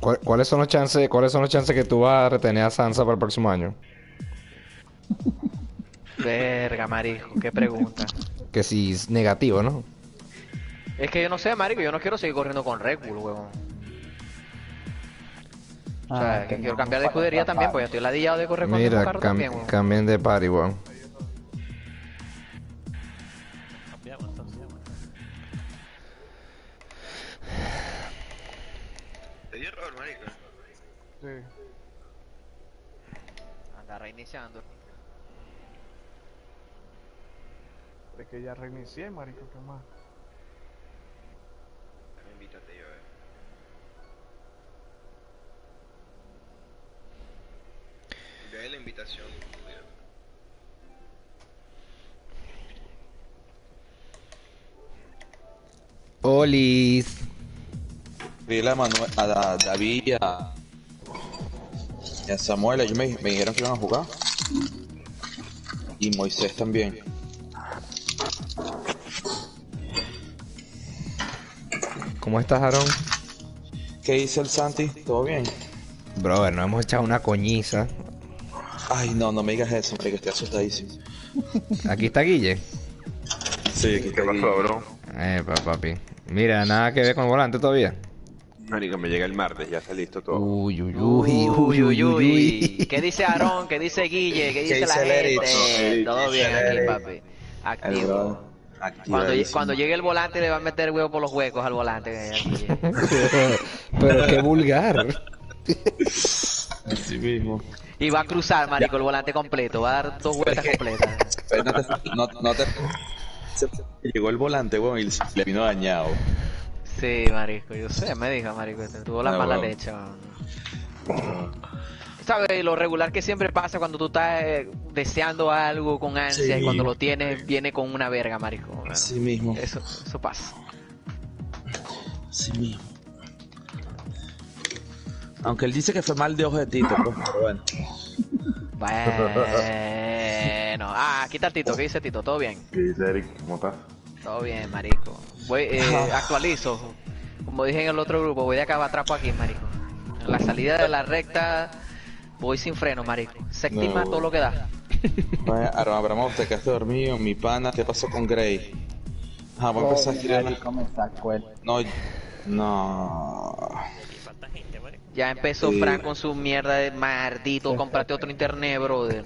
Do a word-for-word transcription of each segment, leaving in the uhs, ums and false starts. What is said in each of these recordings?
¿Cuál- ¿Cuáles son los chances, cuáles son los chances que tú vas a retener a Sansa para el próximo año? Verga, marico, qué pregunta. Que si es negativo, ¿no? Es que yo no sé, marico, yo no quiero seguir corriendo con Red Bull, huevón. O sea, Ah, que que quiero no, cambiar de para escudería atrapar. también, pues ya estoy ladillado de correr con el mismo Mira, carro cam- también, huevón. cambien de party, weón. Te dio error, marico. Sí. Anda reiniciando. Es que ya reinicié, marico, ¿qué más? Dame, invítate yo, eh. Envié la invitación. Mira. Olis. Dile a Manuel, a Da- David y a, y a Samuel, ellos me, me dijeron que iban a jugar. Y Moisés también. ¿Cómo estás, Aaron? ¿Qué dice el Santi? ¿Todo bien? Brother, nos hemos echado una coñiza. Ay, no, no me digas eso, porque estoy asustadísimo. Aquí está Guille. Sí, aquí ¿Qué pasó, bro? Eh, papi. Mira, nada que ver con el volante todavía. Marico, me llega el martes, ya está listo todo. Uy, uy, Uy, uy, uy, uy. ¿Qué dice Aarón? ¿Qué dice Guille? ¿Qué dice dice la el Eric? gente? Eric, Todo dice bien el aquí, Eric. papi. El Activo. bro. Cuando, lle- Activadísimo. cuando llegue el volante le va a meter el huevo por los huecos al volante. eh, a Guille. Pero qué vulgar. Así mismo. Y va a cruzar, marico, el volante completo. Va a dar dos vueltas completas. Pero no te... No, no te se- llegó el volante, weón, y se le vino dañado. Sí, marico, yo sé, me dijo, marico, te tuvo la No, mala weón. leche, man. ¿Sabes? Lo regular que siempre pasa cuando tú estás eh, deseando algo con ansia Sí. y cuando lo tienes viene con una verga, marico. Bueno, Así mismo. Eso, eso pasa. Así mismo. Aunque él dice que fue mal de ojo de Tito, pues, pero bueno. Bueno. Ah, aquí está Tito. ¿Qué dice Tito? ¿Todo bien? ¿Qué dice Eric? ¿Cómo estás? Todo bien, marico. Voy, eh, actualizo. Como dije en el otro grupo, voy de acá a trapo aquí, marico. En la salida de la recta voy sin freno, marico. Séptima, No. todo lo que da. Vaya, Aaron Abramovich, te quedaste dormido, mi pana, ¿qué pasó con Grey? Ajá, vamos a empezar a escribir una... ¿Cómo sacó él? No, no... Ya empezó Sí. Frank con su mierda de maldito, cómprate otro internet, brother.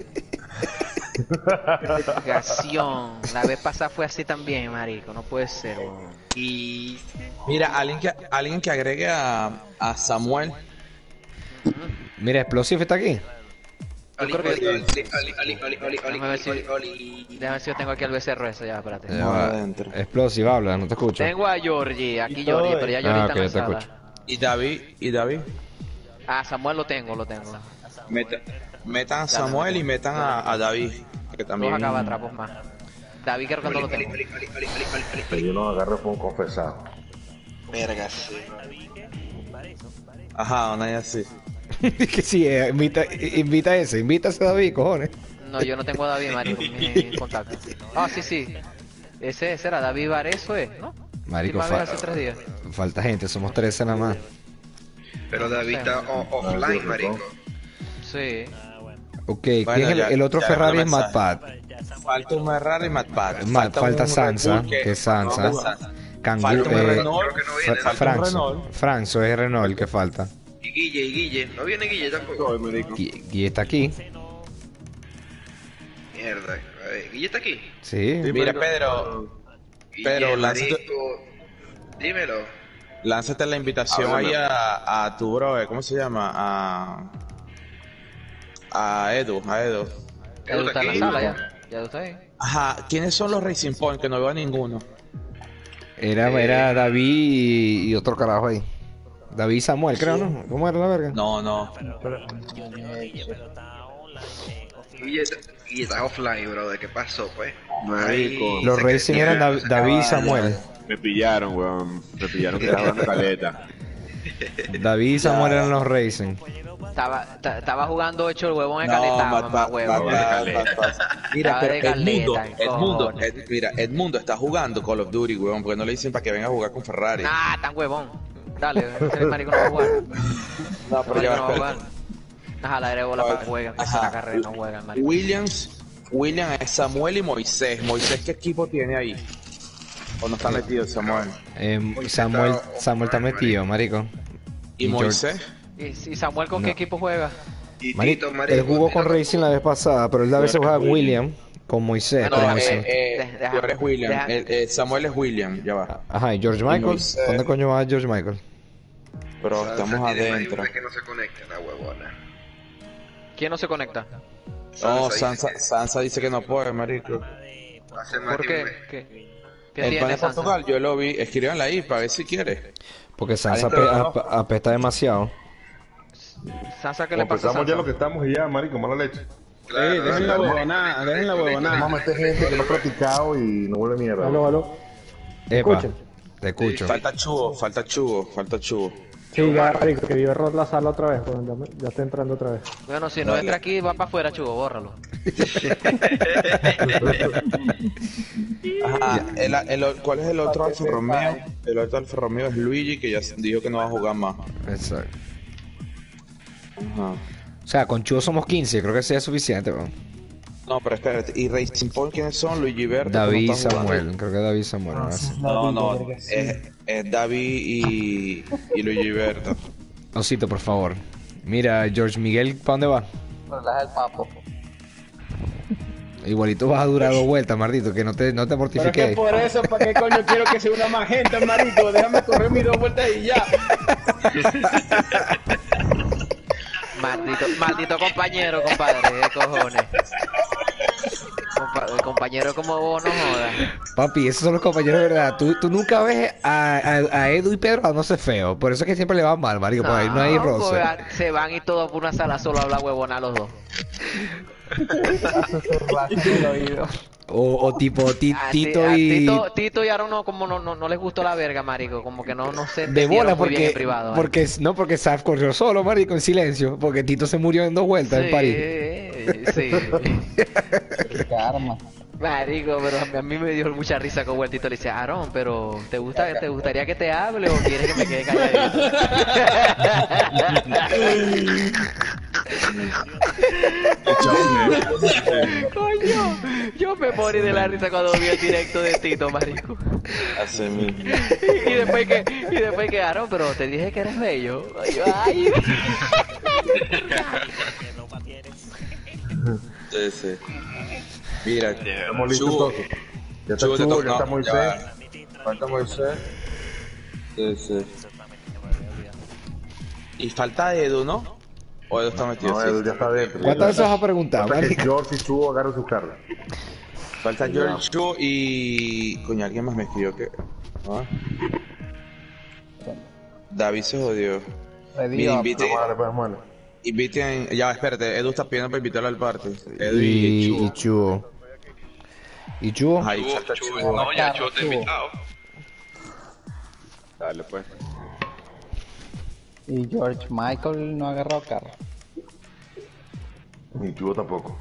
Gación. La vez pasada fue así también, marico. No puede ser, weón. Y... Mira, alguien que, alguien que agregue a, a Samuel. Mira, Explosive está aquí. Oli, creo que- oli, oli, oli, oli, oli, oli, Déjame ver si- oli, oli. Déjame ver si yo tengo aquí al becerro ese, ya, espérate. Ya No, va. adentro. Explosive, habla, no te escucho. Tengo a Georgie, aquí Y todo Georgie, pero ya Georgie Ah, está ok, en ya la te sala. escucho. Y David, y David. Ah, Samuel lo tengo, lo tengo. Meta- metan a Samuel y metan a, a David. Que Dos también... acaba trapos más. David creo que no lo tengo. Oli, oli, oli, oli, oli, oli, Que oli. yo no agarré fue un confesado. Verga, sí. Ajá, una idea así. Que sí, eh, invita, invita a ese, invita a ese David, cojones. No, yo no tengo a David, marico, en mi contacto. Ah, sí, sí. Ese, ese era David Vareso, ¿es? ¿No? Marico, Última vez fa- hace tres días. falta gente, somos trece nada más. Pero David está o- offline, marico. Sí. Ok, ¿quién Bueno, es el, ya- el otro ya Ferrari? veo Es el Matt mensaje. Pat. Falta un Ferrari y Matt Pat. Ma- falta un Sansa, Red Bull que es Sansa. Falta Canguro, un eh, Renault. Creo que no Fra- viene, ¿no? Franzo, Renault. Franzo es Renault el que falta. Y Guille, y Guille. No viene Guille tampoco. Soy, marico. Y, y está aquí. Mierda. A ver, ¿Guille está aquí? Sí. Mira, Pedro, Guille, Pero lánzate- marico. Dímelo. lánzate la invitación Háblame. ahí a, a tu bro, ¿cómo se llama? A, a Edu, a Edu. Ya tú estás en aquí? la sala, ya. Ya tú estás ahí. Ajá, ¿quiénes son los Racing Point? Que no veo a ninguno. Era, era David y, y otro carajo ahí. David y Samuel, creo, ¿no? ¿Cómo era la verga? No, no. Guille, Guille está offline, brother. ¿Qué pasó, pues? Marico. Ay, Los se Racing creció. eran Dav- David y Samuel. Me pillaron, weón. Me pillaron que estaba jugando caleta. David y Samuel eran los Racing. Estaba, ta- estaba jugando hecho el huevón de No, caleta, Matt mamá Pat- huevo. Matt Pat- Matt Pat. Mira, Estaba pero de Edmundo, caleta, Edmundo, cojones. Ed- mira, Edmundo está jugando Call of Duty, weón, porque no le dicen para que venga a jugar con Ferrari. Ah, tan huevón. Dale, ese marico no va a jugar. No, Ese pero ya marico no va a va, jugar. Ajá, la de bola para que juegue, empieza la carrera, no juega el marico. Williams, William es Samuel y Moisés. Moisés, ¿qué equipo tiene ahí? ¿O no está metido Samuel? Eh, Samuel, Samuel está metido, marico. ¿Y, Y Moisés? ¿Y, y Samuel con No. qué equipo juega? Y Marico, Tito, marico. él jugó con Tito- Racing la vez pasada, pero él a veces juega con William, con Moisés, Ah, no, con déjame- Moisés. Eh, Deja- eh, deja- tú eres William. deja- Eh, eh, Samuel es William, ya va. Ajá, y George Michael. Moisés. ¿Dónde coño va George Michael? Pero Sansa estamos tiene más adentro. gente que no se conecta, la huevona. ¿Quién no se conecta? No, dice Sansa, que Sansa dice que no puede, marico. hace más ¿Por de un qué? mes. ¿Qué, qué El pan tiene de Sansa? Portugal, yo lo vi. Escríbanla ahí para ver si quiere. Porque Sansa Adentro, ape- ¿no? ap- apesta demasiado. Sansa, ¿qué le pasa a Empezamos Sansa? ya lo que estamos y ya, marico, mala leche. Claro, Eh, dejen la claro. huevonada, dejen la huevonada. Vamos a meter gente que no ha practicado y no vuelve mierda. Aló, aló. Epa, escuchan? te escucho. Falta Chugo, falta Chugo, falta Chugo. Sí, ya, marico, que dio error la sala otra vez, pues, ya, me- ya está entrando otra vez. Bueno, si no Dale. entra aquí, va para afuera, chugo, bórralo. Ajá, el, el, ¿cuál es el otro Alfa Romeo? El otro Alfa Romeo es Luigi, que ya dijo que no va a jugar más. Exacto. Ajá. O sea, con Chuo somos quince, creo que sea suficiente, bro. No, pero espérate, ¿y Racing Point quiénes son? Luigi Berto. que David no está jugando. Samuel, creo que David Samuel. ahora sí. No, no, es, es David y, y Luigi Berto. Osito, por favor. Mira, George Miguel, ¿para dónde va? Relaja el papo. Igualito vas a durar dos vueltas, maldito, que no te, no te Pero es que mortifiques. por eso, ¿para qué coño quiero que se una más gente, marico? Déjame correr mis dos vueltas y ya. Maldito, maldito compañero, compadre, de cojones. Compa- compañero como vos, no jodas. Papi, esos son los compañeros de verdad. Tú, tú nunca ves a, a, a Edu y Pedro dándose feo. Por eso es que siempre le va mal, marico. Por ahí no hay roce. pues, se van y todos por una sala solo a hablar huevona los dos. O, o tipo ti- A ti- Tito a y... Tito, Tito y Aaron no, como no, no, no les gustó la verga, marico. Como que no, no se De entendieron bola, muy bien porque, en privado. marico. porque no, porque Saf corrió solo, marico, en silencio. Porque Tito se murió en dos vueltas en París. Sí, sí. Karma. Marico, pero a mí, a mí me dio mucha risa como el Tito le dice, Aaron, pero ¿te gusta, te gustaría que te hable o quieres que me quede calladito? Coño, yo me morí de la risa cuando vi el directo de Tito, marico. Así mismo. Y después que, y después que Aaron, pero te dije que eres bello. Ay, ay. Sí, sí. Mira, Estamos listos Chugo, entonces. Ya está Chugo te Chugo, toca. ya está No, Moisés. ya va. Falta Moisés. Sí, sí. Y falta Edu, ¿no? O Edu está metido. No, sí. Edu ya está adentro. ¿Cuántas veces vas a preguntar, Falta que marico? George y Chugo agarren sus cargas. Falta George Chu y. Coño, alguien más me escribió que. ¿Ah? David se jodió. Mira, invite, Vamos a darle, pues, vamos a darle. inviten. Ya, espérate, Edu está pidiendo para invitarlo al party. Edu y, Y, Chu. y Chuo. ¿Y Chuo? Ahí falta Chu. No, ya yo te he invitado. Dale, pues. Y George Michael no ha agarrado carro. Ni Chugo tampoco.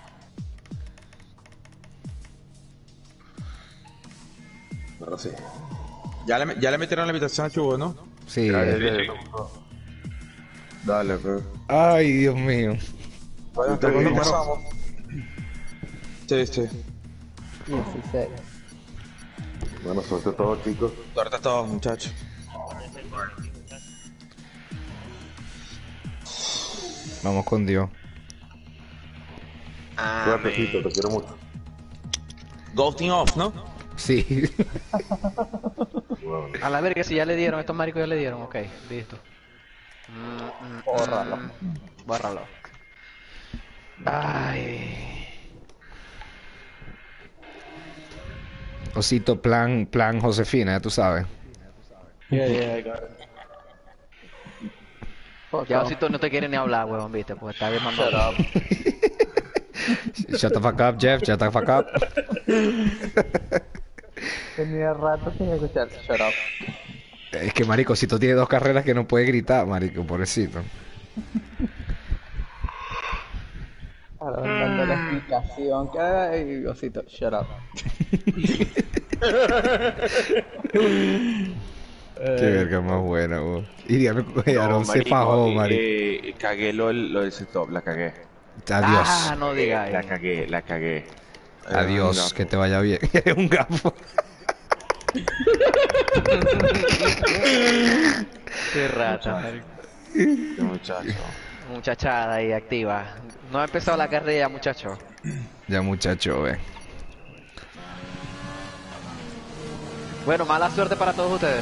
Ahora sí. Ya le, ya le metieron la invitación a Chugo, ¿no? Sí. Ya, ya, ya, ya. Dale, pues. Ay, Dios mío. Bueno, ¿Ustedes ¿cuándo vieron? pasamos? Sí, sí. dieciséis. Bueno, suerte a todos, chicos. Suerte a todos, muchachos. Vamos con Dios. Suertecito, te quiero mucho. Ghosting off, ¿no? Sí. Bueno, A la verga, si ya le dieron, estos maricos ya le dieron, ok, listo. Mm, mm, Bórralo. mm, Bórralo. Ay. Osito, plan, plan Josefina, ya tú sabes. Yeah, yeah, I got it. Ya Osito no te quiere ni hablar, huevón, viste, pues está bien mandado. Shut the fuck up, Jeff, shut the fuck up. Tenía rato sin escuchar Shut Up. Es que, marico, Osito tiene dos carreras que no puede gritar, marico, pobrecito. Ahora dando la explicación que hay, Osito, shut up. Qué verga más buena, vos. Y dígame, Aaron se marico, fajó, y- marico. y- y cagué lo, del- lo del setup, la cagué. Adiós. Ah, no digas. La cagué, la cagué. Adiós, que te vaya bien. Eres un gafo. Qué rata, marico. Qué muchacho. Muchachada ahí activa. No ha empezado la carrera, muchacho. Ya, muchacho, ve. Bueno, mala suerte para todos ustedes.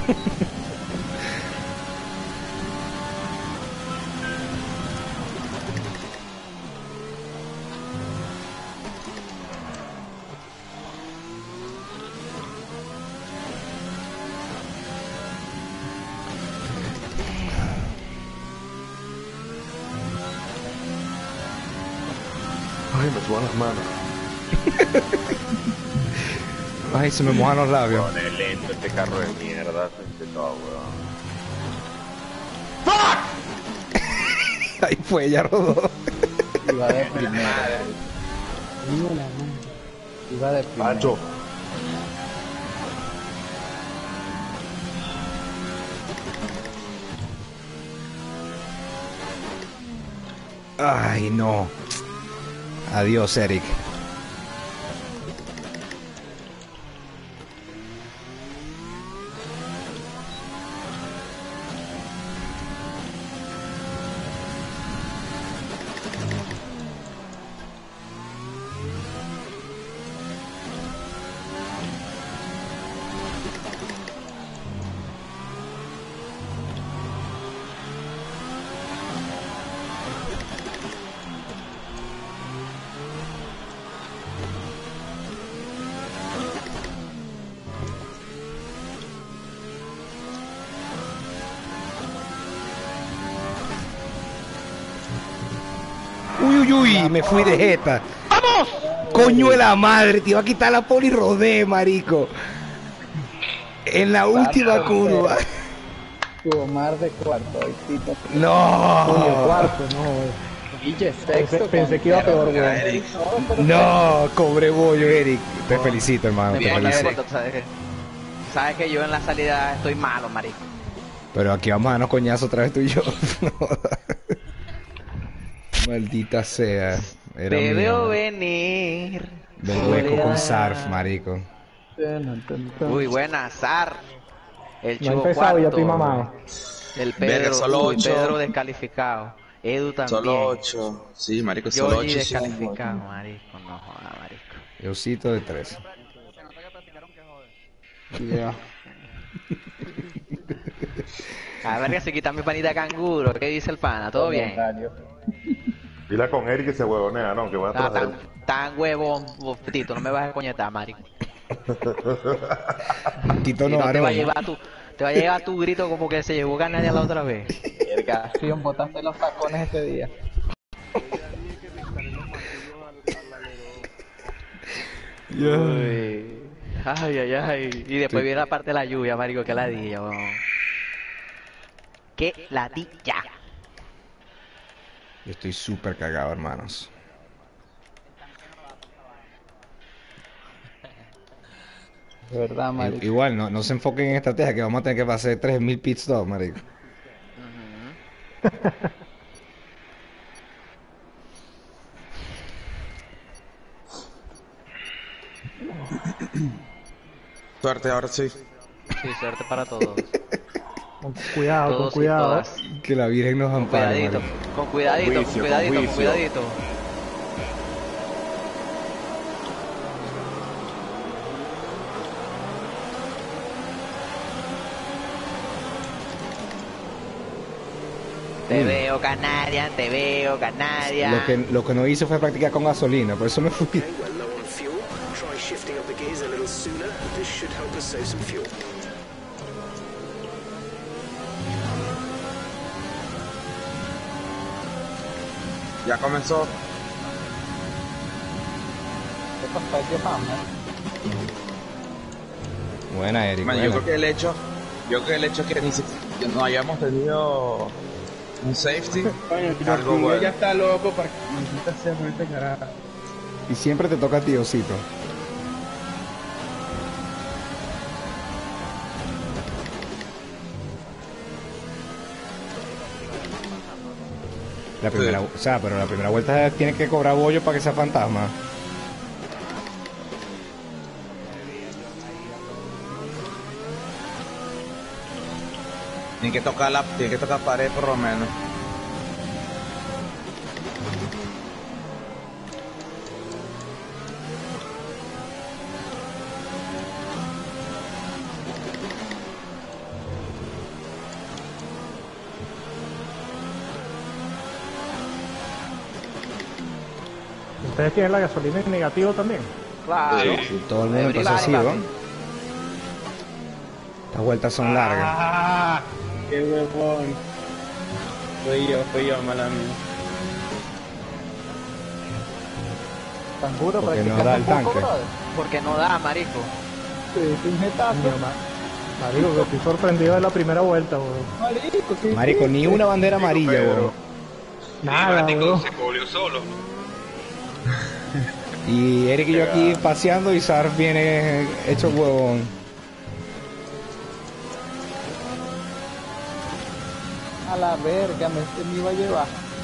Ay, me suban las manos. Ay, se me mojan los labios. Pone lento este carro de mierda, este todo, weón. Ahí fue, ya rodó. Iba de primera. Iba de primera. Pacho. Ay, no. Adiós, Eric. Uy, uy, uy, me fui de jeta. ¡Vamos! Coño de la madre, te iba a quitar la poli y rodé, marico. En la última curva. Tu Omar de cuarto, y Tito. No. Coño, cuarto, no, güey. Guille, Pensé, sexto. pensé que iba peor, güey. No, cobre bollo, Eric. Te felicito, hermano, te Bien, felicito. marico, sabes que- sabes que yo en la salida estoy malo, marico. Pero aquí vamos a darnos coñazo otra vez tú y yo. Maldita sea. Era Te mío, veo ¿no? venir. Del hueco con Sarf, marico. Uy, buena, Zar. El No he chivo empezado y ya cuarto. estoy mamado. El Verga, Pedro, solo uy, ocho. Pedro descalificado. Edu también. Solo ocho. Sí, marico, solo Yoyi ocho. sí. descalificado, marico. No joda, marico. Yosito de tres. Ya. A ver que se quita mi panita canguro. ¿Qué dice el pana? ¿Todo bien? Dile con Eric que se huevonea, no, que va Ah, atrás de tan, él. tan huevón, vos, Tito, no me vas a coñetar, marico. Tito Si no, no te va a Aaron. llevar tu, te va a llevar tu grito como que se llevó Canadá la otra vez. Vergación, botaste los tacones ese día. Uy. Ay, ay, ay. Y después viene la parte de la lluvia, marico, que ladilla, weón. Que ladilla. Yo estoy súper cagado, hermanos. De verdad, I- marico. Igual, no, no se enfoquen en estrategia, que vamos a tener que hacer tres mil pit stops, marico. Suerte, ahora sí. Sí, suerte para todos. Con cuidado, Todos con y cuidado. todas. Que la Virgen nos Con ampare, cuidadito, marico. con cuidadito, con Juicio, cuidadito, con con juicio. cuidadito. Te veo, Canarian, te veo, Canarian. Lo que, lo que no hice fue practicar con gasolina, por eso me fui. We're low on fuel. Try shifting up the gears a little sooner. This should help us save some fuel. Ya comenzó. ¿Qué pasó aquí, fama? Buena, Eric. Man, yo buena. creo que el hecho, yo creo que el hecho que ni si- que no hayamos tenido un safety, Coño, es algo Jorginho bueno. ya está loco para que necesita hacer este carajo. Y siempre te toca a ti, Osito. La primera, o sea, pero la primera vuelta tiene que cobrar bollo para que sea fantasma. Tiene que tocar la, tiene que tocar pared por lo menos. ¿Ustedes tienen la gasolina en negativo también? Claro. Sí, todo el mundo empezó así, ¿no? Las vueltas son largas. Ah, qué huevón. Fui yo, fui yo, mala mía. Canguro, Porque no practicaste da el un poco, tanque. brother. Porque no da, marico. Sí, un jetazo. Marico, que estoy sorprendido de la primera vuelta, weón. Marico, ¿qué Marico, ni hiciste? una bandera amarilla, weón. Nada, weón. Se cobrió solo. Y Eric y yo aquí paseando y Sarf viene hecho huevón. A la verga, me, me iba a llevar.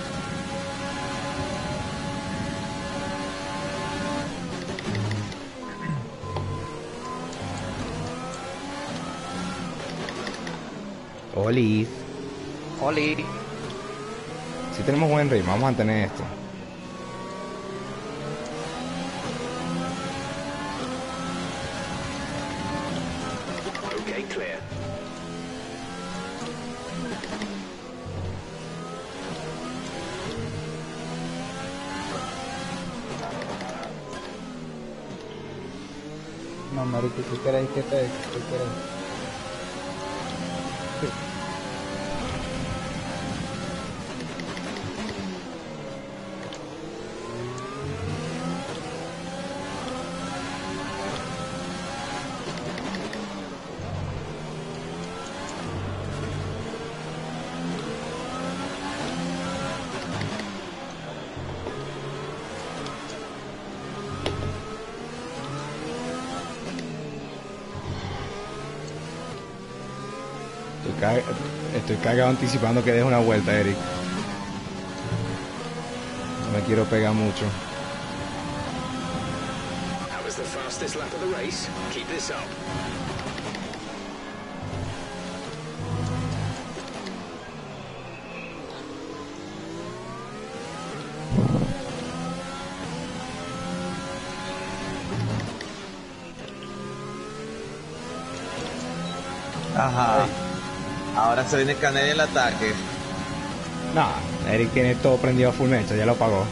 Oli. Oli. Si tenemos buen ritmo, vamos a mantener esto. Okay, clear. No, marico, ¿qué queréis que te ¿Qué queréis? Estoy, ca- estoy cagado anticipando que des una vuelta, Eric. No me quiero pegar mucho. That was the fastest lap of the race. Keep this up. Ajá. Ahora se viene Canel el ataque. No, Eric tiene todo prendido a full mecha, ya lo pagó.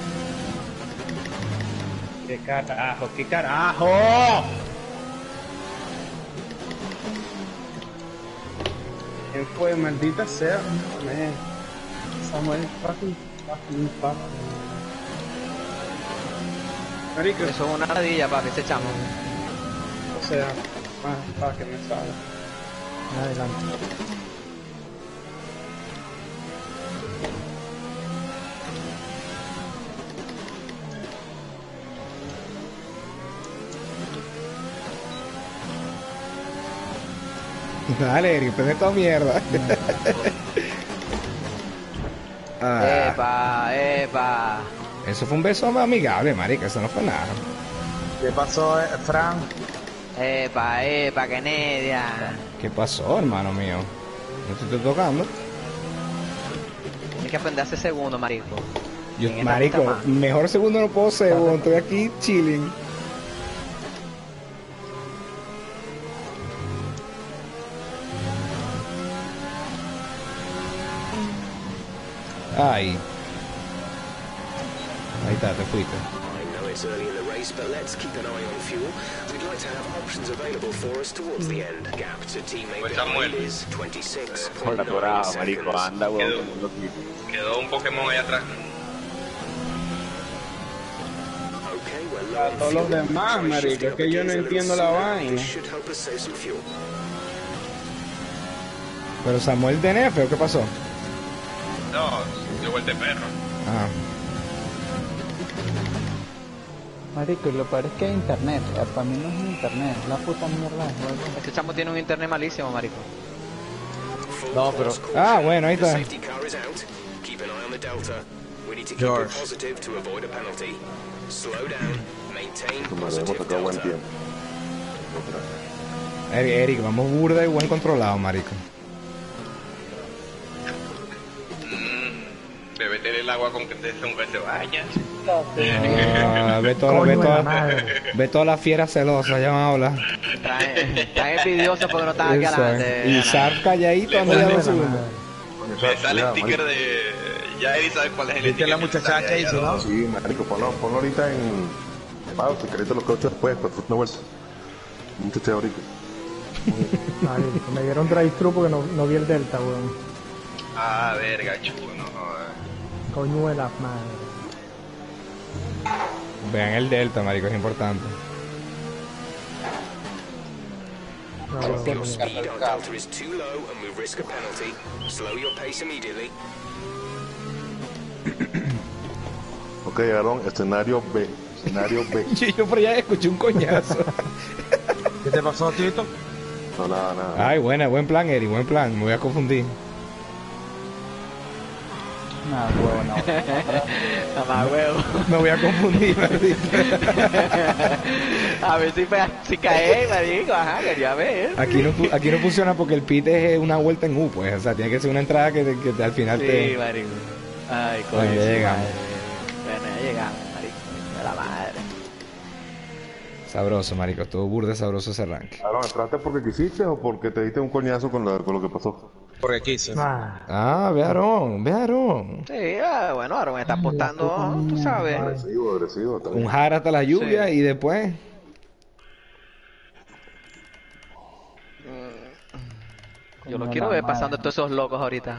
¿Qué carajo? ¿Qué carajo? ¿Quién fue? Maldita sea. Man. Samuel, fucking, fucking, fucking. Marico, Eso es una ladilla, papi, ese chamo. o sea, ah, para que me salga. Adelante. Dale, Eric, prende toda mierda. Ah, Epa, epa. eso fue un beso amigable, marica, eso no fue nada. ¿Qué pasó, eh, Fran? Epa, epa, Kennedy. ¿Qué pasó, hermano mío? No te estoy tocando. Tienes que aprender a hacer segundo, marico. Yo, En esta marico, pista más. mejor segundo no puedo ser, weón, estoy aquí chilling. Ay. Ahí está, te fuiste. I know it's early in the race, but let's keep an eye on fuel. We'd like to have options available for us towards the end. Gap to teammate Pues behind Samuel. is twenty-six Por point la nine torada, marico, seconds. anda, weón. Quedó un Pokémon ahí atrás. Okay, we're A low on todos los fuel. demás, Try marico, shifting es up que the yo no gears a little entiendo la sooner. vaina. This should help us save some fuel. Pero Samuel D N F, ¿o qué pasó? No, yo vuelta de perro. Ah. Marico, y lo peor es que es internet. eh, Para mí no es internet, es la puta mierda de juego. Este chamo tiene un internet malísimo, marico. Full No, pero- force Ah, caution. bueno, ahí The está. safety car is out. Keep an eye on the delta. Need to keep George. it positive to avoid a penalty. Slow down, maintain Como le hemos positive sacado buen delta. tiempo. Eric, Eric, vamos burda y buen controlado, marico. Debe tener el agua con que te con que se vaya. Ah, ve toda, ve toda, ve toda la fiera celosa, ya me habla. Están están envidiosos porque no están aquí adelante. Y Sarp calladito, ando ya dos segundos. Me sale el sticker de... Ya Eri sabe cuál es el ¿Viste sticker. la muchacha que hizo, no? Sí, marico, ponlo, ponlo ahorita en... Pago, si querés te lo cocho después, pero una vuelta. Muchacha ahorita. Marico, me dieron drive-thru porque no, no vi el Delta, weón. Ah, verga, chulo, no jodas. Coño de la madre. Vean el Delta, marico, es importante. No, If weón, your coño. speed on delta is too low and we risk a penalty, slow your pace immediately. Ok, Aaron, escenario B. Escenario B. Yo, yo por allá escuché un coñazo. ¿Qué te pasó, Tito? No, nada, nada. Ay, buena, buen plan, Eri, buen plan. Me voy a confundir. Nah, huevo, no. Mamá huevo. Me voy a confundir, marico. A ver si, pe- si cae, marico. Ajá, quería ver. Aquí no, fu- aquí no funciona porque el pit es una vuelta en U, pues. O sea, tiene que ser una entrada que, te- que te- al final Sí, te... marico. Ay, coño. Bueno, ya sí, llegamos. madre. Bueno, ya llegamos, marico. De la madre. Sabroso, marico. Estuvo burde sabroso ese arranque. Aaron, ¿entraste porque quisiste o porque te diste un coñazo con, la, con lo que pasó? Porque quiso. Ah, Ah, ve Aarón, ve Aarón. Sí, ah, bueno, ahora me está apostando, tú sabes. Agresivo, agresivo. Está Un bien. jar hasta la lluvia Sí. y después... Yo lo Coño, quiero la ver madre. pasando todos esos locos ahorita.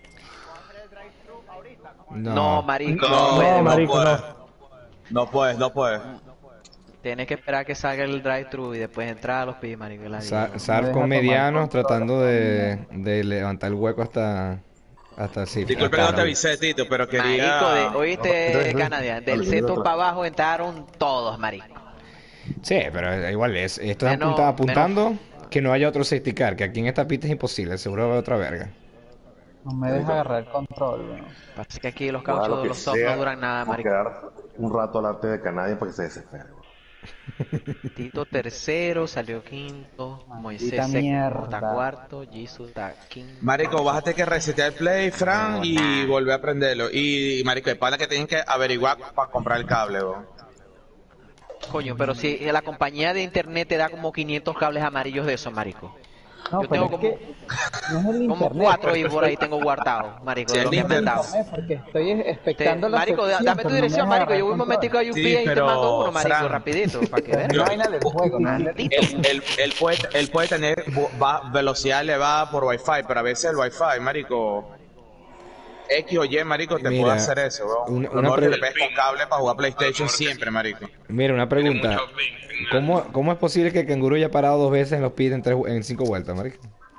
No, No, marico, No, no, puede. no, marico, puede. no. No puedes, no puedes. Tienes que esperar que salga el drive-thru y después entrar a los pis, marico. la Sa- digo. Sarp deja con tomar medianos control. tratando de, de levantar el hueco hasta... Hasta sí. Disculpe que no te avisé, Tito, pero quería... Marico, de, oíste, Entonces, Canadian, del dale, centro dale. para abajo entraron todos, marico. Sí, pero igual es. Esto es Menos- apunta- apuntando que no haya otro safety car, que aquí en esta pista es imposible, seguro va a haber otra verga. No me deja agarrar el control, weón. Pasa que aquí los Haga cauchos lo de que los soft sea no duran nada, por marico. quedar un rato al arte de Canadá para que se desespere. Tito tercero, salió quinto, Moisés Maldita séptimo, está mierda. cuarto, Jisoo está quinto. Marico, bájate que resetear el play, Fran, y volver a prenderlo. Y, marico, el pana que tienen que averiguar para comprar el cable, weón. Coño, pero si la compañía de internet te da como quinientos cables amarillos de esos, marico. No, Yo pero tengo es que no es el Como internet, cuatro y porque por ahí tengo guardados, marico, Sí, de el los que me han dado. internet, porque estoy Te- expectando la marico, sección, dame tu pero no me dirección, deja marico. Yo voy un agarrar momentico a U P Sí, A y te pero, mando uno, marico, Fran, rapidito, para que control. Es veas. vaina del juego, ¿no? Maldito. Él, él, él puede, él puede tener bu- va- velocidad elevada por Wi-Fi, pero a veces el Wi-Fi, marico, X o Y, marico, te Mira, puede hacer eso, weón. una- Lo una mejor que pre- te pegues con cable para jugar PlayStation siempre, marico. Mira, una pregunta. Mucho ping, ping, ¿Cómo, ¿Cómo es posible que el canguro haya parado dos veces en los pits en, tres, en cinco vueltas, marico?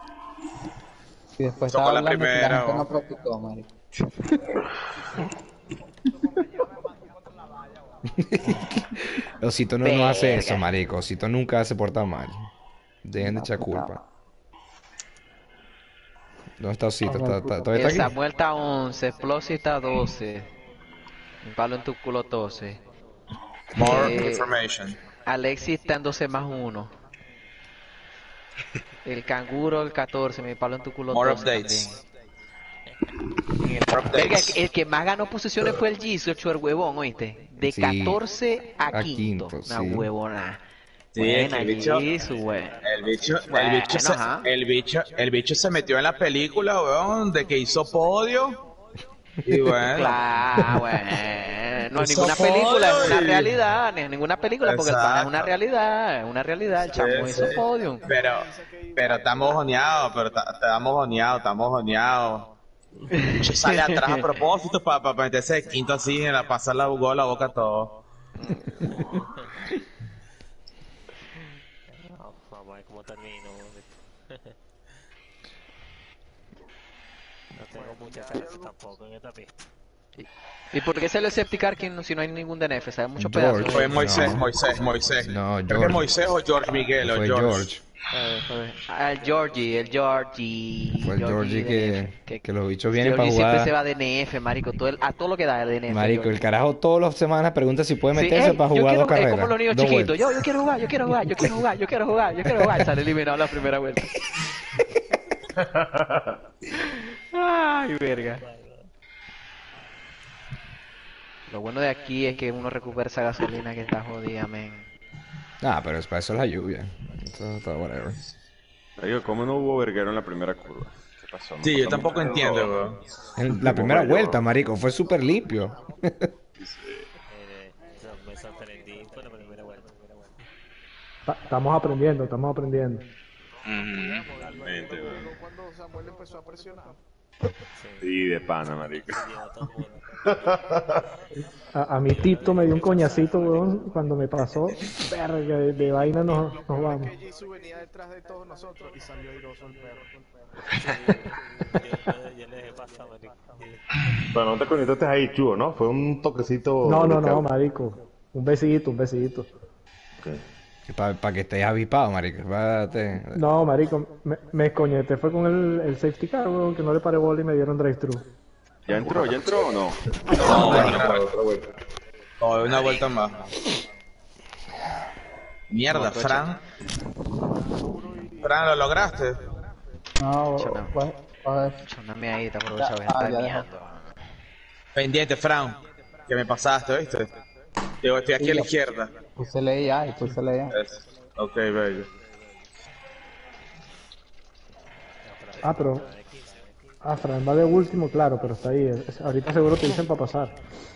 Y después Tocó estaba la hablando que primera, la gente o- no practicó, marico. Osito no, no hace Verga. eso, marico. Osito nunca se porta mal. Dejen de echar culpa. ¿Dónde está Osito? ¿Está, está- todavía El está aquí? Samuel está once, Explosive está doce. Un palo en tu culo doce. More Eh, information. Alexis está en doce más uno. El canguro el catorce, mi palo en tu culo More doce updates. también. El, More Verga, updates. el que más ganó posiciones fue el dieciocho, el huevón, ¿oíste? De Sí, catorce a, a quinto. quinto, Una sí. huevona. Sí, Buena, el bicho- Jisoo, güey. El bicho, Bueno, el bicho, se, ajá. el bicho, el bicho se metió en la película, weón, de que hizo podio. Y bueno. Claro, güey. No es Hizo ninguna película, es una podio y- realidad, no es ninguna película, porque el pan es Exacto. una realidad, es una realidad, el chamo Sí, hizo sí. podium. Pero, pero estamos joneados, pero ta- estamos joneados, estamos joneados. Yo sale atrás a propósito para meterse de quinto así, en la pasar la gol la boca a todo. Vamos a ver cómo termino. No tengo mucha chance tampoco en esta pista. ¿Y por qué sale el safety car que no- si no hay ningún D N F? ¿Sabes? Muchos George. pedazos. Fue Moisés, No. Moisés, Moisés. No, Creo que George. Moisés o George Miguel o Fue George. George. Fue- fue- Ah, el Georgie, el Georgie. Fue el Georgie D N F, que, que los bichos vienen para Georgie siempre se jugar. va de D N F, marico. Todo el- a todo lo que da el D N F. Marico, Georgie. el carajo todas las semanas pregunta si puede Sí, meterse ey, para yo jugar quiero- dos es carreras. como los niños dos chiquitos. vueltas. Yo, yo quiero jugar, yo quiero jugar, yo quiero jugar, yo quiero jugar, yo quiero jugar. Sale eliminado la primera vuelta. Ay, verga. Lo bueno de aquí es que uno recupera esa gasolina que está jodida, men. Ah, pero es para eso la lluvia. Eso está whatever. Digo, ¿cómo no hubo verguero en la primera curva? ¿Qué pasó? Sí, yo tampoco entiendo, bro. En la primera vuelta, marico, fue súper limpio. Me sorprendí por la primera vuelta. Ta- Estamos aprendiendo, estamos aprendiendo. Realmente, weón. Cuando Samuel empezó a presionar. Sí, de pana, marico. A, a mi Tito me dio un coñacito, weón, cuando me pasó. Verga, de, de vaina nos, nos vamos. Que Jisoo venía detrás de todos nosotros y salió airoso el perro. Yo le dejé pasar, marico. Pero no te conectaste ahí, chulo, ¿no? Fue un toquecito. No, no, no, delicado. marico. Un besito, un besito. Para que estés avipado, marico. Espérate. No, marico, me, me coñete. Fue con el, el safety car, weón, que no le paré bola y me dieron drive-thru. ¿Ya entró? ¿Ya entró o no? No, Otra, otra vuelta. no, una vuelta más. Mierda, Fran. Fran, ¿lo lograste? No, Chona. pues, pues, Una meadita, aprovecha, Ya, está ah, ya, meando. Pendiente, Fran. Que me pasaste, ¿viste? Digo, estoy aquí a la izquierda. puse ley ya, y puse ley ya. Es- Ok, bello. Ah, pero... Ah, Fran va de último, claro, pero está ahí. Es- ahorita seguro te dicen para pasar.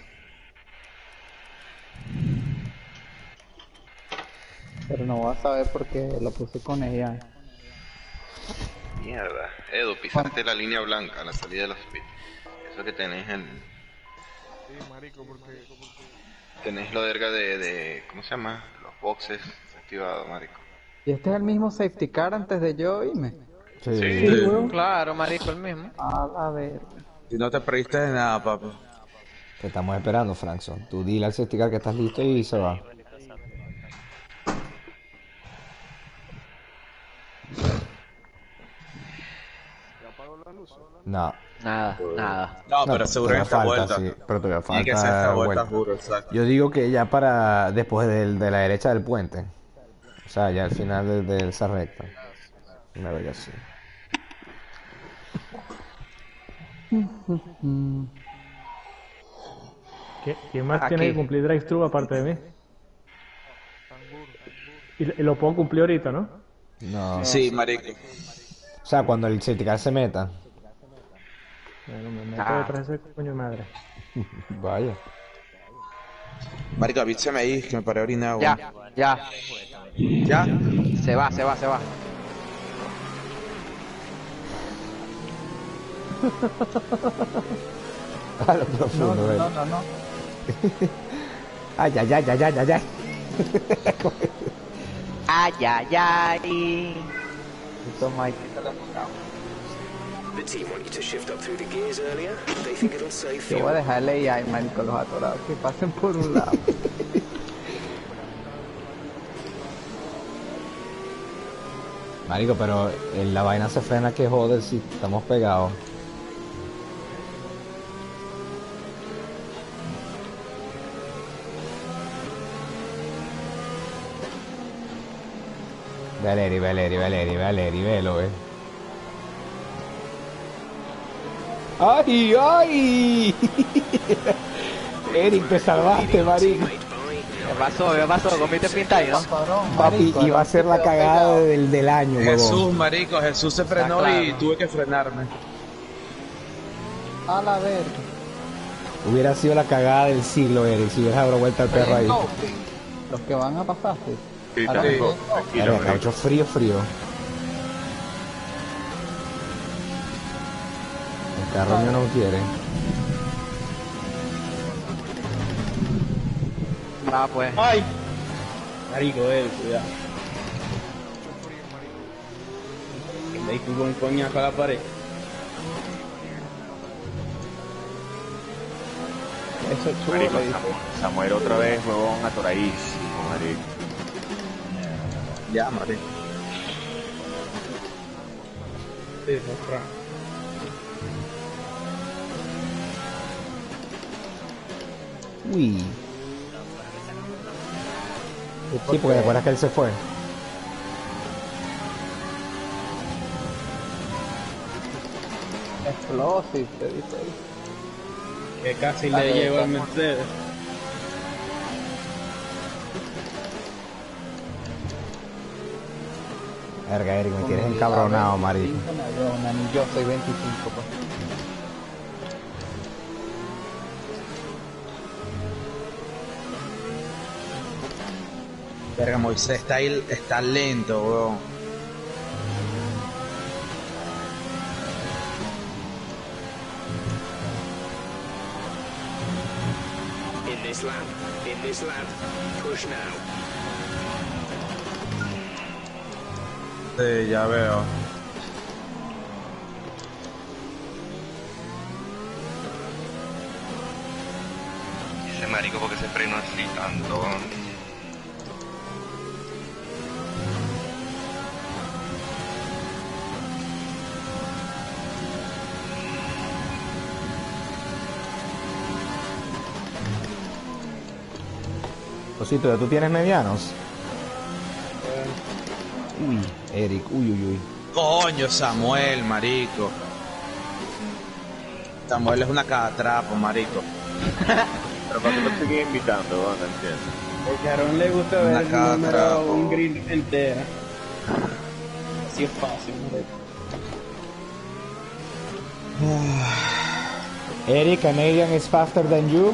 Pero no vas a saber porque lo puse con ella. Mierda. Edu, pisaste la línea blanca a la salida de los pits. Eso que tenés el... Sí, marico, porque... Tenés lo verga de, de... ¿Cómo se llama? Los boxes activados, marico. ¿Y este es el mismo safety car antes de yo irme? Sí. Sí. weón. Claro, marico, el mismo. A la verga. Si no te perdiste de nada, papi. Te estamos esperando, Frankson. Tú dile al safety car que estás listo y se va. ¿Ya apagó la luz? No. Nada, nada. No, No, pero seguro en todavía esta falta, vuelta. sí, pero todavía Tiene que ser falta esta vuelta, vuelta. juro, exacto. Yo digo que ya para después del- de la derecha del puente. O sea, ya al final de, de esa recta. Una verga así. ¿Qui- ¿Quién más Aquí. tiene que cumplir drive-thru aparte de mí? Y, y lo puedo cumplir ahorita, ¿no? No. Sí, marico. O sea, cuando el safety car se meta. Bueno, me meto Ah. detrás de ese coño de madre. Vaya. Marico, avísame ahí, que me paré a orinar, Ya, weón. ya. ¿Ya? Se va, se va, se va. A lo No, profundo, no, ven. no, no, no. Ay, ay, ay, ay, ay, ay, ay. Ay, ay, ay. Toma ahí. The team want you to shift up through the gears earlier. They think it'll save Yo voy a fuel. dejarle ya, marico, los atorados que pasen por un lado. Marico, pero en la vaina se frena que joder si estamos pegados. Valeri, Valeri, Valeri, Valeri, velo, eh. ¡Ay, ay! Eric, te salvaste, marico. ¿Qué pasó? ¿Qué pasó? ¿Comiste pinta ahí, no? Papi, iba a ser la cagada del, del año, Jesús, huevón. marico, Jesús se frenó Ah, claro. y tuve que frenarme. A la verga. Hubiera sido la cagada del siglo, Eric, si hubieras dado vuelta al perro ahí. Los que van a pasar, sí. Sí, Ahora tranquilo, sí. tranquilo, Claro, ha marico. hecho frío, frío. El carro mío no quiere. Ah, pues. ¡Ay! Marico, eh, cuidado. Que me disculpo un coñazo a la pared. Eso es chulo, Marico, dice. Samuel, Samuel otra vez, huevón, atoradísimo, marico. Ya, marico. Sí, no, Fran. Uy. Sí, porque recuerdas que él se fue. Explosive, te dice ahí. Que casi Dale, le llegó al dale. Mercedes. Verga, Eric, me tienes encabronado, marico. No, ni yo soy veinticinco, pues. Verga, Moisés está, ahí, está lento, weón. In this lap, in this lap, push now. Sí, ya veo. Ese marico porque se frenó así tanto. Cosito, ¿ya tú tienes medianos? Uy, Eric, uy, uy, uy. Coño, Samuel, marico. Samuel es una catrapo, marico. Pero para qué lo sigue invitando, weón, no entiendo. Porque a Aaron le gusta Una ver el catra, número, oh. un grid entera. Así es fácil, ¿no? Eric, Canadian is faster than you.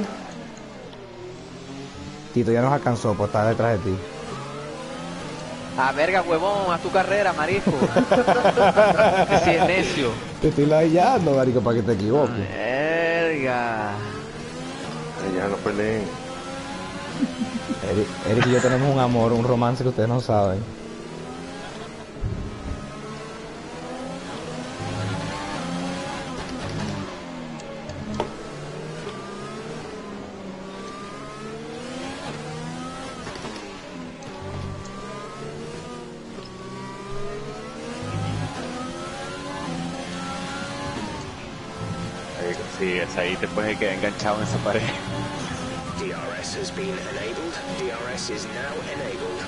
Tito ya nos alcanzó por estar detrás de ti. Ah, verga, huevón, haz tu carrera, marico. Que si es necio. Te estoy layando, marico, para que te equivoques. Verga. Ay, ya no peleen. Eric, Eric y yo tenemos un amor, un romance que ustedes no saben. Marico, sí, es ahí te puedes quedar enganchado en esa pared. D R S has been enabled. D R S is now enabled.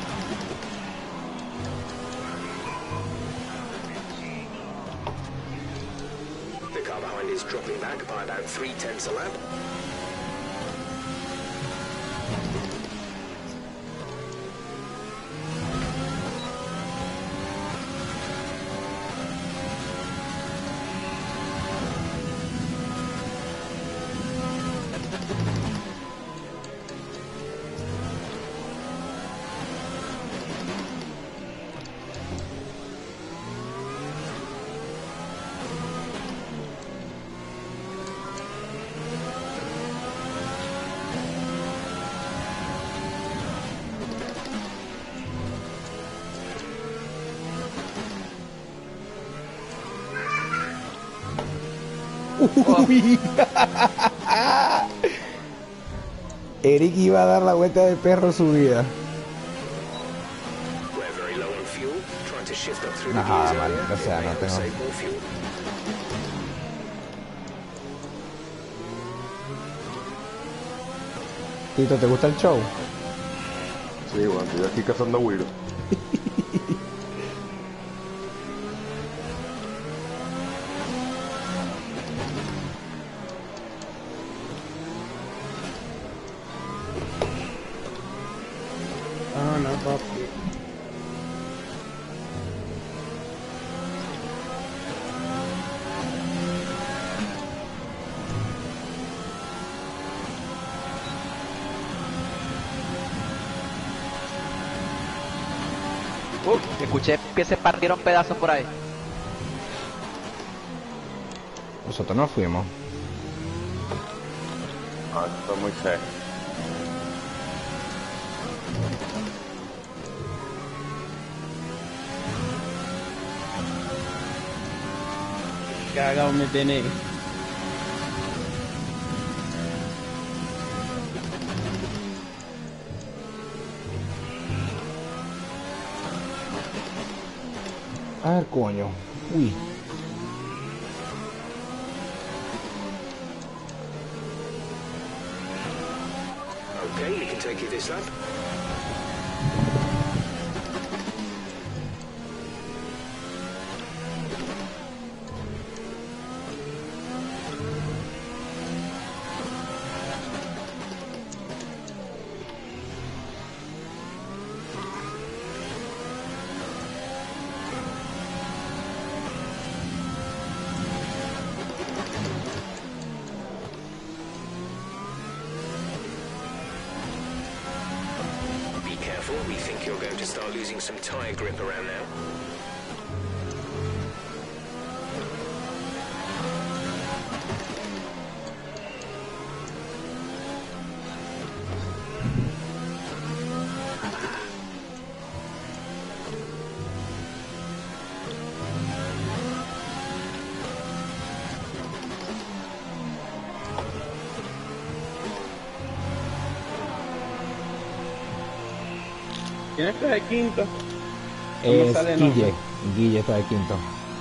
The car behind is dropping back by about three tenths a lap. Uy. Eric iba a dar la vuelta del perro su vida. We're very low on fuel. Trying to shift up through the Nah, gears man, earlier. o sea, It may no help tengo- save more fuel. Tito, ¿te gusta el show? Sí, bueno, estoy aquí cazando güiro. Ah, no, papi. Uh, escuché que se partieron pedazos por ahí. Nosotros no fuimos. No, esto fue muy serio. Cagado me tenés. A ver, coño. Uy. Okay, we can take you this lap. We think you're going to start losing some tire grip around now. ¿Quién está de quinto? Es sale Guille. nombre? Guille está de quinto.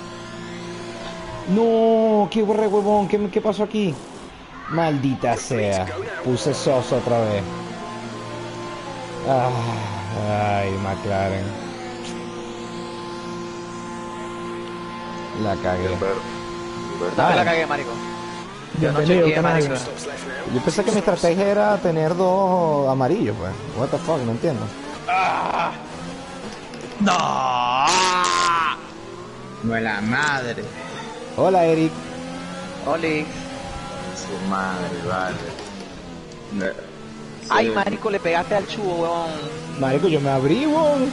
No, qué re huevón. ¿Qué, ¿Qué pasó aquí? Maldita sea. Puse Sosa otra vez. Ah, ay, McLaren. La cagué. Dame la cagué, marico. Yo no Bienvenido, chequeé, canal. marico. Yo pensé que mi estrategia era tener dos amarillos, pues. What the fuck, no entiendo. ¡Ah! ¡No! No es la madre. Hola, Eric. Oli. Su madre, vale. No. Ay, Sí. marico, le pegaste al chubo, weón. Marico, yo me abrí, weón.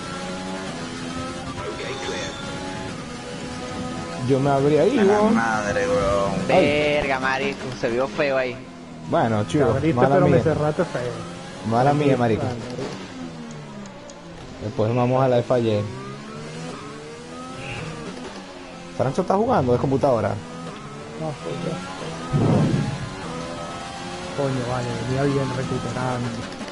Yo me abrí ahí, A la weón. madre, weón. Verga, marico, se vio feo ahí. Bueno, Te chulo. abriste, Mala pero me mía. cerraste feo. Mala mía, marico. Después vamos a la fallé. ¿Francho está jugando de computadora? No, coño. Coño, vale, venía bien recuperando.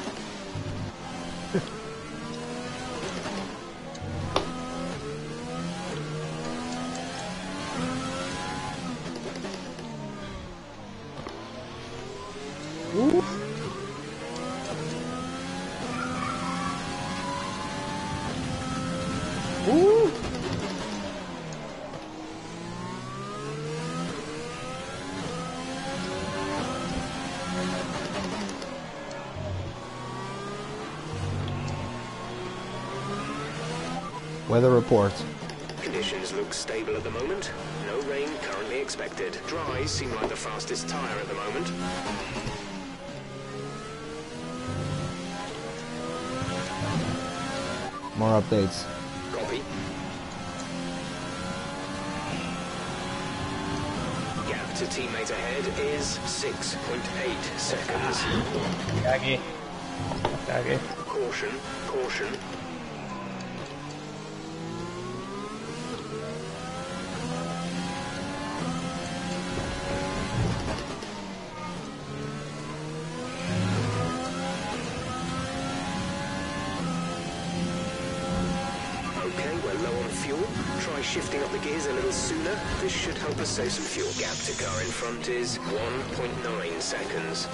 Uf. Uh. Weather report. Conditions look stable at the moment. No rain currently expected. Dries seem like the fastest tyre at the moment. More updates. Copy. Gap to teammate ahead is six point eight seconds. Cagué. Cagué. Caution, caution. Okay, we're low on fuel. Try shifting up the gears a little sooner. This should help us save some fuel. Gap to car in front is one point nine seconds.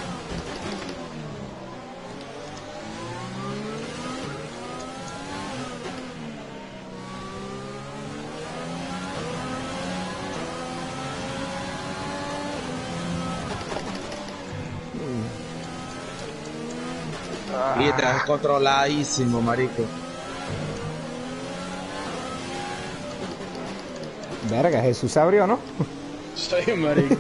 Y te has controladísimo, marico. Verga, Jesús se abrió, ¿no? Soy un marico.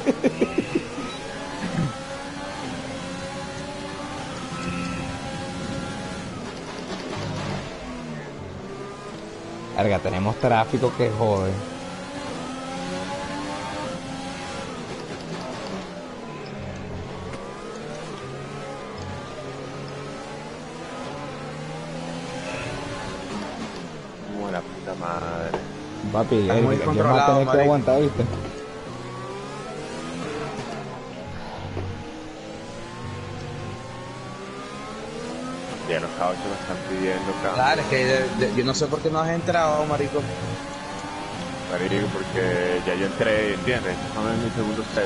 Verga, tenemos tráfico que jode. Como la puta madre. Papi, Está Eric, muy yo me voy a controlado, tener que marico. aguantar, ¿viste? Ya los cauchos lo están pidiendo, cabrón. Claro, es que de- de- yo no sé por qué no has entrado, marico. Marico, porque ya yo entré, ¿entiendes? Estamos en mi segundo set.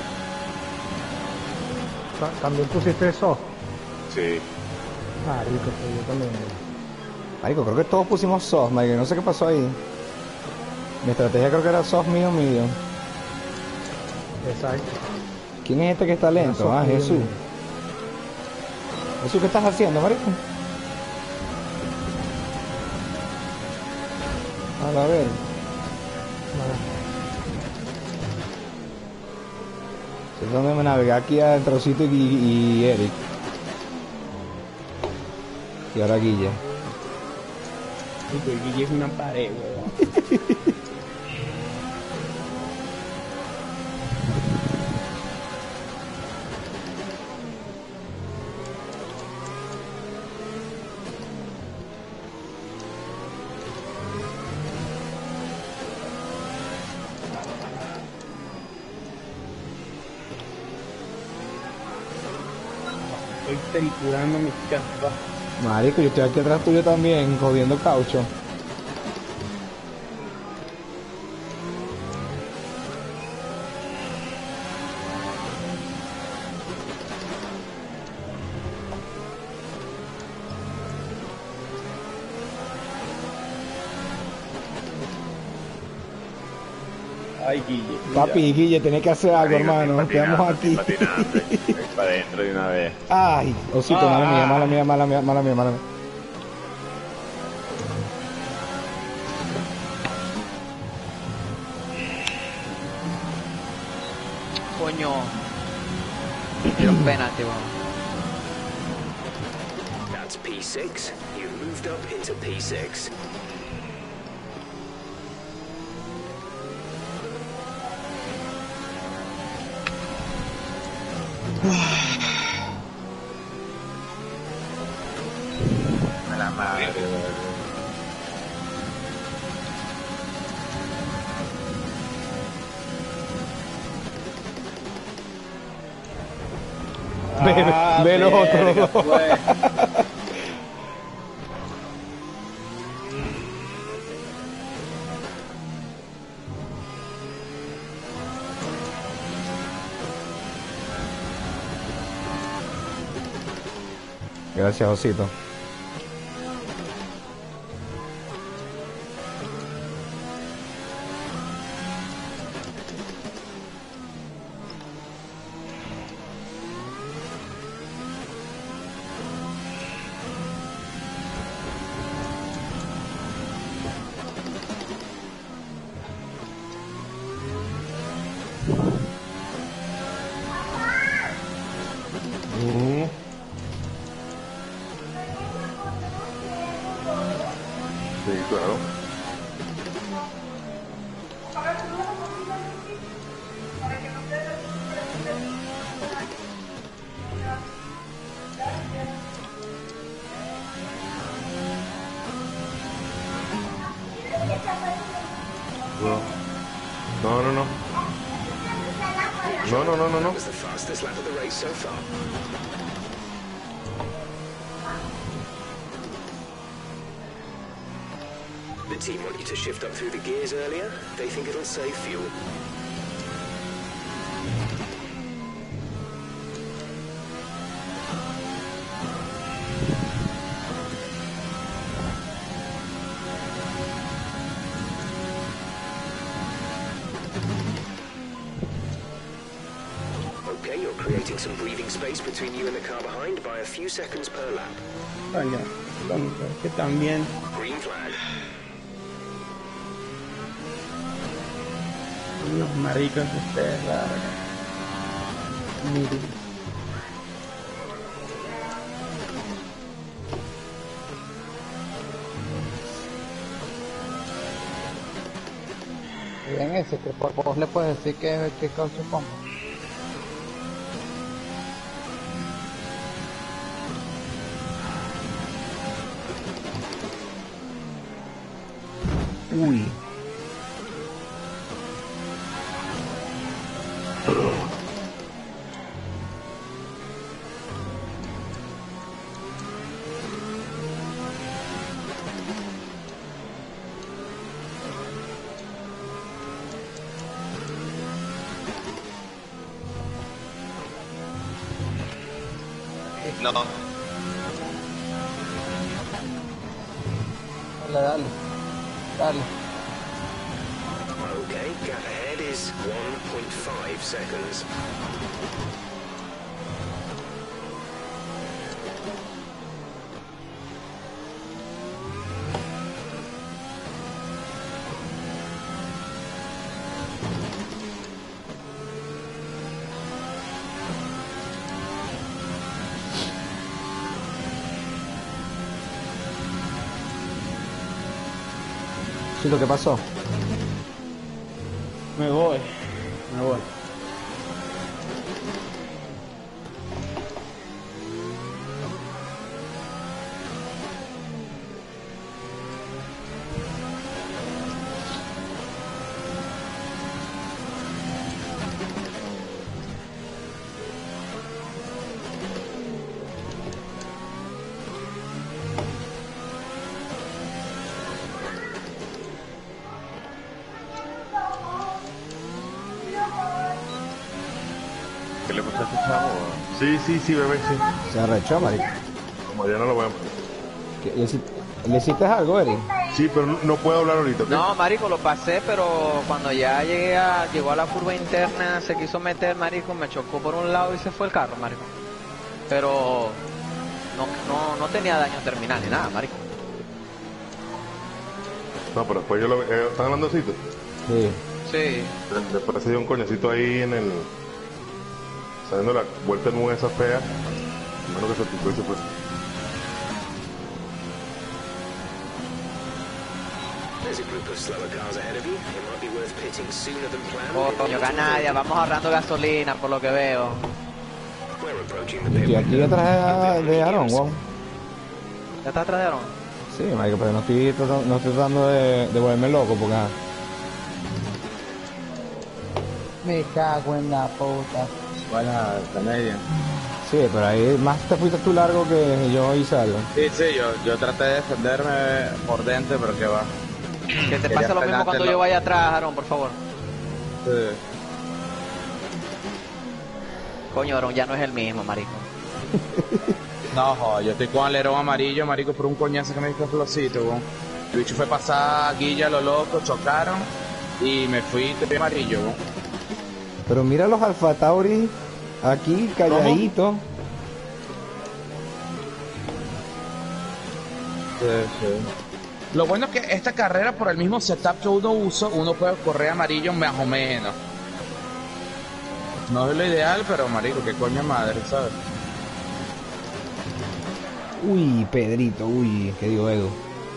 Ta- ¿También pusiste eso? Sí. Marico, sí, yo también. Marico, creo que todos pusimos soft, marico. No sé qué pasó ahí. Mi estrategia creo que era soft, mío, mío. Exacto. ¿Quién es este que está lento? Ah, Jesús. Jesús, ¿qué estás haciendo, marico? A la ver. ¿Es donde me navegué aquí a Trocito y, y Eric? Y ahora Guille. Marico, y Guille es una pared, weón. Estoy triturando mis capas. Marico, yo estoy aquí atrás tuyo también, jodiendo caucho. Ay, Guille. Papi, Guille, tenés que hacer algo, Marico, hermano. estoy Quedamos patinando, aquí. estoy patinando, estoy para adentro de una vez. Ay, Osito, mala mía, Ah. mala mía, mala mía, mala mía, mala mía. Coño. Dieron penalti, weón. That's P six. You've moved up into P six. A la madre, weón. Ve, Ah, ve los verga, otros. pues. Gracias, Osito. Mm. Sí, claro. No, no, no. No, no, no, no, no. That was the fastest lap of the race so far. The team want you to shift up through the gears earlier. They think it'll save fuel. Okay, you're creating some breathing space between you and the car behind by a few seconds per lap. Coño, coño, es que también. Green flag. Unos maricos de ustedes, la verdad. Miren. Bien ese, que por vos le puedes decir que, que caucho pongo. Uy. No. Dale, dale. Dale. Okay, gap ahead is one point five seconds. ¿Sí lo que pasó? Me voy, me voy. ¿Qué le pasó a este chavo? Sí, sí, sí, bebé, sí. Se arrechó, marico. Como ya no lo vemos. ¿Qué- ¿Le, hici- ¿Le hiciste algo, Eri? Sí, pero no, no puedo hablar ahorita, ¿ok? No, marico, lo pasé, pero cuando ya llegué a, llegó a la curva interna, se quiso meter, marico, me chocó por un lado y se fue el carro, marico. Pero no, no, no tenía daño terminal ni nada, marico. No, pero después yo lo eh, ¿están hablando así? Sí. Sí. Después se dio un coñacito ahí en el... saliendo la vuelta en U esa fea. Menos que se picó y se fue. There's a group of slower cars ahead of you. It might be worth pitting sooner than planned. Oh, coño, Canadia, vamos ahorrando gasolina, por lo que veo. We're approaching the Yo estoy aquí atrás de, de Aaron, weón. ¿Ya está atrás de Aaron? Sí, marico, pero no estoy tratando, no estoy tratando de, de volverme loco, porque... ah, Me cago en la puta. Buena, Canadian. Sí, pero ahí más te fuiste tú largo que yo hice algo. Sí, sí, yo, yo traté de defenderme por dentro, pero que va. Que te Quería pase lo mismo frenarte cuando lo- yo vaya atrás, Aaron, por favor. Sí. Coño, Aaron ya no es el mismo, marico. No, joder, yo estoy con alerón amarillo, marico, por un coñazo que me dio flocito, weón. El bicho fue pasar guilla lo loco, chocaron y me fui de amarillo, weón. Pero mira los Alfa Tauri aquí calladitos. Sí, sí. Lo bueno es que esta carrera, por el mismo setup que uno usa, uno puede correr amarillo más o menos. No es lo ideal, pero marico, qué coño madre, ¿sabes? Uy, Pedrito, uy, ¿qué digo, Edu?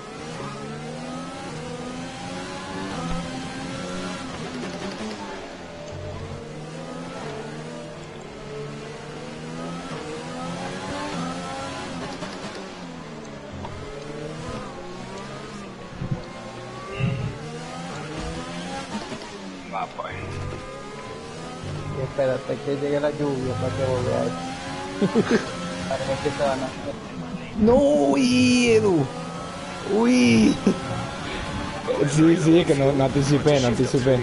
Va, pues. Y espérate que llegue la lluvia para que volváis. Parece que se van a... No, uy, Edu. Uy. Sí, sí, que no, no anticipé, no anticipé.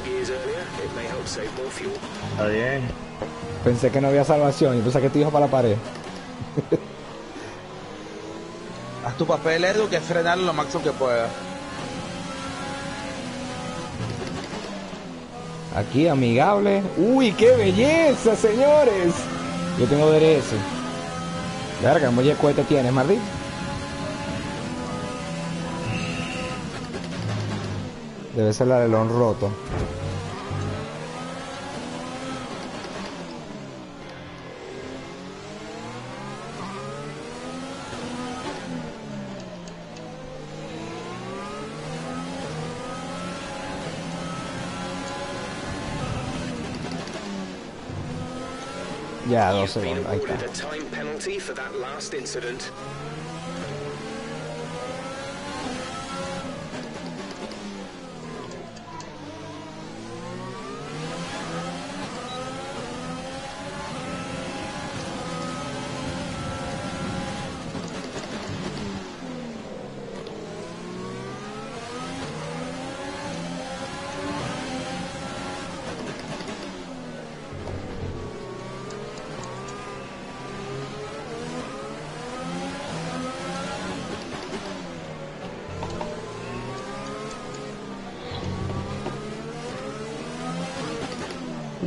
Está bien. Pensé que no había salvación y pensé que te iba para la pared. Haz tu papel, Edu, que es frenarlo lo máximo que puedas. Aquí, amigable. Uy, qué belleza, señores. Yo tengo D R S. Verga, ¿qué cohete tienes, Martín? Debe ser la del roto. Ya, dos segundos, ahí está. Awarded a time penalty for that last incident.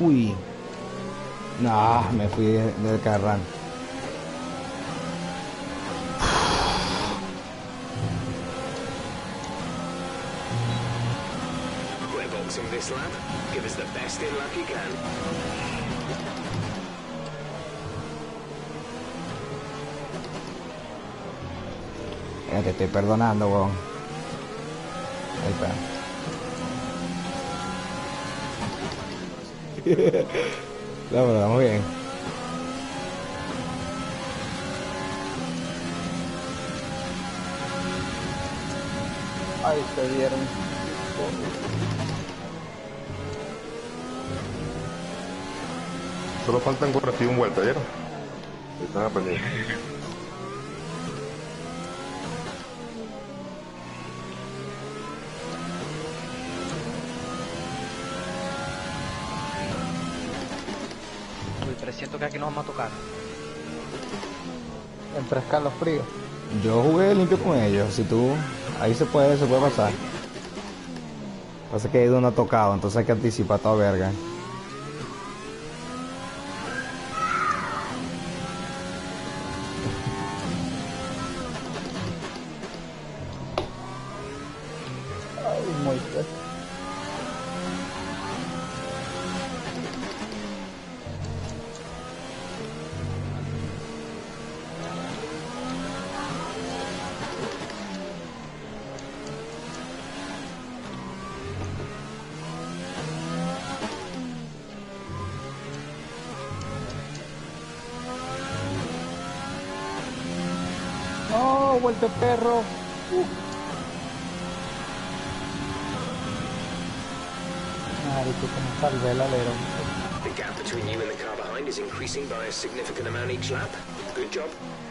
Uy. No, me fui de- del carrán. We're boxing this lap. Give us the best in luck you can. Ya te estoy perdonando, weón. Ahí está. No, pero vamos bien. Ay, se dieron. Solo faltan cuarenta y una vueltas, ¿vieron? Están aprendiendo. Uy, trescientos que aquí nos vamos a tocar. Entre escalofríos. Yo jugué limpio con ellos. Si tú... Ahí se puede, se puede pasar. Pasa que Edu no ha tocado, entonces hay que anticipar toda verga. Ay, Moisés. No, vuelta perro. Uh. Marico, como salvé el alero. The gap between you and the car behind is increasing by a significant amount each lap. Good job.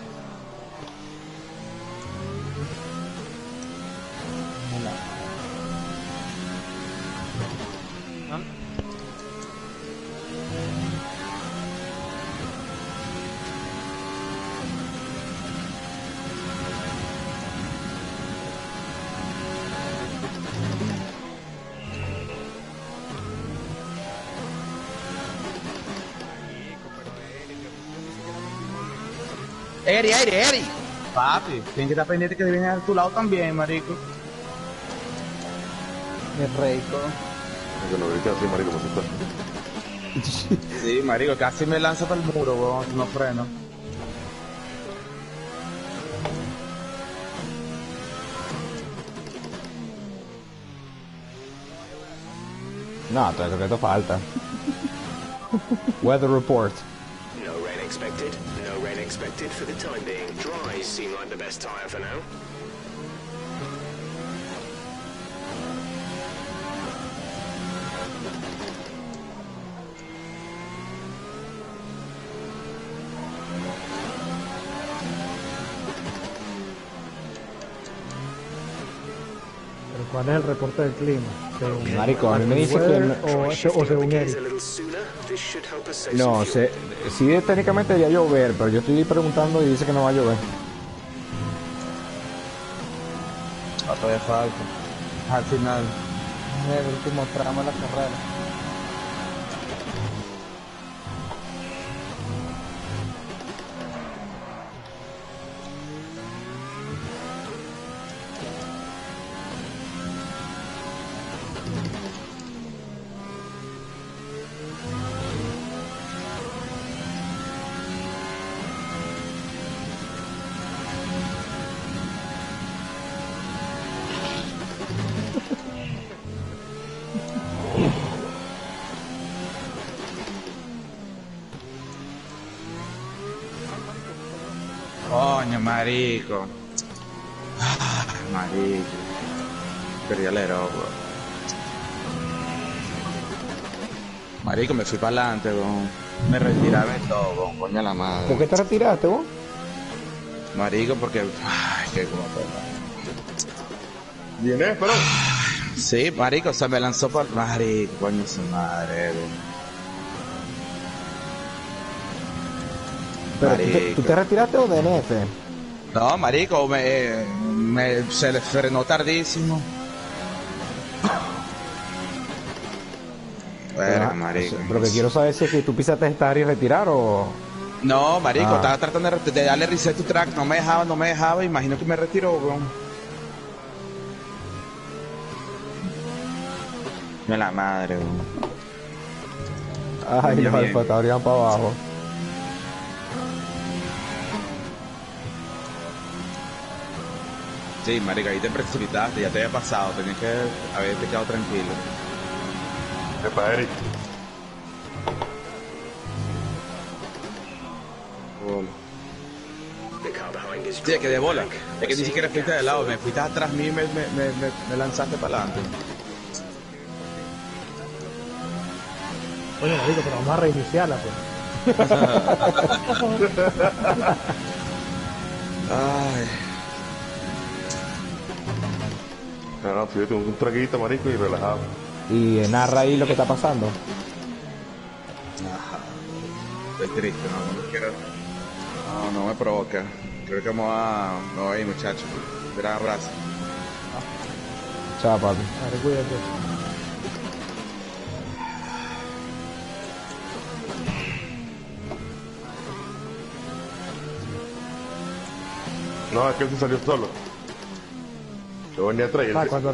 Eri, Eri, Eri. Papi, tienes que estar pendiente que viene a tu lado también, marico. Es rico. Que lo grité así, marico, como si está. Sí, marico, casi me lanza para el muro, weón, no freno. No, todavía creo que te falta. Weather report. No rain expected. No rain expected for the time being. Dries seem like the best tyre for now. Pero ¿cuál es el reporte del clima? Según- Marico, a mí me dice que... Weather no- O, o según Eric. A little sooner. This should help us save No, some fuel. se, sí técnicamente debería llover, pero yo estoy preguntando y dice que no va a llover. Ah, todavía falta. Al final. Es el último tramo de la carrera. Coño, marico. Ah, marico. Perdí el aero, bro. Marico, me fui para adelante, weón. Me retiraba de todo, weón. Coño la madre. ¿Por qué te retiraste, vos? Marico, porque... Ay, qué como pena. ¿Vienes, pero? Sí, marico, se me lanzó por... Marico, coño su madre, weón. Pero ¿tú te, Marico. ¿tú te retiraste o de N F? No, marico, me, me, se le frenó tardísimo. Verga, Ah, marico. Pero que quiero saber si es que tú pisaste estar y retirar o... No, marico, Ah. estaba tratando de, de darle reset tu track, no me dejaba, no me dejaba, imagino que me retiró, weón. De la madre, weón. Ay, Bien, los bien. alfa abrían para abajo. Sí, marico, ahí te precipitaste, ya te había pasado, tenías que haberte quedado tranquilo. Epa, Eric. Sí, es que de bola. Es que ni siquiera fuiste de lado, me fuiste atrás mío y me, me, me, me, me lanzaste para adelante. Oye, marico, pero vamos a reiniciarla, pues. Ay. No, no, fíjate, un traguito, marico, y relajado. Y eh, narra ahí lo que está pasando. Estoy triste, no, no quiero. No, no me provoca. Creo que vamos a. Me voy a ir, muchachos. Gran abrazo. Chao, papi. Dale, cuídate. No, es que él se salió solo. Yo venía atrás y él Ah, se- cuando...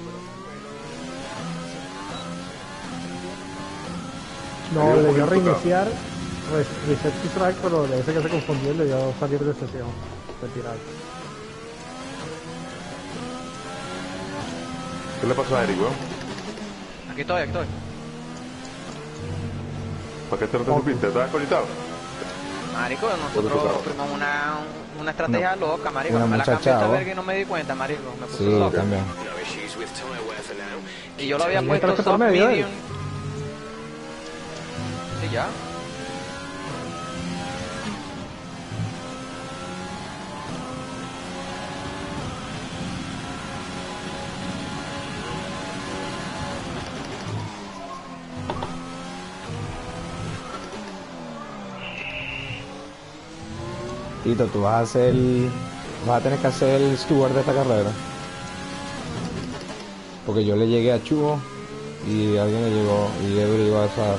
No, Salió le dio poquito, reiniciar, pues, reset to track, pero le dice que se confundió y le dio salir de sesión, retirar. ¿Qué le pasó a Eric, weón? Aquí estoy, aquí estoy. ¿Para qué te lo supiste? ¿Estabas conectado? Marico, nosotros fuimos una, una estrategia loca, marico. una Me la cambié muchacha, esta ¿o? verga y no me di cuenta, marico. Me puse Sí, loco. también. No issues with tire wear for now. Y yo lo había Sí, puesto entraste por soft medio, medium. ¿eh? Sí, ya. Tito, tú vas a hacer el... vas a tener que hacer el steward de esta carrera. Porque yo le llegué a Chugo y alguien le llegó y Edu le llegó a esa...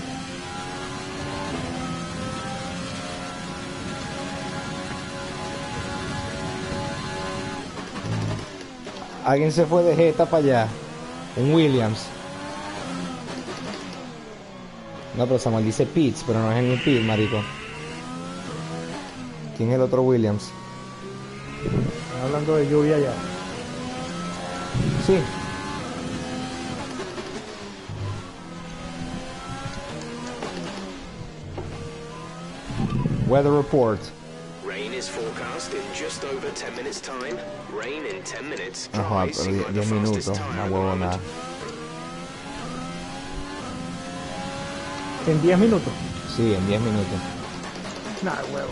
Alguien se fue de Jetta para allá. Un Williams. No, pero Samuel dice Pitts, pero no es en el Pitts, marico. ¿Quién es el otro Williams? Están hablando de lluvia ya. Sí. Weather report. Rain is forecast in just over ten minutes time. Rain in ten minutes. Ajá, Dry, pero seem like the diez fastest minutos, tire una at the huevona. moment. En diez minutos. Sí, en diez minutos. Nah, huevo.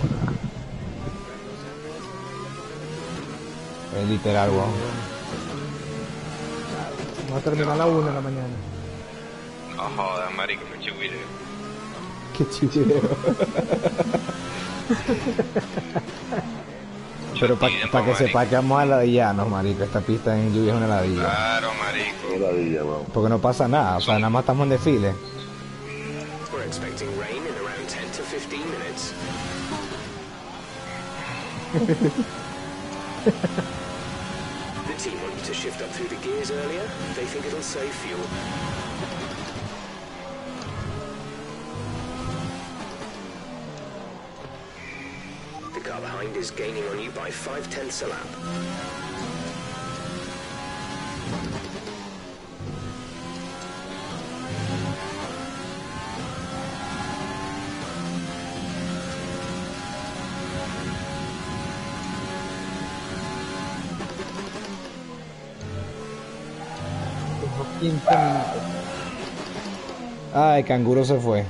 Es literal, weón. Vamos a terminar a la una de la mañana. No jodas, marico, qué chihuire. Qué chideo. Pero para tiempo, pa que marico. sepa que vamos a ladillarnos, marico. Esta pista en lluvia es una ladilla. Claro, marico. Ladilla, weón. Porque no pasa nada, o sea, nada más estamos en desfile. We're expecting rain in around ten to fifteen minutes. The team want you to shift up through the gears earlier. They think it'll save fuel. The car behind is gaining on you by five tenths a lap. Tengo quince minutos. Ay, canguro se fue.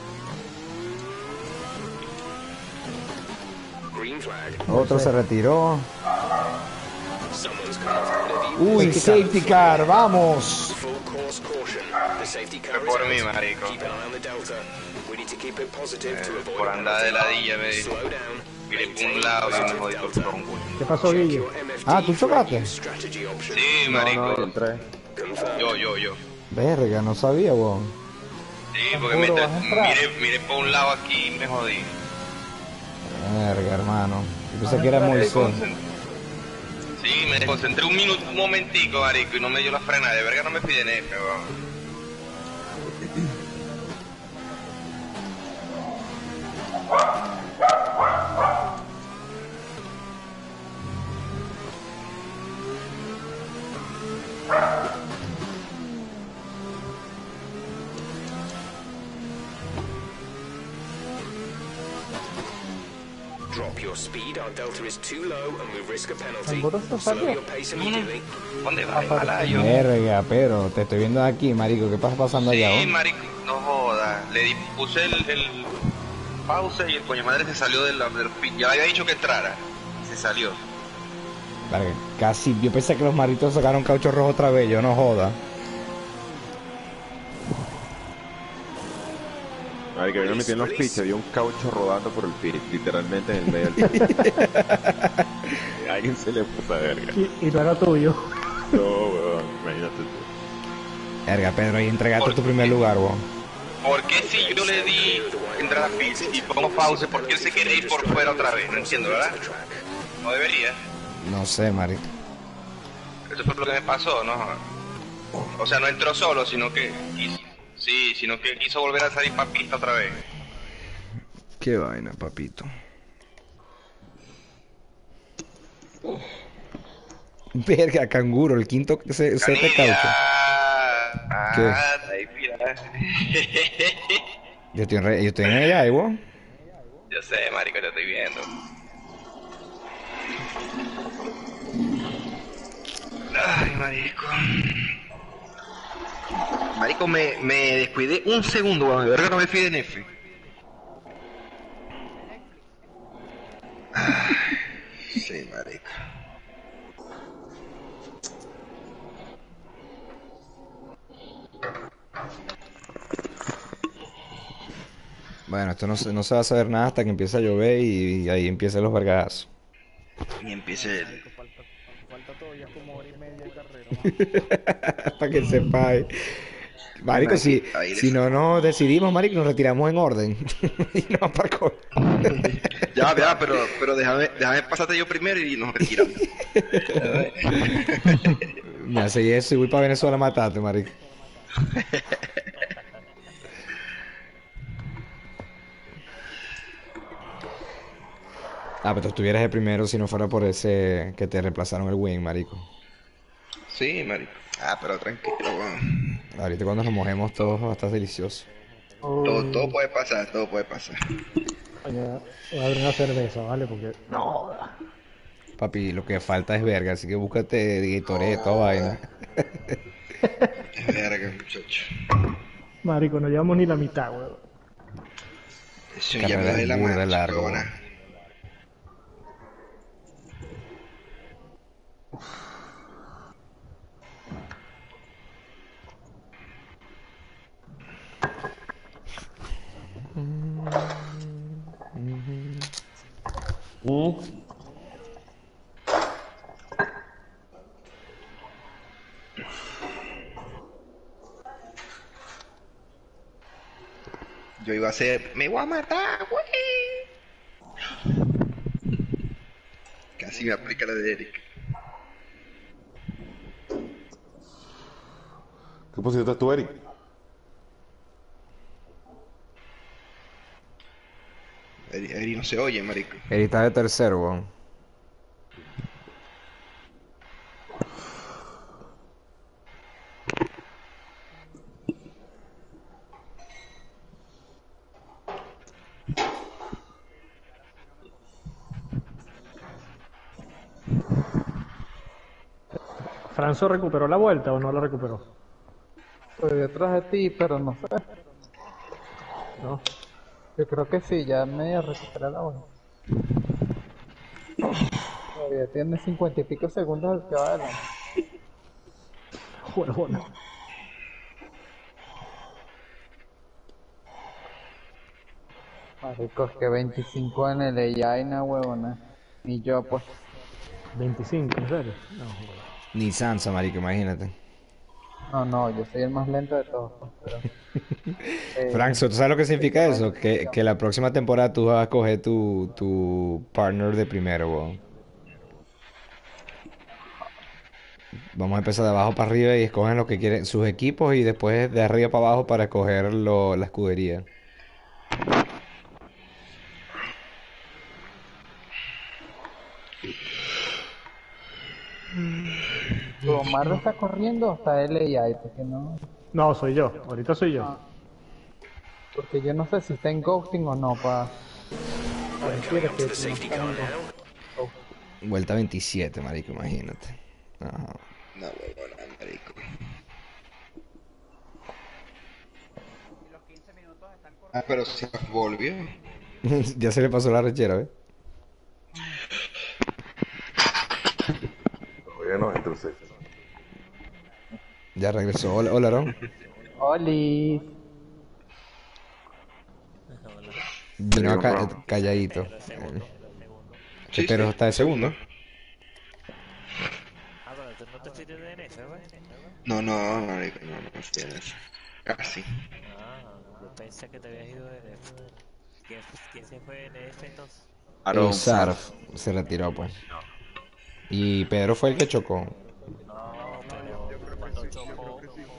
Green flag. Otro se retiró. Someone's come off ahead of you. Uy, safety car, vamos. Full course caution. The safety car is Por out. mí, marico. Keep an eye on the delta. We need to keep it positive to Eh, avoid por andar de penalty. ladilla, me Slow down. miré por un lado y me jodí por el tronco. ¿Qué pasó, Guille? Ah, ¿tú chocaste? Strategy option. Sí, marico. No, no, yo entré. Confirmed. Yo, yo, yo. Verga, no sabía, weón. Sí, porque me, mire, mire por un lado aquí y me jodí. Verga, hermano. Yo pensé que era Moisés. Sí, me concentré un minuto, un momentico, marico, y no me dio la frena. De verga no me piden F, weón. Drop your speed, our delta is too low and we risk a penalty. ¿Alboroto Slow salió? your pace immediately. ¿Dónde va? Malayo. Verga, pero te estoy viendo aquí, marico. ¿Qué pasa pasando allá? Sí, ¿Oh? marico, no joda. Le di, puse el, el pausa y el coño madre se salió del, del pin. Ya le había dicho que entrara. Se salió. Verga, casi. Yo pensé que los maritos sacaron caucho rojo otra vez. Yo no joda. Ay, que me metí en los pitches, había un caucho rodando por el pit, literalmente en el medio del pit. A alguien se le puso a verga. Y, y no era tuyo. No, weón, imagínate tú. Verga, Pedro, ahí entregaste tu primer lugar, weón. ¿Por qué si yo le di entrar a pit y pongo pausa, por qué él se quiere ir por fuera otra vez? No entiendo, ¿verdad? No debería. No sé, marico. Eso fue lo que me pasó, ¿no? O sea, no entró solo, sino que quiso, sí, sino que quiso volver a salir para pista otra vez. Qué vaina, papito. Verga, canguro, el quinto se, se te caucho. ¿Qué? Ah, ahí, mira. Yo estoy en, re, yo estoy en ella, weón. Yo sé, marico, te estoy viendo. Ay, marico. Marico, me, me descuidé un segundo, weón. De verdad no me fui de F. Ay, sí, marico. Bueno, esto no se, no se va a saber nada hasta que empiece a llover y, y ahí empiecen los vergazos. Y empiece el... Falta todavía como hora y media de carrera. Para que sepa. Marico, si, si no nos decidimos, marico, nos retiramos en orden. Y nos aparcó. Ya, ya, pero, pero déjame, déjame pasarte yo primero y nos retiramos. Me hace eso y voy para Venezuela a matarte, marico. Ah, pero tú estuvieras de primero si no fuera por ese que te reemplazaron el win, marico. Sí, marico. Ah, pero tranquilo, weón. Ahorita cuando nos mojemos todos va a estar delicioso. Todo, todo puede pasar, todo puede pasar. Oye, voy a abrir una cerveza, ¿vale? Porque... No. Papi, lo que falta es verga, así que búscate Gatorade, toda vaina. Es verga, muchacho. Marico, no llevamos ni la mitad, weón. Eso ya me da la marcha, largo, weón. Mm. Yo iba a hacer, me voy a matar, güey. Casi me aplica la de Eric. ¿Qué posición estás tú, Eric? Eric, Eric no se oye, marico. Eric está de tercero, weón. ¿Franzo recuperó la vuelta o no la recuperó? Estoy detrás de ti, pero no sé. No. Yo creo que sí, ya medio recuperé la vuelta. Todavía tiene cincuenta y pico segundos el que va adelante. Bueno, bueno. Marico, es que veinticinco en el A I, na huevona. Y yo, pues. veinticinco, ¿en serio? No, joder. Ni Sansa, marico, imagínate. No, no, yo soy el más lento de todos. Pero, eh, Frank, ¿tú sabes lo que significa eso? Que, que la próxima temporada tú vas a coger tu, tu partner de primero, weón. Vamos a empezar de abajo para arriba y escogen lo que quieren sus equipos y después de arriba para abajo para escoger lo, la escudería. Omar está corriendo o está L A I, porque no. No, soy yo. Ahorita soy yo. Porque yo no sé si está en ghosting o no, pa. Coming up to the safety car now. Vuelta veintisiete, marico, imagínate. Ajá. No, huevona, marico. Ah, pero se volvió. Ya se le pasó la rechera, ¿ves? Oye, no, entonces. Ya regresó. Hola, hola, Aaron. Oli. Vino acá calladito. Sí, Pero sí. está de segundo. Ah, pero tú no te fuiste de D N F, güey. No, no, marico, no, no tienes. Casi. Ah, yo pensé que te habías ido de D N F. ¿Quién, quién se fue de D N F entonces? El Sarf se retiró, pues. Y Pedro fue el que chocó. No, pero cuando chocó.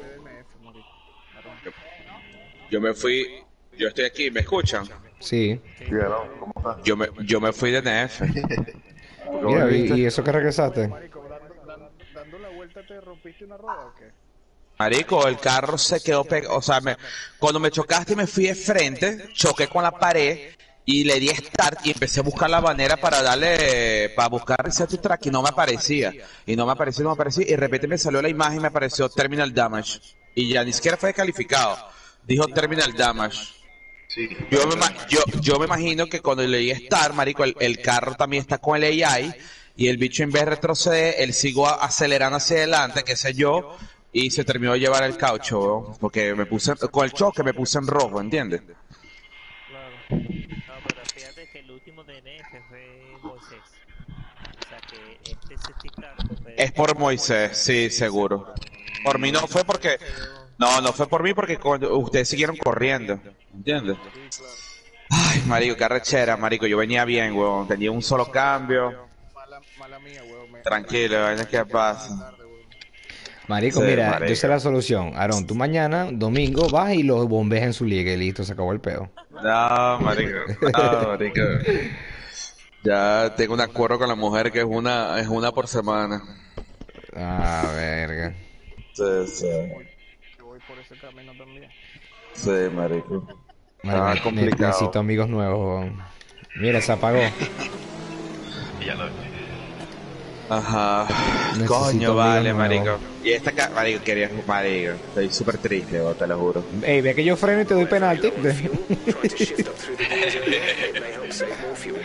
Yo me fui, yo estoy aquí, ¿me escuchan? Sí. Sí, Aaron, ¿cómo estás? Yo me, yo me fui de D N F. Mira, y, y eso que regresaste. Marico, dando, dando, dando la vuelta, ¿te rompiste una rueda o qué? Marico, el carro se quedó pegado, o sea, me, cuando me chocaste me fui de frente, choqué con la pared y le di start y empecé a buscar la manera para darle, para buscar reset to track y no me aparecía, y no me aparecía, no me aparecía, y de repente me salió la imagen y me apareció terminal damage, y ya ni siquiera fue calificado, dijo terminal damage. Sí. Yo me, ima- yo, yo me imagino que cuando le di start, marico, el, el carro también está con el A I y el bicho en vez de retroceder, él siguió a- acelerando hacia adelante, qué sé yo, y se terminó de llevar el caucho, weón, porque me puse, con el choque me puse en rojo, ¿entiendes? Claro. No, pero fíjate que el último D N F fue Moisés. O sea que este safety car fue- Es por Moisés, sí, seguro. Por mí no fue porque, no, no fue por mí porque cuando ustedes siguieron corriendo, ¿entiendes? Ay, marico, qué arrechera, marico, yo venía bien, weón, tenía un solo cambio. Mala, mala mía, weón. Me- Tranquilo, vaina que pasa. Marico, Sí, mira, marico. yo sé la solución. Aaron, tú mañana, domingo, vas y los bombeas en su liga y listo, se acabó el pedo. No, marico, no, marico. Ya tengo un acuerdo con la mujer que es una, es una por semana. Ah, verga. Sí, sí, Yo voy por ese camino también. sí, marico. Marico, Ah, ne- complicado. necesito amigos nuevos, weón. Mira, se apagó. Ya lo Ajá. Necesito Coño, amigos vale, nuevos. marico. Y esta ca... marico, quería, marico, estoy súper triste, weón, te lo juro. Ey, ve que yo freno y te doy penalti. Try to shift up through the gears earlier. It may help save more fuel.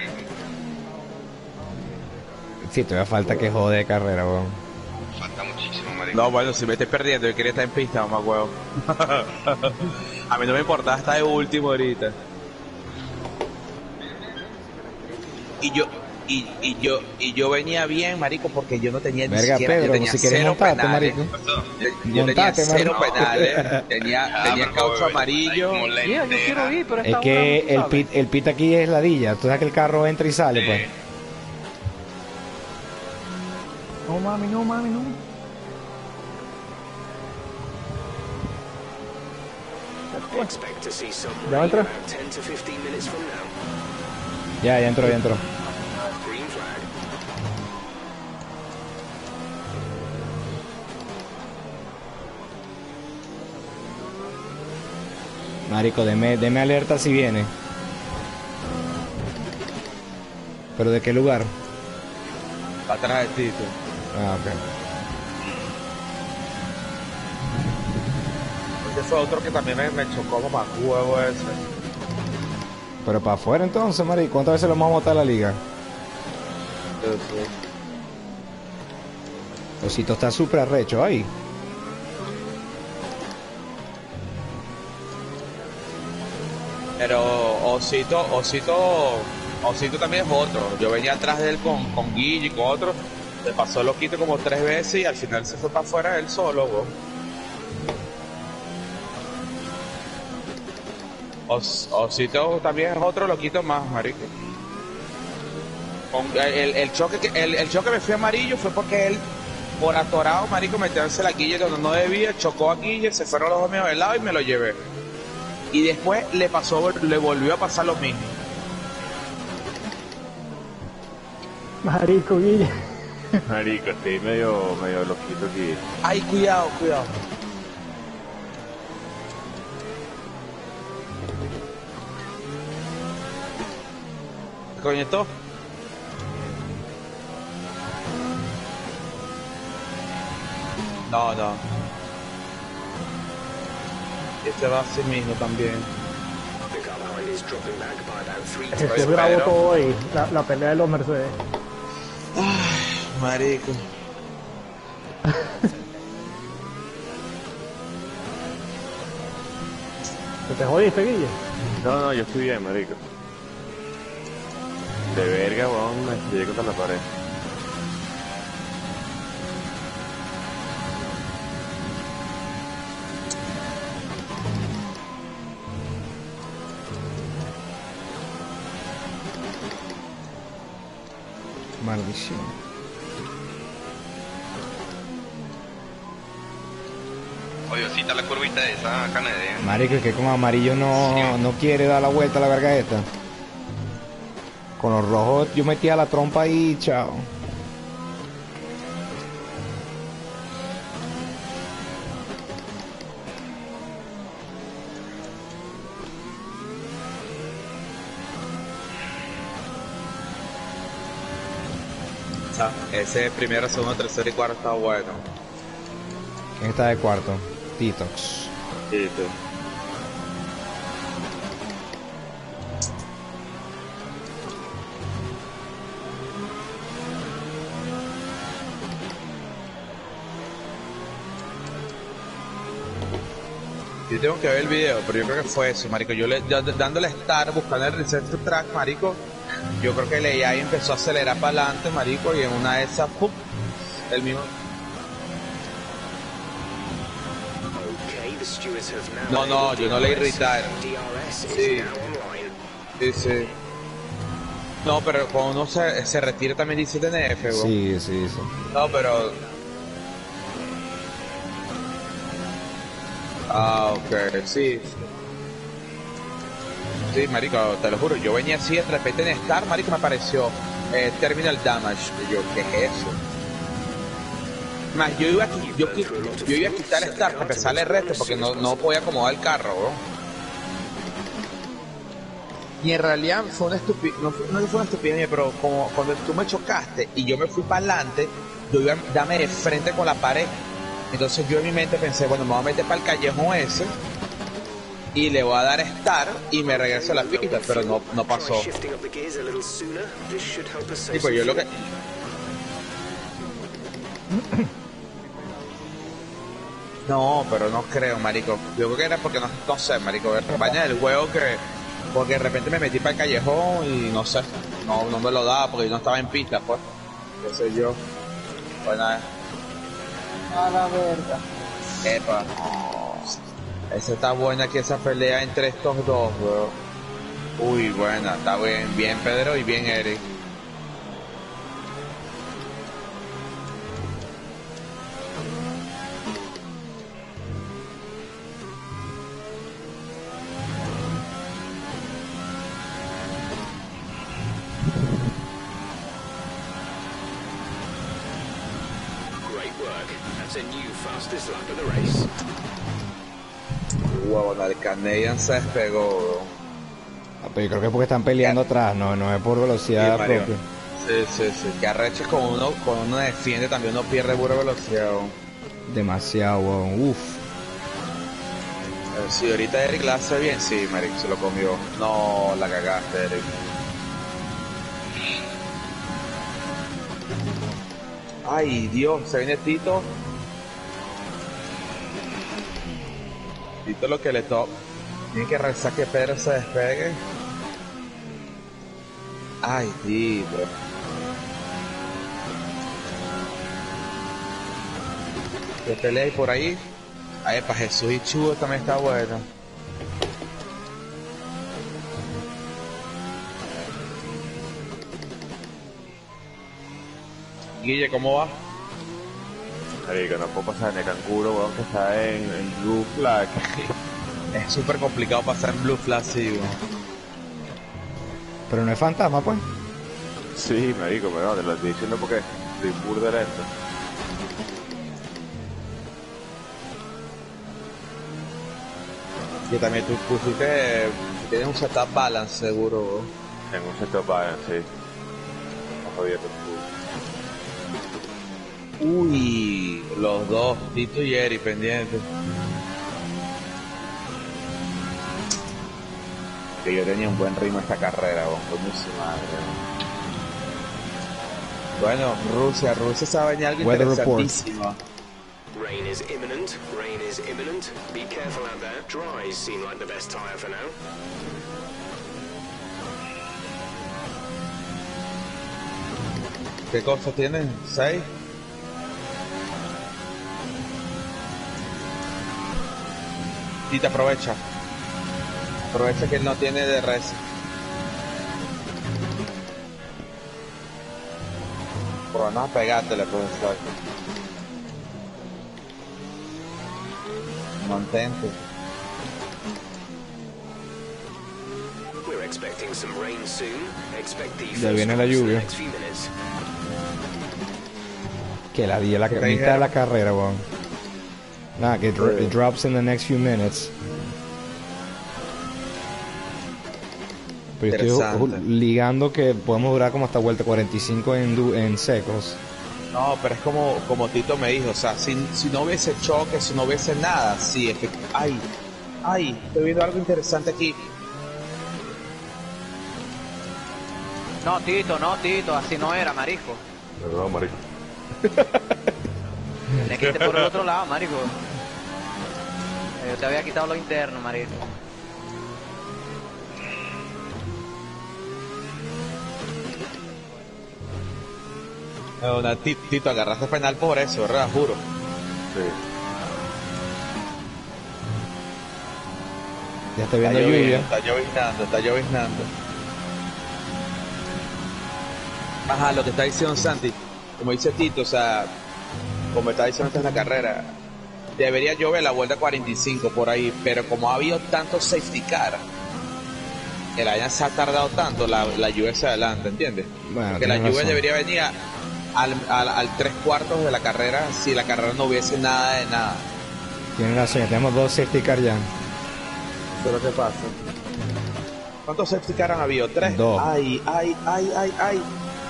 Sí, todavía falta que jode de carrera, weón. falta muchísimo, marico. No, bueno, si me estoy perdiendo, yo quería estar en pista, mamá huevo. A mí no me importaba estar de último ahorita. Y yo, y, y yo, y yo venía bien, marico, porque yo no tenía ni Verga, siquiera, yo Pedro, tenía si quieres cero montarte, penales. marico. Yo, yo Montate, tenía cero marico. penales, tenía, Ah, tenía pero caucho joven, amarillo. ahí como la Mira, yo entera. quiero ir, pero Es esta que hora, el no pit, el pit aquí es ladilla. Tú sabes que el carro entra y sale, pues. No mami, no mami, no. Expect to see some ¿Ya rain entra? about ten to fifteen minutes from now. Ya, ya entró, ya entró. Green flag. Marico, deme, deme alerta si viene. ¿Pero de qué lugar? Atrás de Tito. Ah, ok. Ese fue otro que también me, me chocó como a huevo ese. Pero para afuera entonces, marico. ¿Cuántas veces lo vamos a botar a la liga? Osito está súper arrecho ahí. Pero Osito, Osito, Osito también es otro. Yo venía atrás de él con, con Guille y con otro. Se pasó loquito como tres veces y al final se fue para afuera él solo, bro. Osito también es otro loquito más, marico. Con- el, el choque que el, el choque me fue amarillo fue porque él, por atorado, marico, meterse la quilla donde no debía, chocó a Guille, se fueron los dos míos de lado y me lo llevé. Y después le pasó, le volvió a pasar lo mismo. Marico, Guille. Marico, estoy medio, medio loquito aquí. Ay, cuidado, cuidado. ¿Qué coño esto? No, no. Este va así mismo también. The car behind is dropping back by about three Jesús tenths. grabó todo ahí, la, la pelea de los Mercedes. Marico. ¿Te, te jodiste, Guille? No, no, yo estoy bien, marico. De verga, weón, me estrellé contra la pared. Maldición. Oye, cita la curvita esa, Canedé. Marico, es que con amarillo no, no quiere dar la vuelta a la verga esta. Con los rojos yo metía la trompa ahí, chao. Ah, ese primero, segundo, tercero y cuarto está bueno. ¿Quién está de cuarto? Titox. Sí, tú. Yo tengo que ver el video, pero yo creo que fue eso, marico. Yo le, yo dándole start, buscando el reset to track, marico. Yo creo que el A I empezó a acelerar para adelante, marico, y en una de esas, ¡pum! El mismo. Okay, the stewards have now No, no, yo no le irritar. D R S is Sí. now online. Sí, sí. No, pero cuando uno se, se retira también dice D N F, weón. Sí, sí, sí. No, pero... Ah, ok, sí. Sí, marico, te lo juro, yo venía así, de repente en Star, marico, me apareció eh, Terminal Damage. Y yo, ¿qué es eso? Más, yo iba a, qui- yo, qui- yo iba a quitar Star para empezarle el resto porque no, no podía acomodar el carro, bro. Y en realidad fue una estupidez, no, fue- no fue una estupidez, pero como cuando tú me chocaste y yo me fui para adelante, yo iba a darme de frente con la pared. Entonces yo en mi mente pensé, bueno, me voy a meter para el callejón ese y le voy a dar start y me regreso a la pista, pero no, no pasó. Try shifting up the gears a little sooner. This should help us save Sí, pues yo lo que... No, pero no creo, marico. Yo creo que era porque no, no sé, marico. Vaina del juego que... Porque de repente me metí para el callejón y no sé. No, no me lo daba porque yo no estaba en pista, pues. Qué sé yo. Pues nada. A la verga. Epa. Esa está buena aquí, esa pelea entre estos dos, bro. Uy, buena. Está bien, bien Pedro y bien Eric. Great work. That's a new fastest lap of the race. Wow, el Canadian se despegó, bro. Ah, pero yo creo que es porque están peleando atrás, no, no es por velocidad Sí, Mario. propia. Sí, sí, sí. Que arreches con uno, con uno defiende también uno pierde pura velocidad, bro. Demasiado, weón. Uf. Eh, Sí, ahorita Eric la hace bien, sí, Maric, se lo comió. No, la cagaste, Eric. Ay, Dios, se viene Tito. Tito lo que le toca. Tiene que rezar que Pedro se despegue. Ay, Tito. ¿Qué pelea hay por ahí? Ay, para Jesús y Chugo también está bueno. Guille, ¿cómo va? Marico, no puedo pasar en el canguro, weón, que está en, en Blue Flag. Es súper complicado pasar en Blue Flag, sí, weón. Pero no es fantasma, pues. Sí, marico, pero no, te lo estoy diciendo porque estoy burda lento. Y también tú pusiste, tienes un setup balance seguro, weón. Tengo un setup balance, sí. No jodiendo tú. Uy, los dos, Tito y Eri, pendientes. Que yo tenía un buen ritmo esta carrera, weón, buenísima madre. Bueno, Rusia, Rusia se va a venir algo Weather interesantísimo. Rain is imminent, rain is imminent. Be careful out there. Dries seem like the best tyre for now. ¿Qué cosa tienen? ¿Seis? Y te aprovecha. Aprovecha que él no tiene de res. Por lo menos pegártele, profesor. Mantente. We're expecting some rain soon. Expect the Ya viene la lluvia. next few minutes. Que la di a la ¿Qué te mitad de dijeron? la carrera, weón. Nada, que dro- it drops in the next few minutes. Pero yo estoy ju- Interesante. ligando que podemos durar como hasta vuelta cuarenta y cinco en, du- en secos. No, pero es como, como Tito me dijo, o sea, si, si no hubiese choque, si no hubiese nada, sí, efect- ay, ay, estoy viendo algo interesante aquí. No, Tito, no, Tito, así no era, marico. Perdón, marico. Tienes que irte por el otro lado, marico. Yo te había quitado lo interno, marico. No, no, Ti- Tito, agarraste penal por eso, ¿verdad? Juro. Sí. Ya estoy Está viendo lluvia. lloviendo, está lloviznando, está lloviznando. Ajá, lo que está diciendo Santi, como dice Tito, o sea, como está diciendo antes en la carrera, debería llover la vuelta cuarenta y cinco por ahí, pero como ha habido tanto safety car, que la hayan se ha tardado tanto, la, la lluvia se adelanta, ¿entiendes? Bueno, Porque la tienes lluvia razón. debería venir a- al, al, al tres cuartos de la carrera si la carrera no hubiese nada de nada. Tienes razón, ya tenemos dos safety car ya. Pero ¿qué pasa? ¿Cuántos safety car han habido? ¿Tres? Dos. Ay, ay, ay, ay, ay.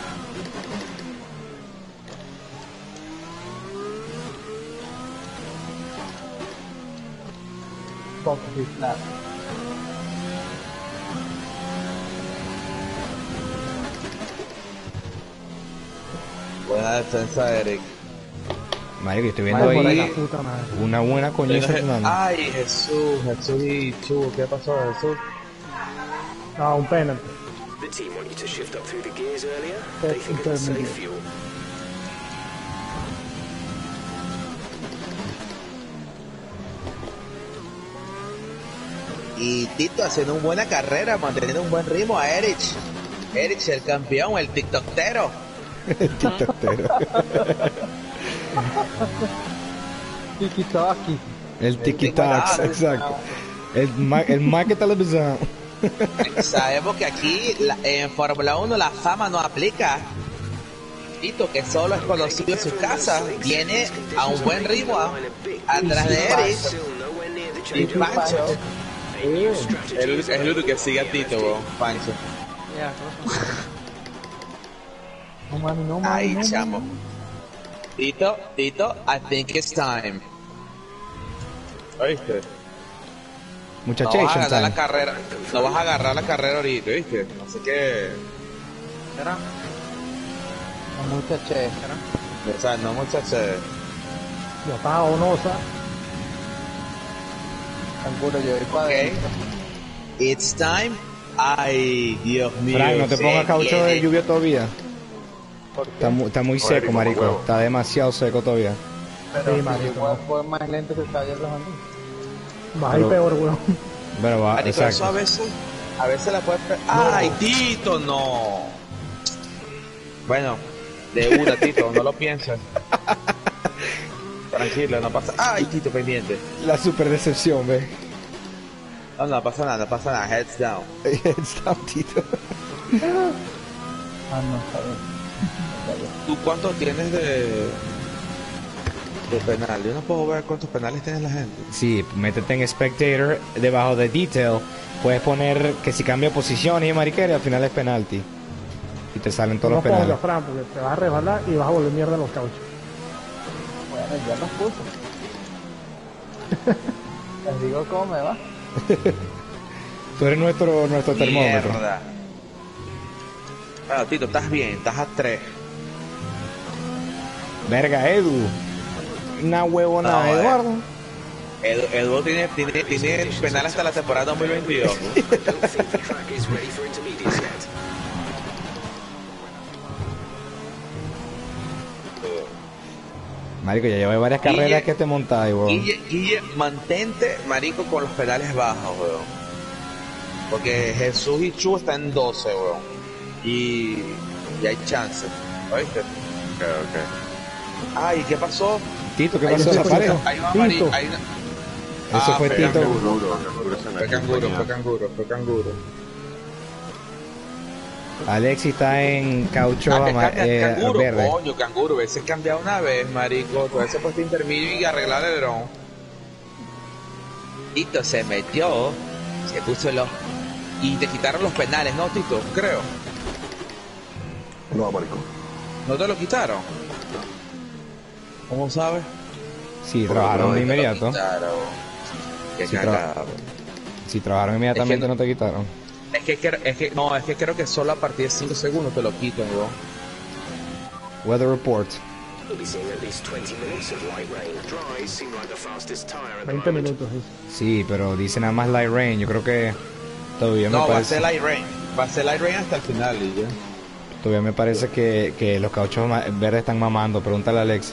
Buena defensa de Eric. Marico, estoy viendo Ay, por ahí la puta madre. una buena coñaza. Fernando. Ay, Jesús, Jesús y Chu, ¿qué pasó, Jesús? Ah, un penalty. The team want you to shift up through the gears earlier. They That's think it'll save intermediate. fuel. Y Tito haciendo una buena carrera, manteniendo un buen ritmo a Erich. Erich, el campeón, el tiktokero. El tiktokero. Tiki-taki. El tiki-tax, TikTok. exacto. El, ma el market televisión. Sabemos que aquí la- en Fórmula uno la fama no aplica. Tito, que solo es conocido en su casa, viene a un buen ritmo a- atrás de Erich. Still nowhere near the Y changeover. Pancho. A new strategy Es el, is es el único que sigue a Tito, weón, Pancho. Ya, No mami, no mami, Ay, no, chamo. Tito, Tito, I think it's time. ¿Oíste? No vas a Muchachation agarrar la time. carrera, no vas a agarrar la carrera ahorita, ¿viste? Así que, ¿será? no, muchaché. o sea, no muchachos. Ya está onosa. Canguro, yo voy para Ok. adentro. It's time. Ay, Dios mío. Frank, no te se pongas caucho de viene. lluvia todavía. ¿Por qué? Está, mu- está muy Oye, seco, como marico. huevo. Está demasiado seco todavía. Pero Sí, si marico. igual fue más lento que está ayer los amigos. Más y Pero- peor, weón. Bueno, va, Marico, eso a exacto. veces, a veces la puedes... pe- ¡Ay, Tito, no! Bueno, De una, Tito, no lo pienses. Tranquilo, no pasa. ¡Ay, Tito, pendiente! La super decepción, ve. No, no pasa nada, no pasa nada. Heads down. Heads down, Tito. Ah, no, está bien. ¿Tú cuánto tienes de, de penal? Yo no puedo ver cuántos penales tiene la gente. Sí, métete en Spectator, debajo de Detail. Puedes poner que si cambia posición y mariquera, al final es penalti. Y te salen todos No los penales. pongas, Fran, porque te vas a resbalar y vas a volver mierda los cauchos. Bueno, ya los puse. Les digo cómo me va. Tú eres nuestro, nuestro termómetro. Mierda. Bueno, Tito, estás bien, estás a tres. Verga, Edu. Una huevona, No, eh. Eduardo. Edu, Edu tiene, tiene, tiene el penal hasta la temporada dos mil veintidós. Marico, ya llevo varias carreras Guille, que te montáis, weón. Guille, Guille, mantente, marico, con los penales bajos, weón. Porque Jesús y Chu están en doce, weón. Y, y hay chance, ¿oíste? Ok, ok. Ay, ¿qué pasó? Tito, ¿qué Ahí pasó? se ¿La pared? Ahí va, Tito. marico. Ahí... Eso Ah, fue fue Tito. Canguro, canguro se Fue metió en canguro, compañía. fue canguro, fue canguro. Alexis está en caucho Ah, que ama- cambia- eh, canguro, verde. coño, canguro, hubiese cambiado una vez, marico. Tú hubiese puesto intermedio y arreglar el dron. Tito se metió, se puso los... Y te quitaron los penales, ¿no, Tito? Creo. No, marico. ¿No te lo quitaron? ¿Cómo sabes? Sí, trabajaron de No, te lo inmediato. quitaron. Qué Sí, cagada. Si trabajaron inmediatamente Es que- no te quitaron. Es que, cre- es que, no, es que creo que solo a partir de cinco segundos te lo quitan, weón. Weather report. We'll be seeing at least twenty minutes of light rain. Dries seem like the fastest tire at the veinte moment. minutos, dice. Sí, pero dice nada más light rain. Yo creo que todavía me No, va a parece, ser light rain. Va a ser light rain hasta el final y ya. todavía me parece que, que los cauchos ma- verdes están mamando. Pregúntale a Alexis.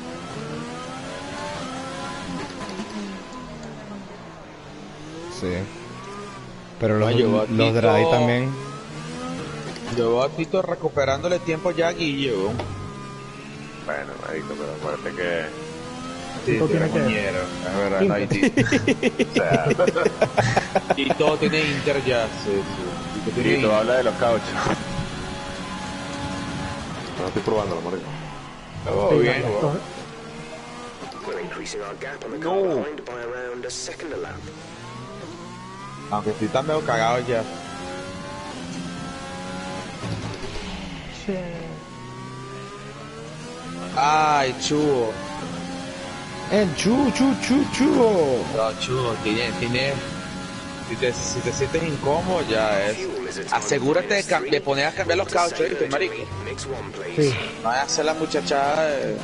Sí. Pero los, No, llegó los Tito- dry también. Yo a Tito recuperándole tiempo ya a Guille, weón. Bueno, marico, pero acuérdate que... Sí, Tito tú tiene eres que- moñero. Es verdad, no hay Inter. Tito. O sea, Tito tiene Inter ya, sí, sí. Tito tiene Tito Inter. habla de los cauchos. No, estoy probándolo, marico. Oh, Sí, bien, esto- weón. We're increasing our gap on the car behind by around a second a lap. Aunque estoy tan medio cagado ya. Ay, chubo. El chu, chu, chu, chubo. No, chubo, tiene, tiene... Si te, si te sientes incómodo ya es... Asegúrate de, cam- de poner a cambiar los cauchos, ¿viste, marico? Mix one, please. Sí. No vayas a hacer la muchachada de...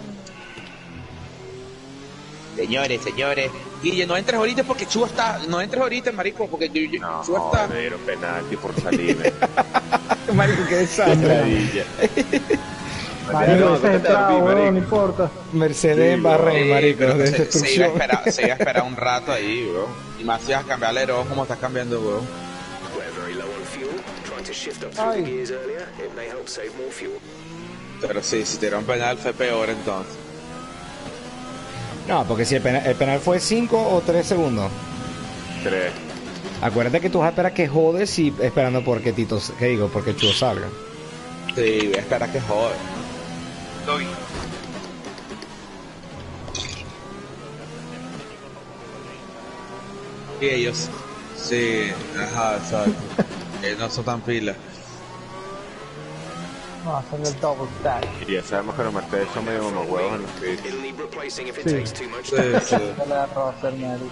Señores, señores. Guille, no entres ahorita porque Chubo está... No entres ahorita, marico, porque yo, yo- No, Chubo está... me dieron penalti por salirme. Marico, qué desastre. Marico, ese es entrado, weón, no importa. Mercedes en Bahrein, Sí, marico, pero de se, se iba a destrucción. esperar, se iba a esperar un rato ahí, bro. Y más si vas a cambiar el alerón como estás cambiando, bro. We're very low on fuel. Trying to shift up through the gears earlier, it may help save more fuel. Pero sí, si te dieron penal fue peor entonces. No, porque si el penal, el penal fue cinco o tres segundos. Tres. Acuérdate que tú vas a esperar que jodes y esperando porque Tito, que digo, porque Chubo salga. Sí, voy a esperar que jode. Doy. Y ellos, sí, ajá, exacto. Eh, no son tan pilas. No, hacen el double stack. Y ya sabemos que los Mercedes son medio unos huevos en los pits. It'll need replacing if it Sí. takes too much Sí, time. sí. No le da roster, marico.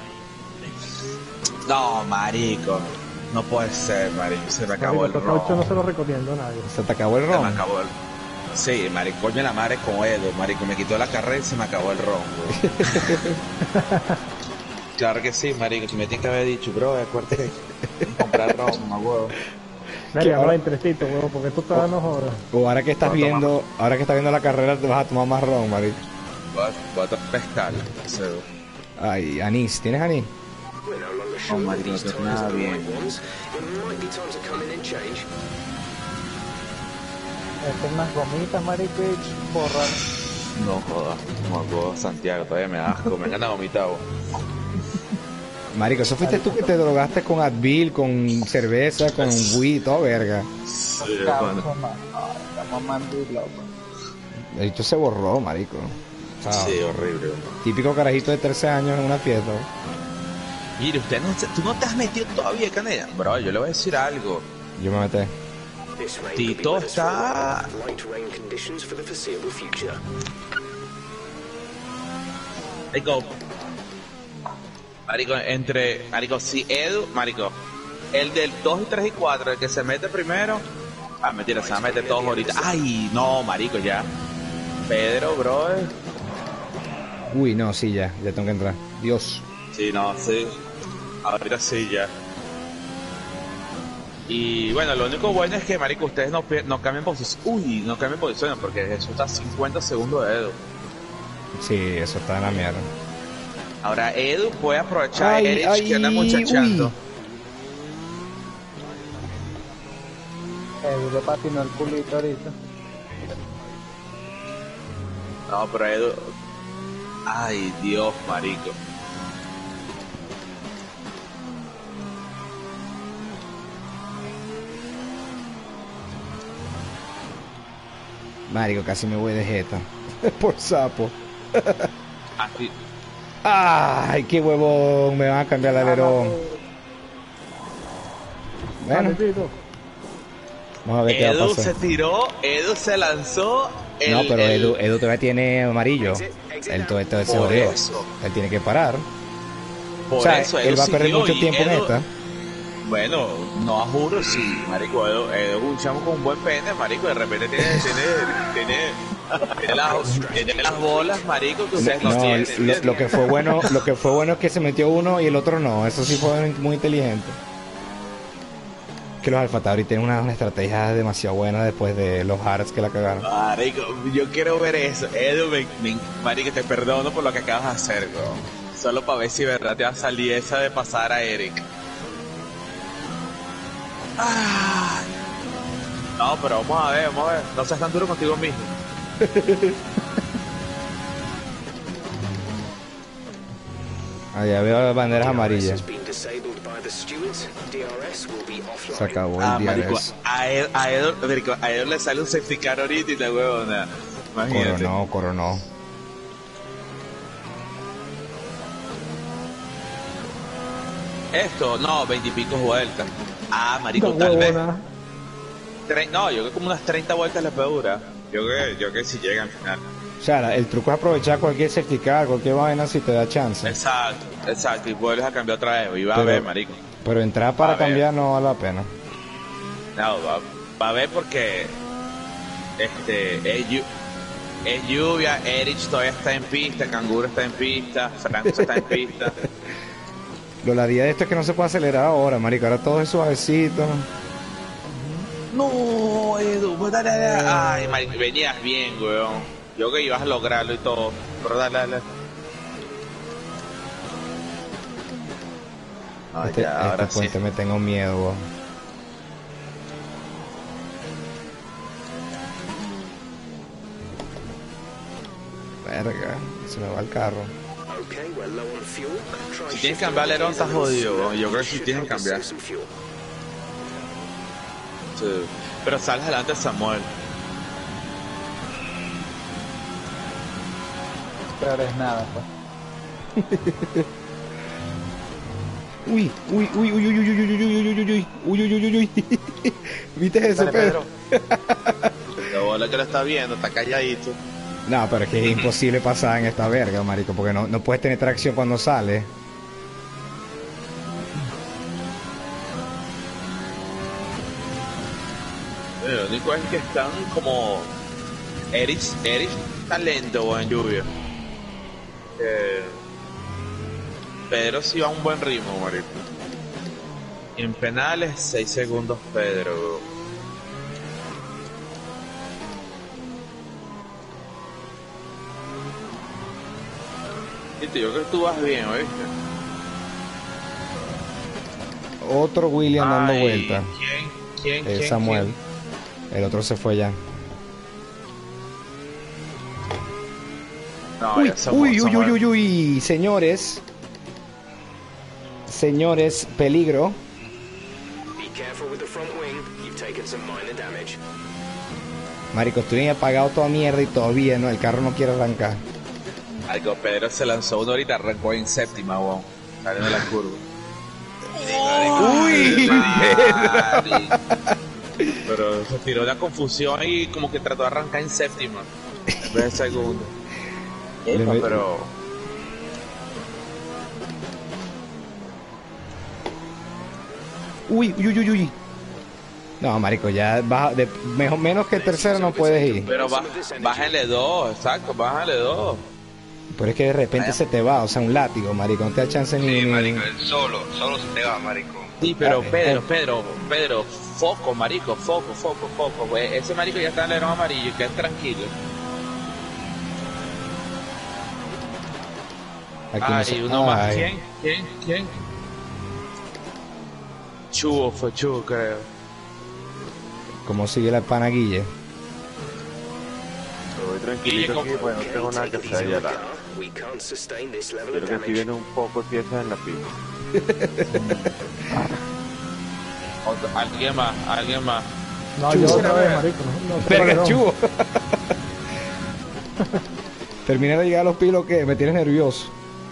No, marico. No puede ser, marico. Se me acabó Marico, el estos cauchos no ron. se los recomiendo a nadie. Se te acabó el Se me ron. acabó el... Sí, marico, coño la madre con Edo, marico. Me quitó la carrera y se me acabó el ron, bro. Claro que sí, marico. Si me tienes que haber dicho, bro, acuérdate que tienes que comprar ron, mamá huevo. Verga, ahora- no entrecito, weón, porque esto está dando jodas. O ahora que estás No, viendo, ahora que estás viendo la carrera te vas a tomar más ron, marico. Voy a, voy a pescar, cedo. Ay, anís, ¿tienes anís? We're no longer Oh, sure if marico, these no tires tengo nada are the bien. right ones. It might be time to come in and change. Es unas gomitas, marico, y borrar. No jodas, Moco, Santiago, todavía me da asco, me gana vomitado. Marico, eso fuiste tú que te drogaste con Advil, con cerveza, con weed, todo verga. Sí, Cabrón, bueno. mano. Estamos mandilos, El hecho se borró, marico. O sea, Sí, horrible. típico carajito de trece años en una fiesta. Mire, usted no, se- tú no te has metido todavía, Canella. Bro, yo le voy a decir algo. Yo me metí. This rain could be Tito weather está... with light rain conditions for the foreseeable future. Marico, Marico, entre... Marico, si Edu... Marico, el del dos y tres y cuatro, el que se mete primero... Ah, mentira, se va a meter todos ahorita. Ay, no, marico, ya. Pedro, bro. Uy, no, sí, ya, ya tengo que entrar. Dios. Sí, no, sí. Ahorita sí, ya. Y bueno, lo único bueno es que, marico, ustedes no, pier- no cambian posición. Uy, no cambian posiciones porque Jesús está a cincuenta segundos de Edu. Sí, eso está en la mierda. Ahora Edu puede aprovechar a Ay, Erich ay, que anda muchachando. uy. Eh, le patinó el culito ahorita. No, pero Edu... Ay, Dios, marico. Marico, casi me voy de jeta. Por sapo. Así. Ay, qué huevón. Me van a cambiar el alerón. Bueno, vamos a ver qué va a Edu pasar. se tiró, Edu se lanzó. El, No, pero el- Edu, Edu todavía tiene amarillo. Él todo esto se Por jodió. eso. Él tiene que parar. Por O sea, eso, él Edu va a perder siguió mucho y tiempo en Edu- esta. Bueno, no juro, sí, marico, Edu, Edu es un chamo con un buen pene, marico, de repente tiene, tiene, tiene, tiene, las, tiene las bolas, marico, que ustedes no, No, tienen. lo, lo que fue bueno, lo que fue bueno es que se metió uno y el otro no. Eso sí fue muy inteligente. Que los Alpha Tauri tienen una, una estrategia demasiado buena después de los Hards que la cagaron. Marico, yo quiero ver eso. Edu, me, me- marico, te perdono por lo que acabas de hacer, bro. Solo para ver si verdad te va a salir esa de pasar a Eric. Ah. No, pero vamos a ver, vamos a ver. No seas tan duro contigo mismo. Allá veo las banderas D R S amarillas. has been disabled by the stewards. D R S will be offline. Se acabó Ah, el marico, D R S. a Edu, a Edu, marico, a Edu le sale un safety car ahorita y la huevona. Imagínate. Coronó, coronó. Esto, no, veintipico vueltas. Ah, marico, Esta tal vez. huevona. Tre- no, yo creo que como unas treinta vueltas le puede durar. Yo que, yo que si llega al final. O sea, la- el truco es aprovechar cualquier safety car, cualquier vaina si te da chance. Exacto, exacto, y vuelves a cambiar otra vez. Y va a Pero- ver, marico. Pero entrar para A ver. cambiar no vale la pena. No, va, va a ver porque este es, llu- es lluvia, Erich todavía está en pista, Canguro está en pista, Franco está en pista. Lo la día de esto es que no se puede acelerar ahora, marico. Ahora todo es suavecito. No, Edu, pues dale, dale. Ay, marico, venías bien, weón. Yo que ibas a lograrlo y todo. Pero dale, dale. Ah, este ya, este ahora sí. puente me tengo miedo, weón. Verga, se me va el carro. Okay, we're low on fuel. Try Si tienes que shifting cambiar the alerón, gears está a little jodido, sooner. weón. Yo creo que sí Should tienes que help us cambiar. save some fuel. Sí. Pero sales adelante, Samuel. Peor es nada, pues. Uy, uy, uy, uy, uy, uy, uy, uy, uy, uy, uy, uy, uy, uy, uy, uy, uy. ¿Viste eso, Dale, Pedro? La bola que lo está viendo, está calladito. No, pero es que es imposible pasar en esta verga, marico, porque no, no puedes tener tracción cuando sale. Lo único es que están como... Erich, Erich está lento, weón, en lluvia. Eh... Pedro sí va a un buen ritmo, marico. Y en penales, seis segundos Pedro. Viste, yo creo que tú vas bien, ¿oíste? Otro William dando Ay, vuelta. ¿Quién? ¿Quién? Eh, ¿Quién? Samuel. El otro se fue ya. No, Uy, ya somos, uy, uy, somos- uy, uy, uy, señores. Señores, peligro. Be careful with the front wing. You've taken some minor damage. Marico, estoy bien apagado toda mierda y todavía no, el carro no quiere arrancar. Algo, Pedro se lanzó uno ahorita, arrancó en séptima, weón. Saliendo de la curva. Uy, Madre. Pero se tiró la confusión y como que trató de arrancar en séptima. En vez de segundo. Le Epa, met- pero... Uy, uy, uy, uy. No, marico, ya baja, de, mejor, menos que tercero no puedes ir. Pero ba- bájenle dos, exacto, bájenle dos. Pero es que de repente se te va, o sea, un látigo, marico, no te da chance ni... Sí, ni- marico, él solo, solo se te va, marico. Sí, pero Ah, Pedro, eh. Pedro, Pedro, foco, marico, foco, foco, foco, güey. Ese marico ya está en el alerón amarillo, que es tranquilo. Aquí no Ay, se- uno más. ay. ¿Quién? ¿Quién? ¿Quién? Chubo, fue Chubo, creo. ¿Cómo sigue la pana Guille? Voy tranquilito aquí, pues no tengo nada que hacer allá atrás. We can't sustain this level Creo of que aquí damage. viene un poco de piezas en la pista. Otro- Alguien más, alguien más. No, Chubo. yo otra vez, marico. No, no, Verga, no. chubo. Terminé de llegar a los pilos que me tienes nervioso.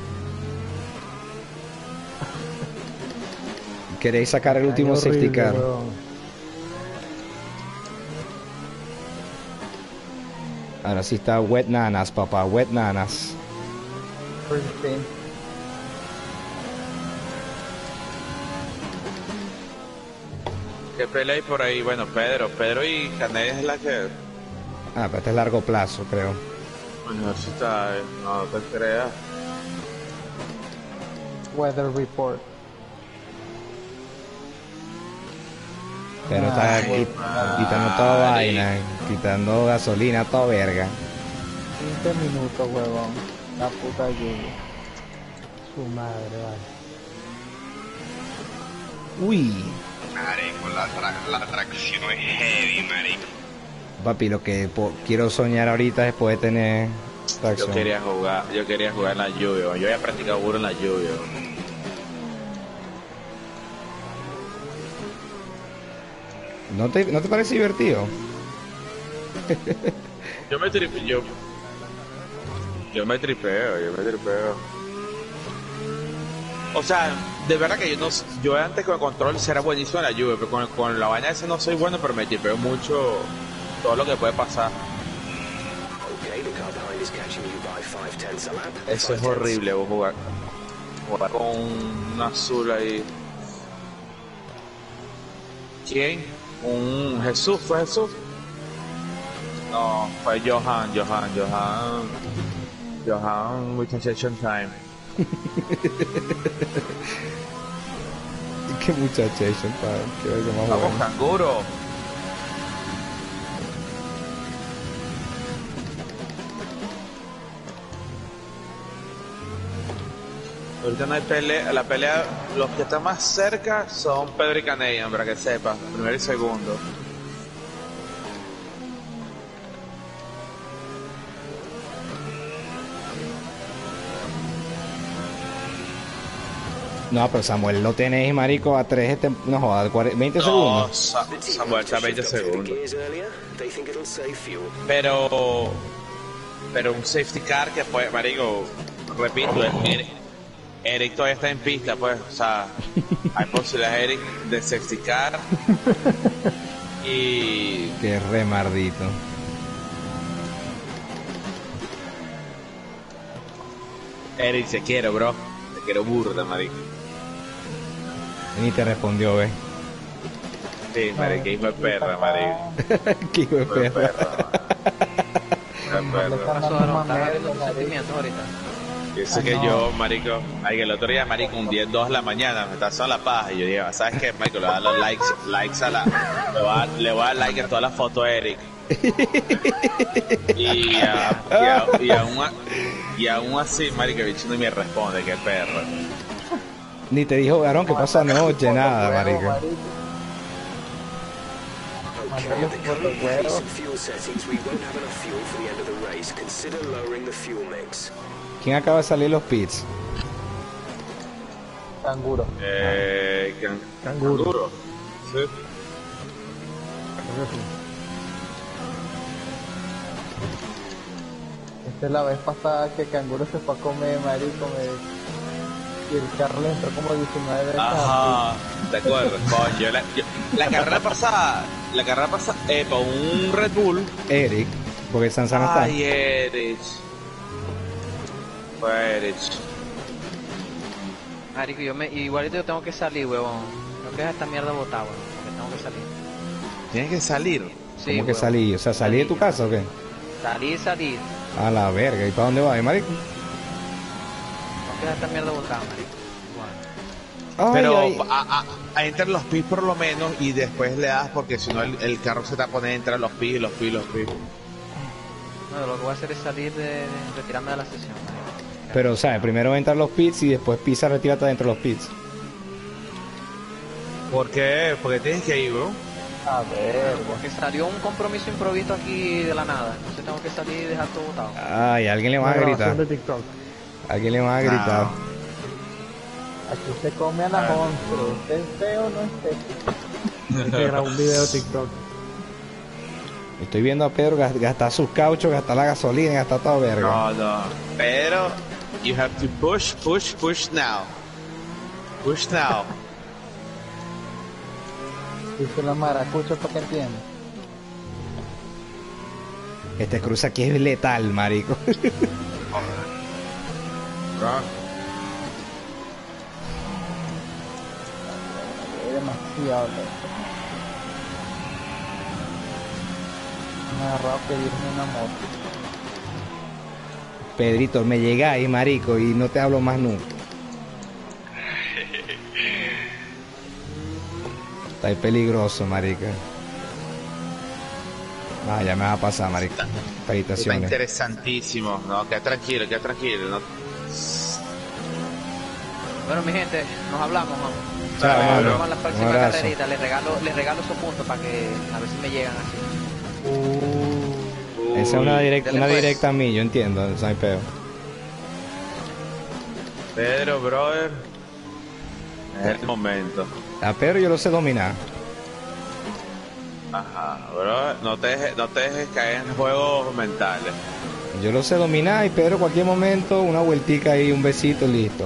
¿Queréis sacar el último Ay, safety horrible, car? weón. Ahora sí está wet nanas, papá, wet nanas. First spin. ¿Qué pelea hay por ahí? Bueno, Pedro, Pedro y Canet es la que... Ah, pero este es largo plazo, creo. Bueno, eso está... No, no te creas. Weather report. Pero está Ay, qui- quitando toda vaina, quitando gasolina, toda verga. quince minutos, huevón. La puta lluvia. Su madre, vale. Uy, Marico, la, tra- la tracción es heavy, marico. papi, lo que po- quiero soñar ahorita es poder tener Yo tracción. quería jugar, yo quería jugar en la lluvia. Yo había practicado burro en la lluvia. ¿No te, ¿No te parece divertido? Yo me tripeo, yo... Yo me tripeo, yo me tripeo. O sea, de verdad que yo no... Yo antes con el control era buenísimo en la lluvia, pero con, con la vaina esa no soy bueno, pero me tripeo mucho todo lo que puede pasar. Okay, the car behind is catching you by five tenths a lap. Eso es horrible, vos jugar, jugar con un azul ahí. ¿Quién? Un Jesús, ¿fue Jesús? No, fue Johan, Johan, Johan. Johan, with session time. Qué muchachation, pa, qué verga más Vamos, bueno. canguro. Ahorita no hay pelea, la pelea, los que están más cerca son Pedro y Canadian, para que sepas, primero y segundo. No, pero Samuel lo tenéis, marico, a tres, este, no jodas, cuarenta, veinte No, segundos. Sa- Samuel está a veinte segundos. Gears earlier, they think it'll save fuel. Pero, pero un safety car que fue, marico, repito, Eric, Eric todavía está en pista, pues, o sea, hay posibilidades Eric de safety car y Qué remardito. Eric se quiere, bro, te quiero burda, marico. Ni te respondió, ve. Sí, marico, hijo de perra, marico. Qué hijo de Hijo de perra. perra. Hijo de perra. Pasó, Aaron, estás abriendo tus sentimientos ahorita. Yo sé que yo, marico, ay, que el otro día, marico, un diez, dos de la mañana, me estaba haciendo la paja y yo dije, ¿sabes qué, marico? Le voy a dar los likes, likes a la, le voy a, le voy a dar like a todas las fotos de Eric. Y, a, y, a, y, aún, a- y aún así, marico, el bicho no me responde, qué perro. Ni te dijo, Aaron, ¿qué pasa anoche? Nada, marico. Okay, at the current pace and fuel settings, we won't have enough fuel for the end of the race. Consider lowering the fuel mix. ¿Quién acaba de salir los pits? Canguro. Eh, can- Canguro. canguro. Sí. Creo que sí. Esta es la vez pasada que Canguro se fue a comer, marico, me... y el carro le entró como diecinueve veces. Ajá, de acuerdo. Coño, la, yo- la carrera pasada, la carrera pasada, eh, con un Red Bull. Eric, porque Sansa no está. Ay, Erich. Fue Erich. Marico, yo me, igualito yo tengo que salir, huevón. No que dejar esta mierda botada, huevón. Porque tengo que salir. Tienes que salir. Sí, ¿Cómo que huevón. salí? O sea, ¿salí de tu casa o qué? Salir, salir. A la verga, ¿y para dónde vas, marico? No que dejar esta mierda botada, marico. Ay, Pero ay. a, a, a entre los pis por lo menos y después le das porque si no el, el carro se te pone entre los pis, los pis, los pis. No, lo que voy a hacer es salir de, de retirarme de la sesión, marico. Pero, ¿sabes? Primero entrar los pits y después pisa, retírate dentro de los pits. ¿Por qué? Porque tienes que ir, bro. A ver, Porque salió un compromiso improvisto aquí de la nada. Entonces tengo que salir y dejar todo botado. Ay, alguien le va Una a gritar. grabación de TikTok. Alguien le va a gritar. aquí se come a las once. ¿Esté feo o no esté? Que grabó un video de TikTok. Estoy viendo a Pedro gas- gastar sus cauchos, gastar la gasolina, gastar todo verga. No, no. Pero you have to push, push, push now. Push now. Dice los maracuchos para que entiendan. Este cruce aquí es letal, marico. Es demasiado lento. Me ha agarrado pedirme una moto. Pedrito, me llegáis, marico, y no te hablo más nunca. Está ahí peligroso, marica. Ah, ya me va a pasar, marica. Está Felicitaciones. interesantísimo. No, queda tranquilo, queda tranquilo. No. Bueno, mi gente, nos hablamos, vamos. Chao, Nos mano. vemos en la Un próxima abrazo. carrerita. Les regalo, les regalo esos puntos para que a ver si me llegan así. Esa es una, direct- Dale, una pues. directa a mí, yo entiendo, no hay pedo. Pedro, brother. Es el momento. A Pedro yo lo sé dominar. Ajá, bro. No te dejes, no te dejes caer en juegos mentales. Yo lo sé dominar y Pedro cualquier momento, una vueltica ahí, un besito, listo.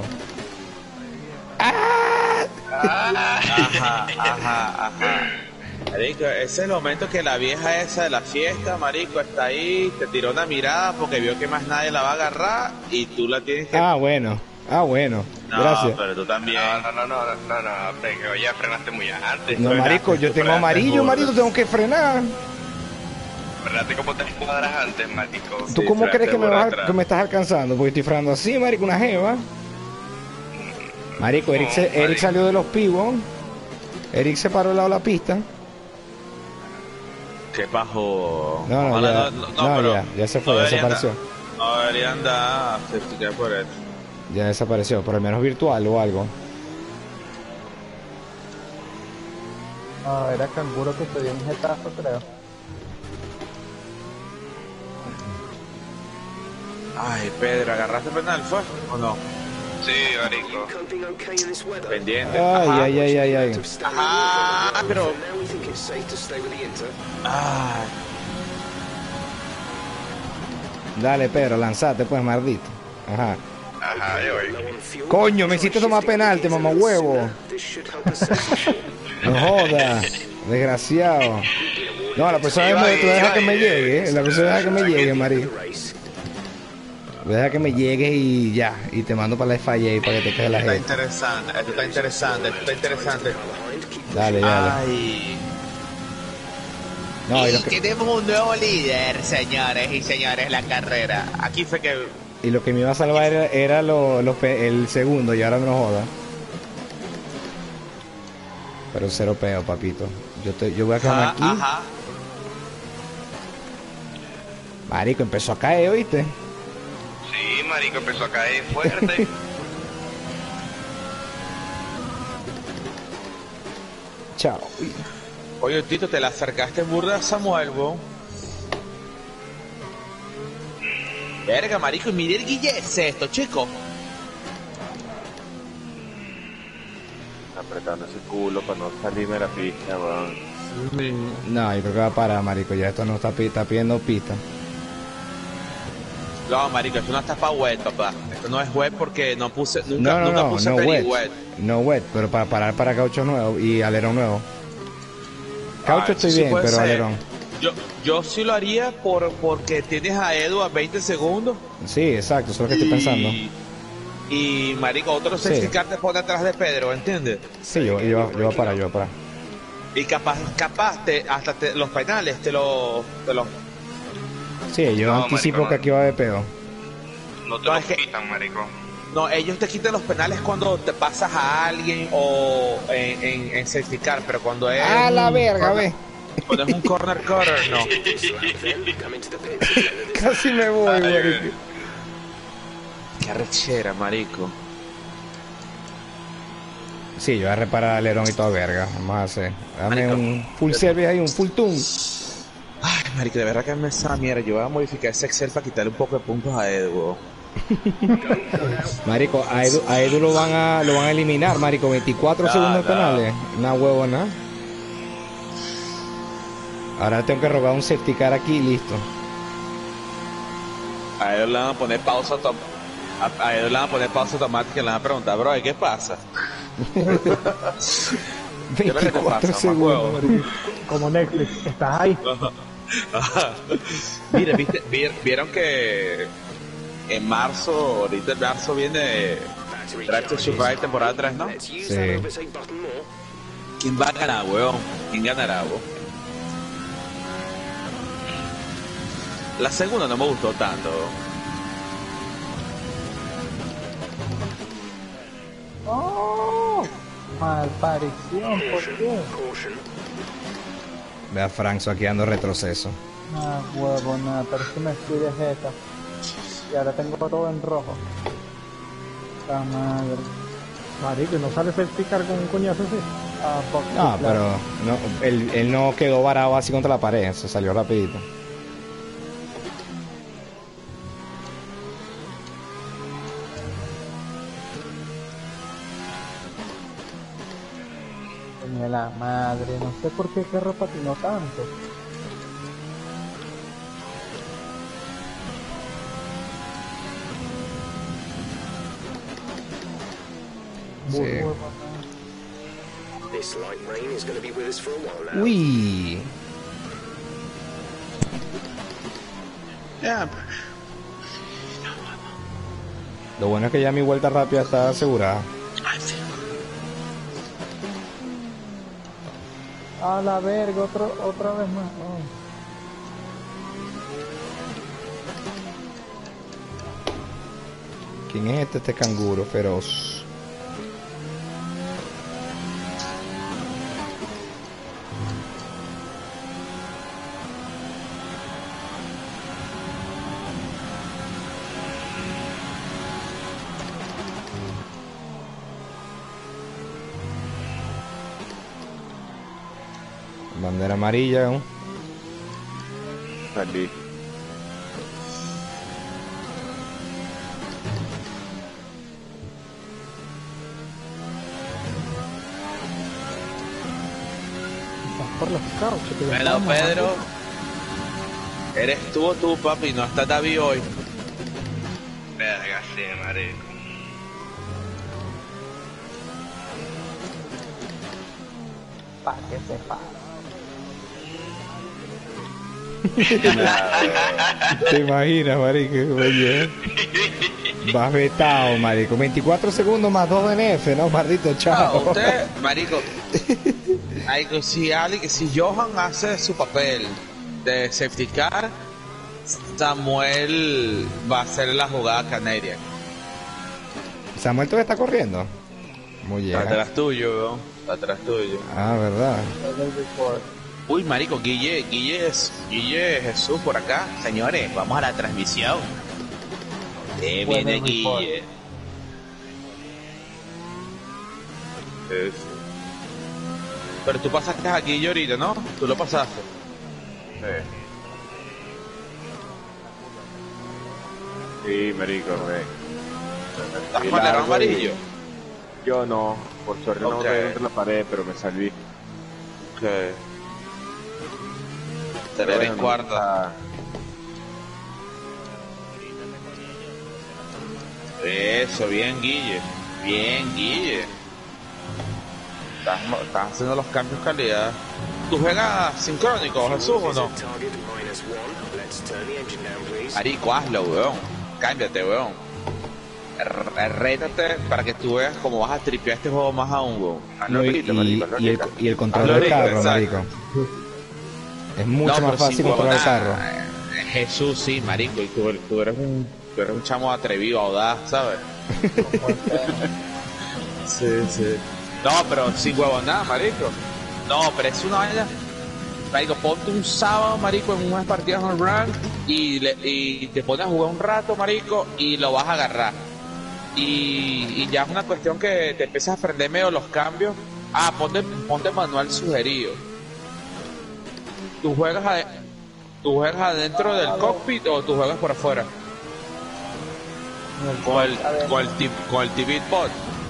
Ajá, ajá, ajá. Marico, ese es el momento que la vieja esa de la fiesta, marico, está ahí, te tiró una mirada porque vio que más nadie la va a agarrar y tú la tienes que... Ah, bueno. Ah, bueno. no, Gracias. pero tú también. No, no, no, no, no, no, pero ya frenaste muy antes. No, marico, yo tengo amarillo, marico, tengo que frenar. Frenaste como tres cuadras antes, marico. ¿Tú Sí, cómo frenaste crees que me, por vas a- atrás. que me estás alcanzando? Porque estoy frenando así, marico, una jeva. Marico, Eric, se- Eric salió de los pibos. Eric se paró al lado de la pista. ¿Qué bajo? No, no, ya, no, pero ya, ya se fue, ya debería desapareció. andar- no debería andar, se explica por eso. Ya desapareció, por lo menos virtual o algo. Ah, era Canguro que se dio un jetazo, creo. Ay, Pedro, ¿agarraste penal, fue? ¿O no? Sí, marico. Coping okay in this weather? Pendiente. Ay, Ajá. ay, ay, ay, ay. Ajá, pero... For now, we think it's safe to stay with the Inter. Ay, Dale, Pedro, lanzate, pues, maldito. Ajá. Ajá, yo voy. Low on fuel. Coño, me hiciste tomar penalti, mamá huevo. This should help us save some fuel. No joda, desgraciado. No, la persona Iba me, ahí, tú deja iba que ahí. me llegue, eh. La persona deja que me llegue, Mari. Race. Deja que me llegue y ya. Y te mando para la F I A para que te quede la está gente. interesante, esto está interesante, esto está interesante. Dale, dale. Ay. No, y y lo que, tenemos un nuevo líder, señores y señores, la carrera. Aquí fue que... y lo que me iba a salvar era, era lo, lo pe- el segundo y ahora no joda. Pero cero peo, papito. Yo, te, yo voy a quedarme Ajá, aquí. ajá. Marico, empezó a caer, ¿oíste? Sí, marico, empezó a caer fuerte. Chao. Oye, Tito, te la acercaste burda a Samuel, weón. Verga, marico, y mire el Guille es esto, chico. Apretando ese culo para no salirme de la pista, weón. No, yo creo que va a parar, marico. Ya esto no está, pi- está pidiendo pista. No, marico, esto no está para wet, papá. Esto no es wet porque no puse, nunca, No, no, nunca no, puse no very wet. wet. No wet, pero para parar para caucho nuevo y alerón nuevo. Caucho Ah, estoy eso sí bien, puede pero ser. alerón. Yo, yo sí lo haría por porque tienes a Edu a veinte segundos. Sí, exacto, eso es lo que estoy pensando. Y, marico, otro Sí. safety car te pone atrás de Pedro, ¿entiendes? Sí, yo, yo, yo voy a parar, yo voy a parar. Y capaz, capaz te, hasta te- los penales te los... Te los Sí, yo No, anticipo marico, que no. aquí va a haber pedo. No te No, lo es que- quitan, marico. no, ellos te quitan los penales cuando te pasas a alguien o en, en, en safety car, pero cuando es... ¡A la un verga, corner- ve! Cuando es un corner cutter, no. Casi me voy, marico. Qué arrechera, marico. Sí, yo voy a reparar alerón y toda verga. Vamos a hacer. Dame Marico. un full service ahí, un full tune. Ay, marico, de verdad que me esa mierda. Yo voy a modificar ese Excel para quitarle un poco de puntos a Edu. Marico, a Edu, a Edu lo van a lo van a eliminar, marico. veinticuatro No, segundos no. penales. Una huevona. Ahora tengo que robar un safety car aquí y listo. A Edu le van a poner pausa automática. A, a Edu le van a poner pausa automática y le van a preguntar, bro, ¿qué pasa? ¿Qué verga te veinticuatro pasa, segundos, mamá huevo? marico. Como Netflix, estás ahí. Mira, ¿viste? Vi- vieron que en marzo, ahorita en marzo viene Drive to Survive temporada tres, ¿no? Sí. ¿Quién va a ganar, weón? ¿Quién ganará, weón? La segunda no me gustó tanto. ¡Oh! Malparición, ¿por qué? Ve a Franzo aquí dando retroceso. Ah, huevo, nada, pero es que me fui de jeta. Y ahora tengo todo en rojo. La madre. Marico, ¿y no sale safety car con un coñazo así? Ah, poco, No, claro. pero no, él, él no quedó varado así contra la pared. Se salió rapidito. Coño, la madre, no sé por qué el carro patinó tanto. Sí. This light rain is going to be with us for a while now. Uy. Ya, Lo bueno es que ya mi vuelta rápida está asegurada. A la verga, otro, otra vez más. No. ¿Quién es este? Este canguro feroz. Bandera amarilla, ¿no? Salí. Estás por los carros, chico. ya Bueno, estamos Pedro, bajando. eres tú o tú, papi, no está David hoy. Verga, sí, marico. Pa' que sepa. ¿Te imaginas, marico? Oye. Vas vetado, marico. veinticuatro segundos más dos D N F, ¿no? Maldito Ah, chao. usted, marico, marico, si Ali, si Johan hace su papel de safety car, Samuel va a hacer la jugada Canadian. Samuel todavía está corriendo. Muy bien. Atrás tuyo, weón. Atrás tuyo. Ah, verdad. Uy, marico, Guille, Guille, es- Guille Jesús por acá. Señores, vamos a la transmisión. Eh, Bueno, viene report. Guille. Pero tú pasaste aquí y ahorita, ¿no? Tú lo pasaste. Sí. Sí, marico, güey. ¿Estás malero amarillo? Yo no, por suerte no Okay. me pegué entre la pared, pero me salví. Ok. Pero Tener bueno, en cuarta. Eso, bien, Guille. Bien, Guille. Estás, estás haciendo los cambios calidad. ¿Tú juegas sincrónico, Jesús, o no? Marico, hazlo, weón. Cámbiate, weón. R- Rétate para que tú veas cómo vas a tripear este juego más aún, weón. No, y, y- y el, y el control del carro, marico. Es mucho No, más pero fácil sin controlar el carro. huevonada, eh, Jesús, sí, marico. Y tú, tú eres un tú eres un chamo atrevido, audaz, ¿sabes? Sí, sí. No, pero sin huevonada, marico. No, pero es una vaina. Marico, ponte un sábado, marico, en unas partidas on rank y, le, y te pones a jugar un rato, marico, y lo vas a agarrar. Y, y ya es una cuestión que te empiezas a aprender medio los cambios. Ah, ponte, ponte manual sugerido. ¿Tú juegas, ade- ¿Tú juegas adentro del cockpit o tú juegas por afuera? Con el, con el, tip- con el T V pod.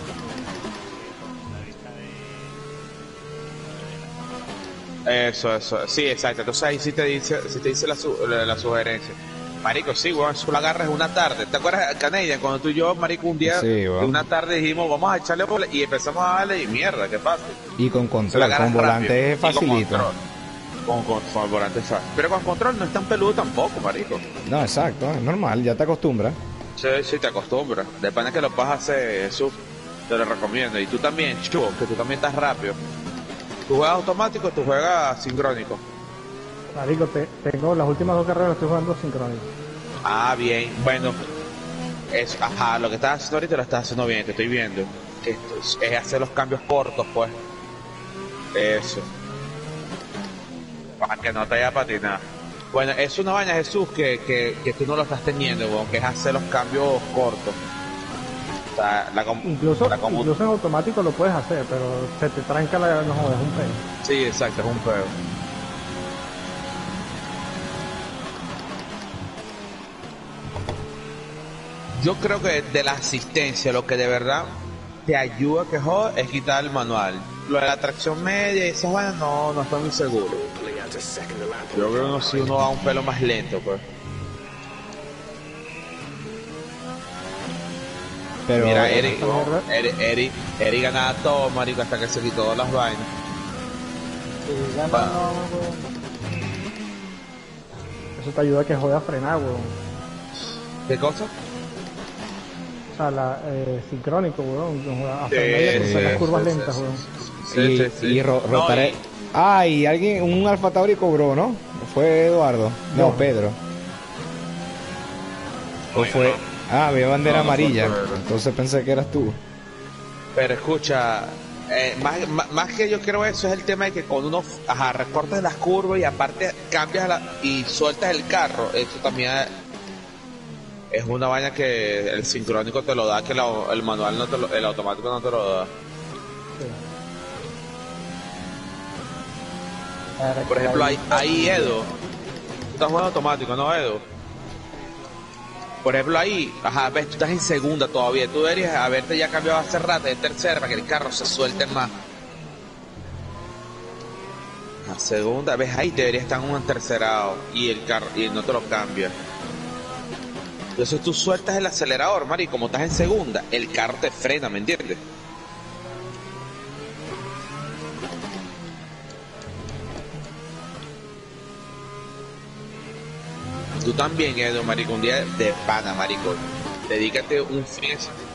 Eso, eso, sí, exacto. Entonces ahí sí te dice, sí te dice la, su- la, la sugerencia. Marico, sí, weón, eso lo agarras una tarde. ¿Te acuerdas, Canadian, cuando tú y yo, marico, un día, Sí, weón. una tarde dijimos, vamos a echarle bola y empezamos a darle y mierda, qué fácil. Y con Se lo control, agarras con volante es rápido. Y con facilito. control. Con, con, con el volante es fácil. Pero con control no es tan peludo tampoco, marico. No, exacto, es normal, ya te acostumbras. Sí, sí, te acostumbras. De pana que lo vas a hacer, Jesús, te lo recomiendo. Y tú también, Chuo, que tú también estás rápido. ¿Tú juegas automático o tú juegas sincrónico? Marico, te, tengo las últimas dos carreras, estoy jugando sincrónico. Ah, bien. Bueno, es, ajá, lo que estás haciendo ahorita lo estás haciendo bien, te estoy viendo. Que esto es, es hacer los cambios cortos, pues. Eso. Para que no te vaya a patinar. Bueno, es una vaina, Jesús, que, que, que tú no lo estás teniendo, weón, que es hacer los cambios cortos. O sea, la, com- Incluso, la comu- incluso en automático lo puedes hacer, pero se te tranca la... No jodas, es un peo. Sí, exacto, es un juego. Yo creo que de la asistencia lo que de verdad te ayuda a que joda es quitar el manual. Lo de la tracción media y esas vainas no, no estoy muy seguro. Yo creo que uno, si uno va un pelo más lento, pues. Pero Mira, Eric, esta mierda- Eric, Eric, Eric ganaba todo, marico, hasta que se quitó todas las vainas. Sí, ya no, Va. no, weón. Eso te ayuda a que jodas a frenar, weón. ¿Qué cosa? O sea, la, eh, sincrónico, weón. No jodas, a Sí, frenar y a cruzar sí, las curvas sí, lentas, sí, weón. Sí, y, sí, sí. y ro- No, rotaré. y- Ah, y alguien, un Alfa Tauri cobró, ¿no? Fue Eduardo. No, No. Pedro. O No, fue. no. Ah, había bandera No, no fue amarilla. Pedro. Entonces pensé que eras tú. Pero escucha, eh, más, más, más que yo creo eso es el tema de que cuando uno ajá, recortas las curvas y aparte cambias la, y sueltas el carro, eso también es una vaina que el sincrónico te lo da, que la- el manual no te lo, el automático no te lo da. Por ejemplo, ahí, ahí Edo, tú estás jugando automático, ¿no, Edo? Por ejemplo, ahí, ajá, ves, tú estás en segunda todavía, tú deberías haberte ya cambiado hace rato de tercera para que el carro se suelte más. La segunda, ves, ahí deberías estar en un tercerado y el carro, y no te lo cambia. Entonces tú sueltas el acelerador, Mari, y como estás en segunda, el carro te frena, ¿me entiendes? Tú también, Edo, marico, un día de pana, marico. Dedícate un fin de semana.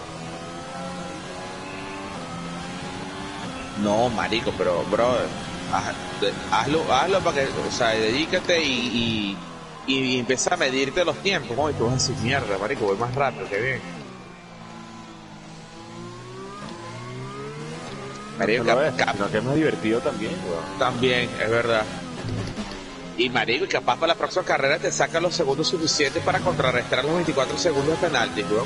No, marico, pero, bro, haz- de- hazlo, hazlo para que, o sea, dedícate y, y, y empieza a medirte los tiempos, ¿no? Y tú vas a decir, mierda, marico, voy más rápido, qué bien. Marico, No solo cap- eso, cap- sino que es más divertido también, weón. también, es verdad. Y marico, y capaz para la próxima carrera te saca los segundos suficientes para contrarrestar los veinticuatro segundos de penalti, weón.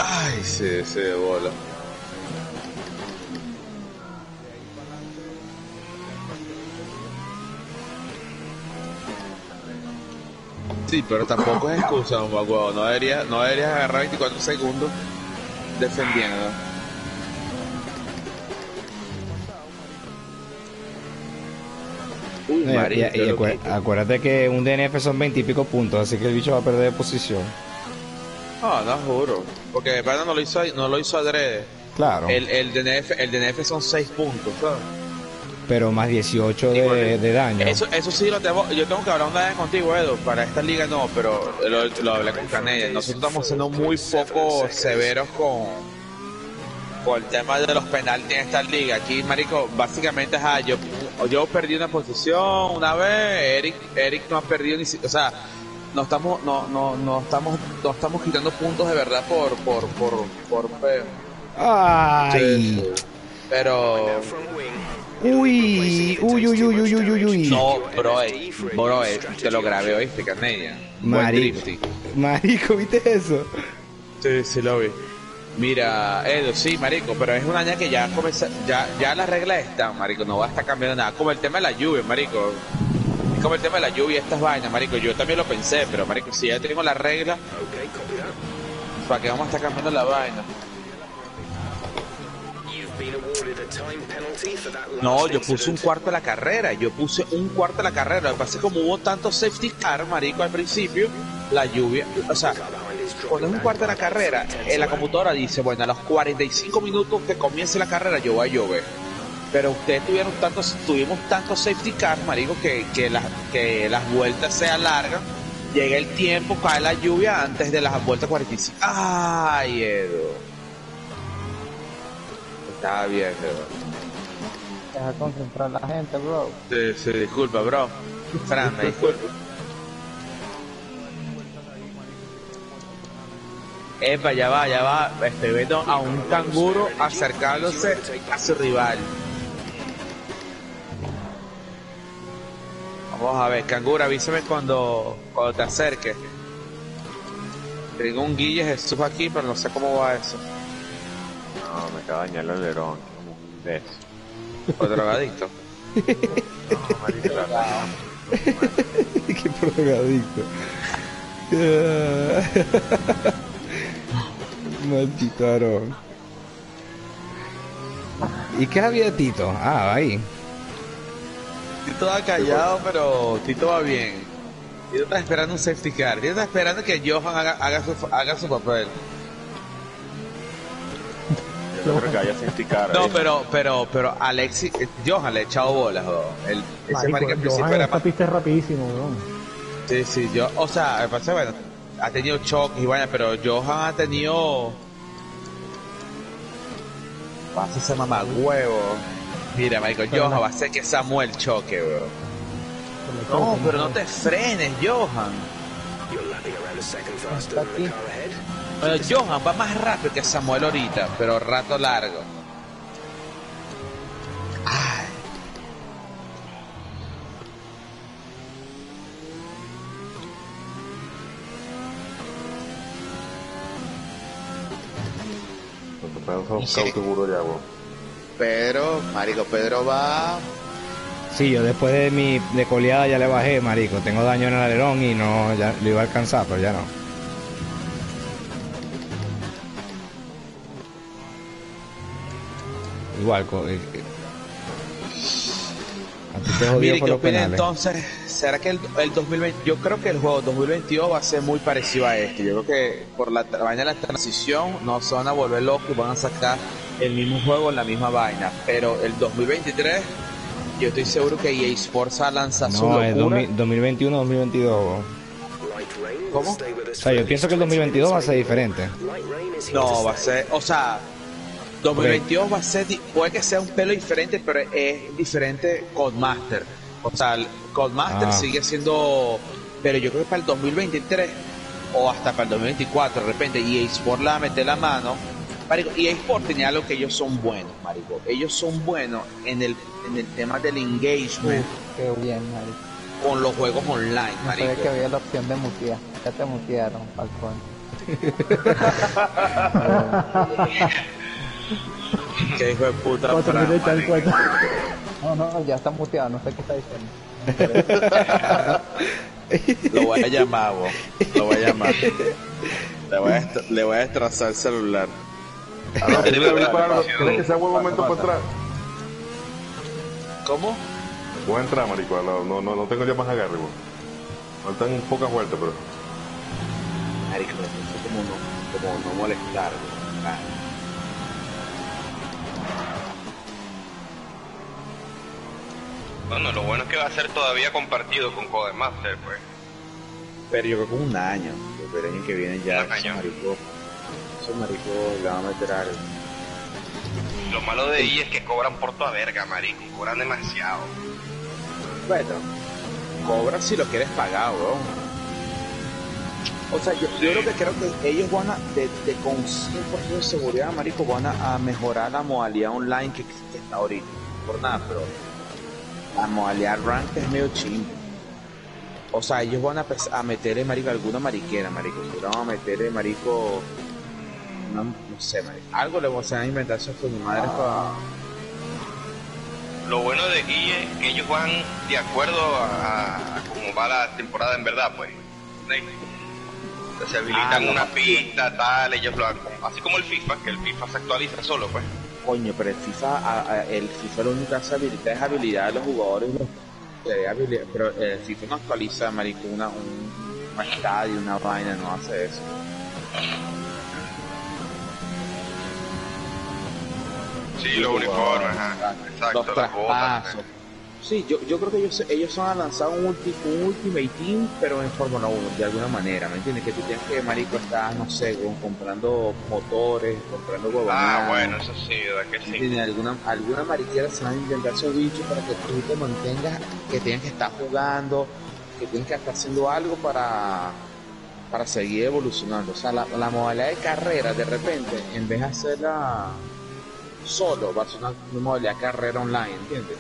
Ay, sí, sí, de bola. Sí, pero tampoco es excusa, mamá, huevo. No deberías, no deberías agarrar veinticuatro segundos defendiendo. Uy, No, y- marico, y- y lo acuer- quito. acuérdate que un D N F son veinte y pico puntos, así que el bicho va a perder de posición. No, no juro. Porque de verdad no lo hizo, no lo hizo adrede. Claro. El, el, D N F, el D N F son seis puntos, ¿sabes? Pero más dieciocho de, de daño. Eso, eso sí lo tengo, yo tengo que hablar una vez contigo, Edo, para esta liga no, pero lo, lo hablé con Canella. Nosotros estamos siendo muy poco severos con, con el tema de los penaltis en esta liga. Aquí, marico, básicamente, ajá, yo, yo perdí una posición una vez, Eric, Eric no ha perdido ni si, o sea, no estamos, no, no, no estamos, no estamos quitando puntos de verdad por, por, por, por, por Ay. pero Uy, uy, uy, uy, uy, uy, uy, uy. no, bro, eh, bro, eh, te lo grabé, ¿oíste, Canella? Buen Marico, drifting. marico, ¿viste eso? Sí, sí lo vi. Mira, Edo, sí, marico, pero es una año que ya comenzó, ya, ya las reglas están, marico, no va a estar cambiando nada. Como el tema de la lluvia, marico. Es como el tema de la lluvia y estas vainas, marico. Yo también lo pensé, pero marico, si ya tengo las reglas, ¿para qué vamos a estar cambiando la vaina? No, yo puse un cuarto de la carrera, yo puse un cuarto de la carrera. Lo que pasa es que como hubo tanto safety car, marico, al principio, la lluvia, o sea, cuando es un cuarto de la carrera, en la computadora dice, bueno, a los cuarenta y cinco minutos que comience la carrera, yo voy a llover. Pero ustedes tuvieron tantos, tuvimos tantos safety cars, marico, que, que, las, que las vueltas se alargan, llega el tiempo, cae la lluvia antes de las vueltas cuarenta y cinco. Ay, Edo. Está bien, Edo. Deja concentrar a la gente, bro. Sí, sí, disculpa, bro. Fran, me disculpa. Epa, ya va, ya va. Estoy viendo a un canguro acercándose a su rival. Vamos a ver, canguro, avísame cuando, cuando te acerques. Tengo un Guille Jesús aquí, pero no sé cómo va eso. No, me acaba de dañar el alerón. Como un imbécil. ¿O drogadicto? No, marico, la- Qué drogadicto. Maldito Aarón. ¿Y qué había de Tito? Ah, ahí. Tito va callado, pero Tito va bien. Tito está esperando un safety car. Tito está esperando que Johan haga, haga, su, haga su papel. Yo no creo que haya safety car. No, ahí. pero, pero, pero Alexis, eh, Johan le ha echado bolas, bro. El, ese marica al Marico, principio Johan, era esta más. pista es rapidísimo, weón. Sí, sí, yo, o sea, me pasa, bueno, ha tenido choques y vaina, pero Johan ha tenido. Vas a ser mamá huevo. Mira, marico, Johan va a hacer que Samuel choque, bro. No, pero no te frenes, Johan. Está aquí. Bueno, Johan va más rápido que Samuel ahorita, pero rato largo. Ay. Son seguro ya, weón. Pedro, marico, Pedro va. Sí, yo después de mi de coleada ya le bajé, marico. Tengo daño en el alerón y no, ya lo iba a alcanzar, pero ya no. Igual, co- eh, eh. a ti te jodió Mire, por ¿qué los opina penales. entonces? ¿Será que el, el dos mil veinte, yo creo que el juego dos mil veintidós va a ser muy parecido a este? Yo creo que por la tra- vaina de la transición no se van a volver locos y van a sacar el mismo juego en la misma vaina. Pero el dos mil veintitrés, yo estoy seguro que E A Sports va a lanzar su No, es locura. dos mil veintiuno dos mil veintidós. ¿Cómo? O sea, yo pienso que el dos mil veintidós va a ser diferente. No, va a ser, o sea, dos mil veintidós va a ser, di- puede que sea un pelo diferente, pero es diferente Codemaster. O sea, el Codemaster Ah. sigue siendo, pero yo creo que para el dos mil veintitrés o hasta para el dos mil veinticuatro, de repente E A Sport le va a meter la mano. Marico, E A Sport tenía algo que ellos son buenos, marico. Ellos son buenos en el, en el tema del engagement Qué bien, marico. con los juegos online, No sabía marico. que había la opción de mutear. Ya te mutearon, Falcón. Qué hijo de puta. Cuatro Fran, minutos al marico. cuento. No, no, ya está muteado, no sé qué está diciendo. Lo voy a llamar, vos. Lo voy a llamar. Le voy a, est- le voy a destrozar el celular. A ver, ¿tienes que abrir para algo? ¿Tienes que sea buen momento para entrar? ¿Cómo? Voy a entrar, marico. No, no, no, no tengo ya más agarre, weón. Faltan pocas vueltas, pero... Marico, me pensé como no, como no molestar, güey. Ah. Bueno, lo bueno es que va a ser todavía compartido con Codemaster, pues. Pero yo creo que un año. Pero el año que viene ya Un año. esos maricos, esos maricos le van a meter algo. Lo malo de I es que cobran por toda verga, marico. Cobran demasiado. Bueno, cobra si lo quieres pagar, weón. O sea, yo, yo lo que creo que ellos van a, de, de con cien por ciento de seguridad, marico, van a, a mejorar la modalidad online que, que está ahorita. Por nada, pero la modalidad rank es medio chimbo. O sea, ellos van a, pes- a meterle, marico, alguna mariquera, marico. Seguro van a meterle, marico, una- no sé, marico. Algo le van a inventar eso con mi madre para... Lo bueno de I es que ellos van de acuerdo a, a cómo va la temporada en verdad, pues. ¿Sí? O sea, se habilitan Ah, no. una pista, tal, ellos lo hagan. Así como el FIFA, que el FIFA se actualiza solo, pues. Coño, pero el FIFA, a- a- el FIFA lo único que hace habilita es habilidad de los jugadores, los- eh, habilidad- pero el FIFA no actualiza, marico, una, un, un estadio, una vaina, no hace eso. Sí, los uniformes, ajá. Exacto, Los las botas. traspasos. Sí, yo, yo creo que ellos, ellos van a lanzar un, ulti, un Ultimate Team, pero en Fórmula uno, de alguna manera, ¿me entiendes? Que tú tienes que, marico, estar, no sé, con- comprando motores, comprando huevonadas. Ah, bueno, eso sí, ¿verdad que sí? ¿Entiendes? Alguna, alguna mariquera se van a inventar esos bichos para que tú te mantengas, que tienes que estar jugando, que tienes que estar haciendo algo para, para seguir evolucionando. O sea, la, la modalidad de carrera, de repente, en vez de hacerla solo, va a ser una, una modalidad de carrera online, ¿entiendes?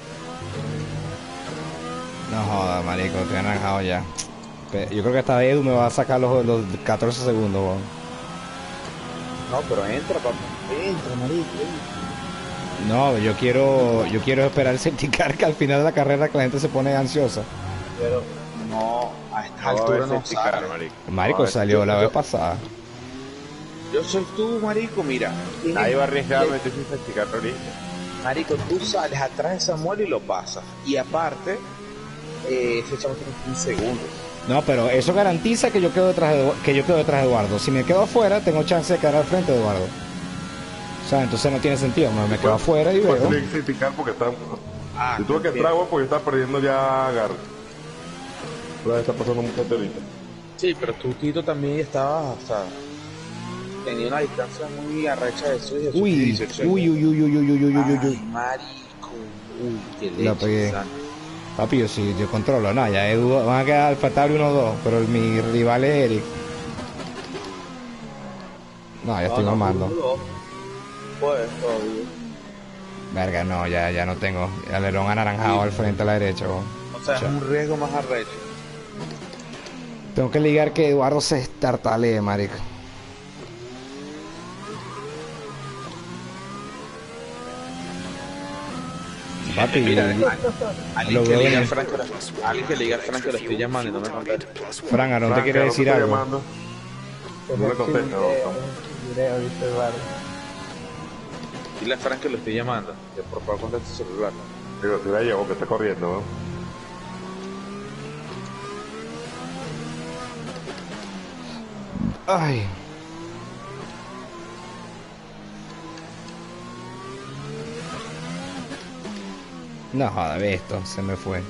No joda, marico, estoy anaranjado ya. Pe- Yo creo que esta vez Edu me va a sacar los, los catorce segundos, weón. No, pero entra, papá. Entra, marico. No, yo quiero, yo quiero esperar el safety car, que al final de la carrera que la gente se pone ansiosa. Pero no, a esta No va a altura haber no safety car, sale. marico. Marico, No, es- salió la yo- vez pasada. Yo soy tú, marico, mira. Nadie va a arriesgar a de- meterse en safety car ahorita. Marico, tú sales atrás de Samuel y lo pasas. Y aparte, eh, ese chamo tiene quince segundos. No, pero eso garantiza que yo quedo detrás de, que yo quedo detrás de Eduardo. Si me quedo afuera, tengo chance de quedar al frente de Eduardo. O sea, entonces no tiene sentido. Me, me quedo afuera y Puede veo. ser criticar porque está... Ah, Si tuve que entrar, weón, porque está perdiendo ya agarre. Pero está pasando mucho ahorita. Sí, pero tú, Tito, también estabas, o sea, tenía una distancia muy arrecha de eso. Y de Uy, dieciocho uy, uy, uy, uy, uy, uy, uy, uy, Ay, uy. marico. Uy, qué leche. La pegué. santo. Papi, yo sí, yo controlo. No, ya Edu van a quedar Alfa Tauri uno dos, pero el- mi rival es Eric. No, ya estoy No, no, mamando. uno, dos. Pues, todavía. Verga, no, ya, ya no tengo. El alerón anaranjado al frente a la derecha, weón. O sea, es un riesgo más arrecho. Tengo que ligar que Eduardo se estartalee, marico. Papi, Mira, lo alguien que veo le diga venir. al Franco, alguien que le diga al Franco que lo estoy llamando y no me contesta. Fran, Aaron te Franca, quiere no decir estoy algo. llamando. No le contesta, no, no. Video, dice Eduardo. Dile a Frank que lo estoy llamando, que por favor conteste su celular. Digo, si la llevo, que está corriendo, ¿no? Ay. No joda, ve esto, se me fue.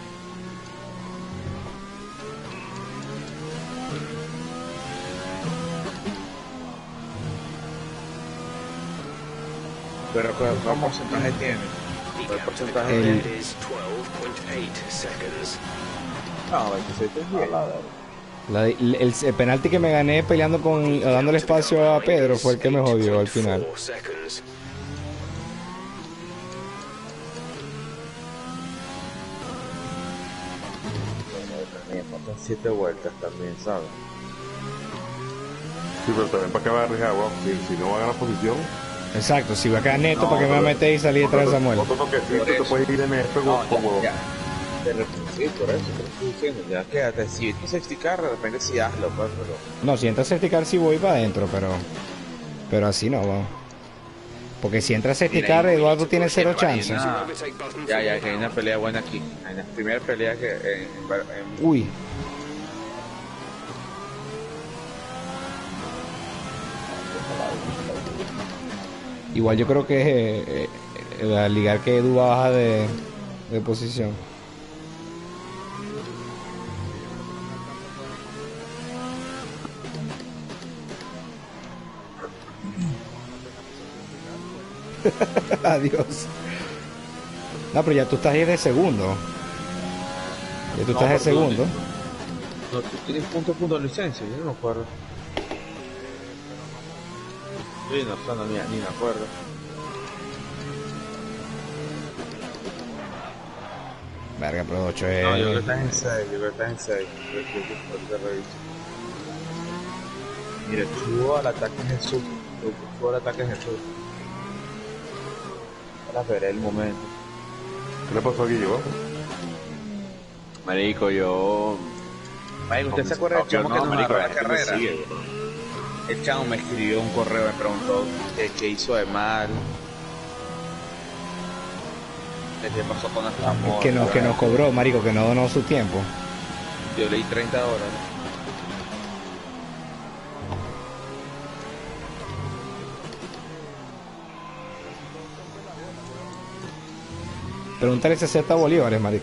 Pero ¿cuál, cuál porcentaje tiene? ¿Cuál porcentaje El- tiene? Is twelve point eight seconds. No, veintiséis es bien. La de- el, el- el penalti que me gané peleando con, dándole espacio a Pedro fue el que me jodió al final. Four seconds. También faltan siete vueltas también, ¿sabes? Sí, pero también para que va a arriesgar, weón. Si, si no va a ganar posición. Exacto, si va a quedar neto, No, ¿para qué me voy a pero- meter y salir detrás de Samuel? Otro toquecito te puedes ir en esto No, con huevón. ya, ya. De repente, sí, por eso te lo estoy diciendo. Ya quédate. Si tu safety car, de repente sí hazlo, pues, pero. No, si entra a safety car sí voy para adentro, pero pero así no, weón. Porque si entra a safety car, Eduardo tiene cero chance. Ah, ya, ya, que hay una pelea buena aquí. Hay una primera pelea que. En, en- Uy. Igual yo creo que eh, eh, al ligar que Edu baja de, de posición. Adiós. No, pero ya tú estás ahí de segundo. Ya tú No, estás de pero segundo. No, tú tienes punto punto de licencia, yo no me acuerdo. Sí, no, no, ni, ni me acuerdo. Verga, pero ocho es... No, yo creo que estás en seis, yo creo que estás en seis. Yo creo que ahorita reviso. Mira, subo al ataque Jesús. Subo al ataque Jesús. Ahora veré el momento. ¿Qué le pasó a Guillo? Marico, yo... Marico, ¿usted se acuerda del chamo que no, nos marico, agarró la la gente me carrera? sigue, bro. El chamo me escribió un correo, me preguntó qué, qué hizo de mal. ¿Qué pasó con nuestro amor? Que nos, que nos cobró, marico, que no donó su tiempo. Yo leí treinta dólares. Pregúntale si acepta bolívares, marico.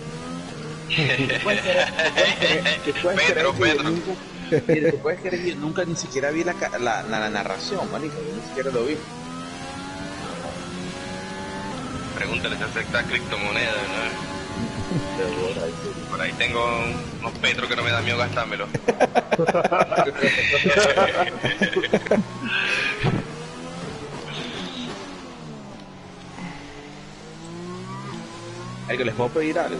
Pedro, Pedro. Mira, tú puedes creer que yo nunca ni siquiera vi la, ca- la, la, la narración, marico, yo ni siquiera lo vi. Pregúntale si acepta criptomonedas, ¿no? Por ahí tengo unos petros que no me da miedo gastármelo. Ay, que les puedo pedir algo.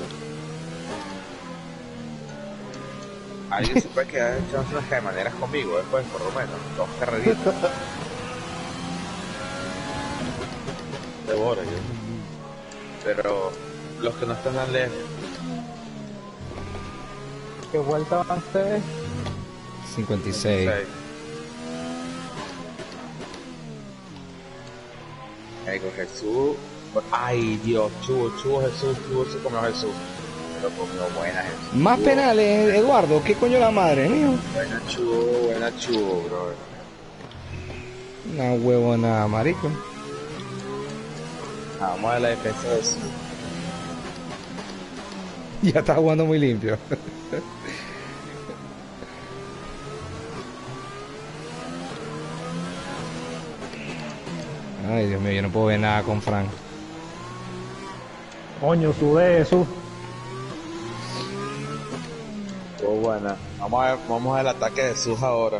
Alguien se puede quedar echando unas caimaneras conmigo después, por lo menos, dos carreritas. Devora yo. Pero los que no están tan lejos. ¿Qué vuelta van ustedes? cincuenta y seis. Ay, con Jesús. Ay, Dios, chubo, chubo Jesús, chubo se comió Jesús. Pero comió buena Jesús. Más Chubo. penales, Eduardo. ¿Qué coño la madre, mío? Buena chubo, buena chubo, bro. Una huevona, marico. Ah, vamos a ver la defensa de Jesús. Ya está jugando muy limpio. Ay, Dios mío, yo no puedo ver nada con Frank. Coño, sube eso. Oh, buena. Vamos a ver, vamos a ver el ataque de Jesús ahora.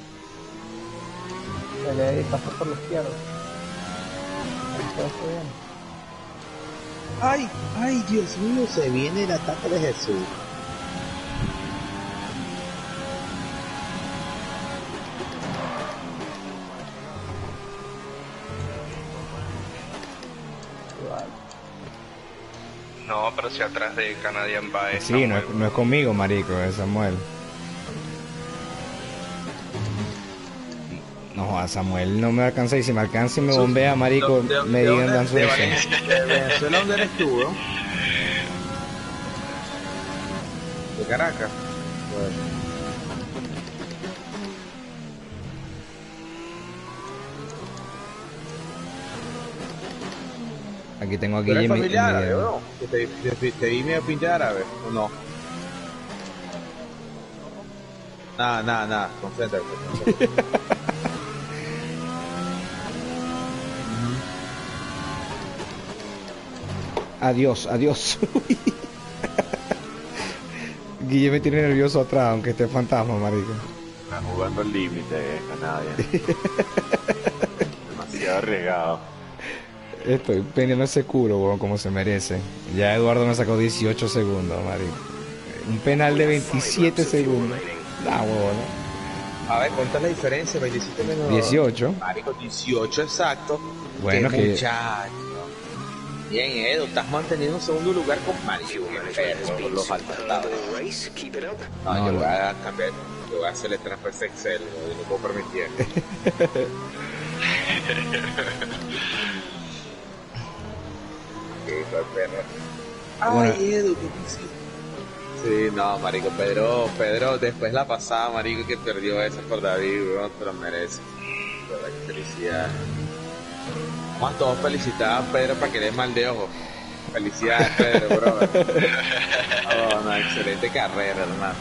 Pelea y pasa por la izquierda. Todo está bien. Ay, ay, Dios mío, se viene el ataque de Jesús. No, pero si atrás de Canadian va es Sí, no es, no es conmigo, marico, es Samuel. No, a Samuel no me alcanza y si me alcanza y me bombea, marico, De- de- me de digan dónde- dan su de deseo. Valencia- de Venezuela, ¿dónde eres tú, bro? De Caracas. Aquí tengo a ¿Tú eres Guille en mi- familia en mi árabe, video. bro? Que te, te, te vi medio pinta árabe, ¿o no? Nada, nada, nada, concéntrate. concéntrate. Adiós, adiós. Guille me tiene nervioso atrás, aunque esté fantasma, marico. Está jugando al límite, eh, Canadian. Demasiado arriesgado. Estoy pendiendo ese culo, weón, como se merece. Ya Eduardo me sacó dieciocho segundos, marico. Un penal de veintisiete segundos. Ah, weón. A ver, ¿cuánta es la diferencia? veintisiete menos dieciocho. Marico, dieciocho exacto. Bueno, Qué que- muchacho. Bien, Edo, estás manteniendo un segundo lugar con Marico. Perro, los alcanzados. No, No, yo no. voy a cambiar. Yo voy a hacerle transfer a Excel. No, no puedo permitir. Qué hijo de perro. Bueno. Ay, Edu, ¿qué hiciste? Sí, no, marico, Pedro, Pedro, después la pasada, marico, que perdió esa por David, weón, te lo merece. De verdad, que felicidad. Vamos a todos felicitar a Pedro para que le dé mal de ojo. Felicidades, Pedro, bro. Oh, no, excelente carrera, hermano.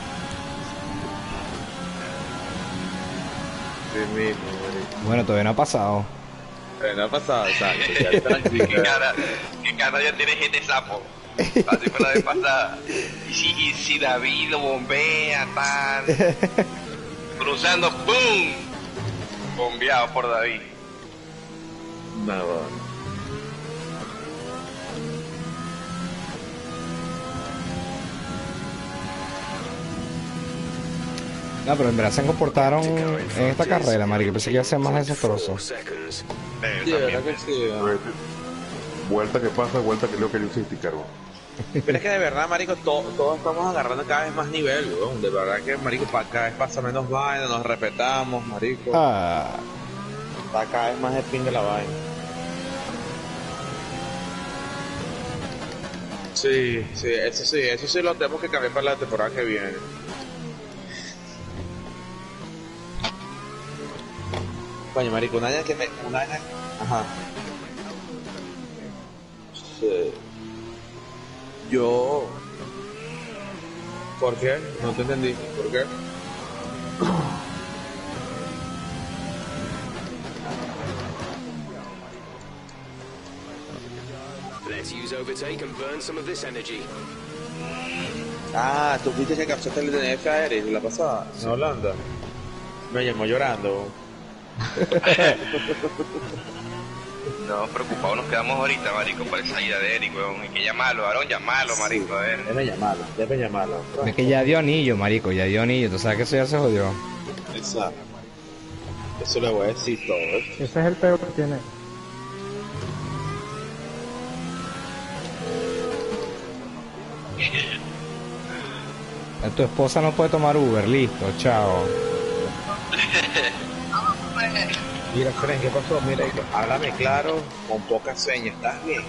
Sí mismo, marico. Bueno, todavía no ha pasado. Pero no ha pasado, exacto, ya ¿Qué tranquilo. cara, qué cara ya tiene gente sapo? Así fue la vez pasada. Y si, y si David lo bombea, tal. Cruzando, ¡pum! Bombeado por David. No, bueno. No, pero en verdad se comportaron en esta carrera, marico. Pensé que iba a ser más desastroso. Sí, de verdad que sí. ¿no? Vuelta que pasa, vuelta que lo que yo sentí, cargo. Pero es que de verdad, marico, to- todos estamos agarrando cada vez más nivel, weón. De verdad que, marico, pa- cada vez pasa menos vaina, nos respetamos, marico. Ah, Está cada vez más de pinga la vaina. Sí, sí, eso sí, eso sí lo tenemos que cambiar para la temporada que viene. Coño, marico, una vaina que me... Una vaina... Ajá. Sí. Yo... ¿Por qué? No te entendí. ¿Por qué? Let's use overtake and burn some of this energy. Ah, tú viste que captaste el D N F a Eric la pasada, en Holanda. Me llamó llorando. No, preocupados nos quedamos ahorita, marico, por esa ida de Eric, weón. Hay que llamarlo, Aarón, llamarlo, marico, a ver. Debe llamarlo, debe llamarlo. es que ya dio anillo, marico. Ya dio anillo. Tú sabes que eso ya se jodió. Exacto. Eso le voy a decir todo, ¿eh? Ese es el peor que tiene. Tu esposa no puede tomar Uber. Listo, chao. Mira, Fren, ¿qué pasó? Mira, háblame claro, con pocas señas. ¿Estás bien?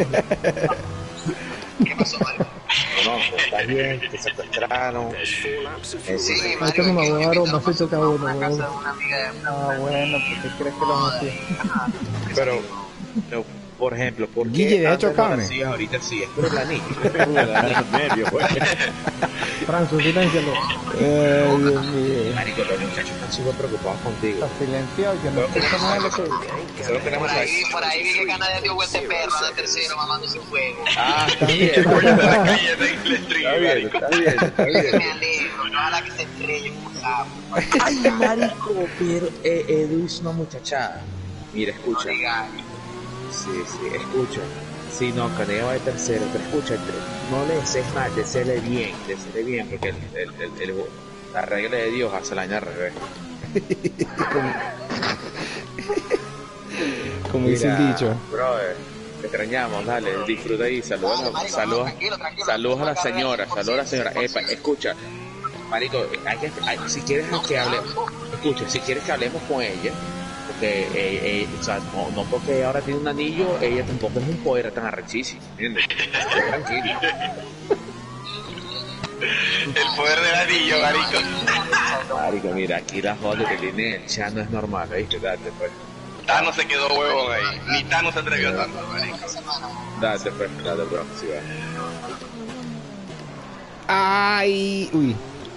¿Qué pasó, marico? No, no, estás bien, te secuestraron. Eh, sí, Esto no me voy a dar un vasito cada uno, weón. Ah, bueno, ¿por qué crees que lo metí? pero, pero, por ejemplo, ¿por qué Guille, deja antes no chocarme. lo hacías, ahorita sí? Es puro planillo. Es puro planillo en medio, pues. Francis, siléncialo. Ay, Dios mío. Marico, los muchachos están súper preocupados contigo. Está silenciado, yo no escucho nada de lo que dice. Solo queremos Por saber. ahí, por ahí vi que Canadá dio vuelta de perro de tercero mamándose un fuego. Ah, está bien. Está bien, está bien, está bien. Me alegro, ojalá que se estrelle como sapo. Ay, marico, pero eh, Edu hizo una muchachada. Mira, escucha. Sí, sí, escucha. Sí, no, Canadá va de tercero, pero escucha, no le desees mal, deseele bien, deseele bien, porque el, el, el, el- la regla de Dios hace la vaina al revés. Como dice el Mira, dicho. Brother, te extrañamos, dale, disfruta ahí, saludos, Dale, marico, saludos, no, tranquilo, tranquilo. saludos a la Tranquilo, señora, cien por saludos a la ciento, señora. Epa, escucha, marico, hay que, hay- si quieres que hable, escucha, si quieres que hablemos con ella, porque, eh, eh, o sea, no, no porque ahora tiene un anillo, ella tampoco es un poder tan arrechísimo, ¿entiendes? Esté tranquilo. El poder del anillo, marico. Marico, mira, aquí la joda que tiene el chat no es normal, ¿viste? Date, pues, Tano se quedó huevón ahí. Ni Tano se atrevió tanto, marico. date, pues, date, bro, sí va. Ay, uy.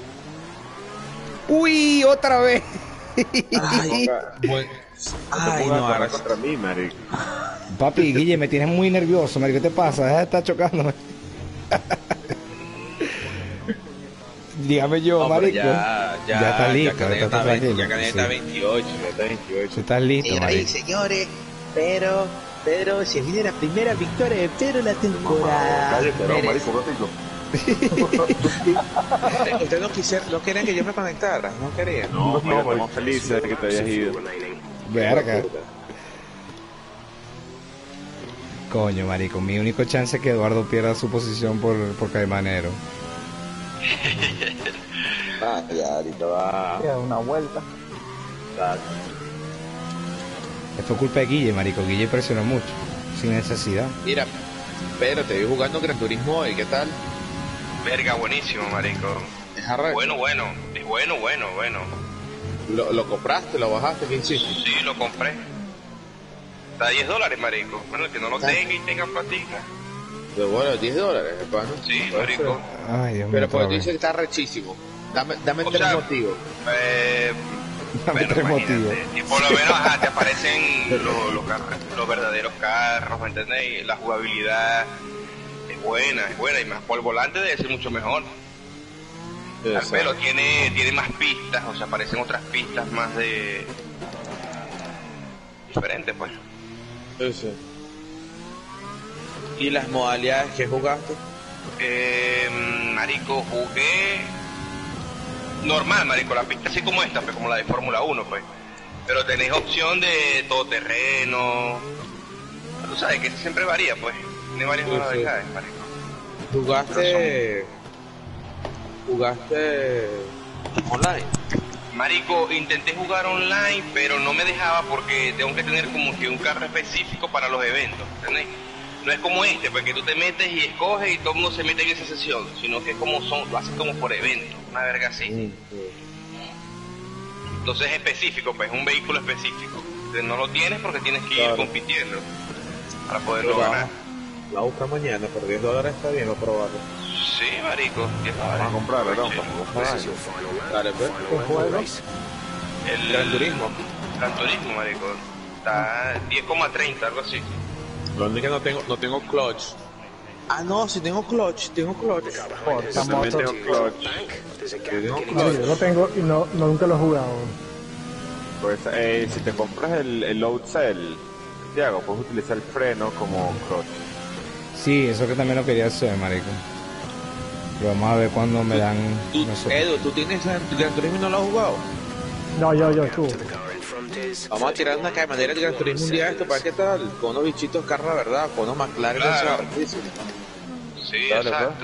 Uy, otra vez. Ay, bueno. Ay, no, ahora contra mí, marico. Papi, Guille, me tienes muy nervioso, marico. ¿Qué te pasa? Deja de estar chocándome. Dígame yo, No, pero marico. ya, ya, Ya está listo, Ya Canadá ya está está, veinte, tranquilo, ya Canadá sí. está veintiocho, ya está veintiocho. Tú estás listo, Señoras y marico. señores, pero, Pedro, se viene la primera victoria de Pedro en la temporada. Cállate, no, Merece- marico, un ratito. Ustedes no quisieron, no querían que yo me conectara, no querían. No, no, no estamos felices de que te hayas ido. Verga. Coño, marico, mi único chance es que Eduardo pierda su posición por, por caimanero. Ah, ya, ahorita va. Queda una vuelta. Esto fue culpa de Guille, marico. Guille presionó mucho, sin necesidad. Mira, pero te vi jugando Gran Turismo hoy, ¿qué tal? Verga, buenísimo, marico. Es arrecho. Bueno, bueno, es bueno, bueno, bueno. ¿Lo, lo compraste, lo bajaste, qué hiciste? Sí, lo compré. Está a diez dólares, marico. Bueno, el que no lo tenga y tenga platica. Pero bueno, diez dólares, hermano. Sí, marico. Ay, Dios mío. Pero porque otra tú dices que vez. está rechísimo. Dame, dame O tres sea, motivos. Eh, Dame bueno, tres imagínate. motivos. Y por lo menos ajá, te aparecen los, los, carros, los verdaderos carros, ¿me entendés? Y la jugabilidad es buena, es buena. Y más por el volante debe ser mucho mejor. Pero tiene, tiene más pistas, o sea, aparecen otras pistas más de... diferentes, pues. Sí, sí. ¿Y las modalidades que jugaste? Eh, marico, jugué normal, marico, la pista así como esta, pues como la de Fórmula uno, pues. Pero tenéis opción de todoterreno. Tú sabes que eso siempre varía, pues. Tiene varias Sí, sí. modalidades, marico. ¿Jugaste... ¿Jugaste... online? Marico, intenté jugar online, pero no me dejaba porque tengo que tener como que un carro específico para los eventos, ¿entendés? No es como este, porque tú te metes y escoges y todo el mundo se mete en esa sesión, sino que es como son, lo haces como por evento, una verga así. Entonces es específico, pues, un vehículo específico. Entonces no lo tienes porque tienes que Claro. ir compitiendo para poderlo Pero ganar. La busca mañana, por diez dólares está bien, para probarlo. Sí, marico, diez Vamos a dólares. comprarlo, ¿no? Sí. Dale, pues. ¿Qué juego? El Gran Turismo. Gran Turismo, marico. Está diez coma treinta, algo así. Lo único que no tengo, no tengo clutch. Ah, no, si tengo clutch, tengo clutch. Porta Yo también moto. tengo clutch. Yo tengo Sí, clutch. yo lo tengo y no, no nunca lo he jugado. Pues eh, si te compras el, el load cell, Santiago, puedes utilizar el freno como clutch. Sí, eso que también lo quería hacer, marico. Pero vamos a ver cuando me dan... Tú, no sé. Edu, ¿tú tienes Gran Gran Turismo y no lo has jugado? No, yo, yo, tú. Vamos a tirar una caimanera de Gran Turismo un día esto, ¿para qué tal? Con unos bichitos carro de verdad, con unos McLaren. Claro. Sí, sí. Sí, Dale, exacto.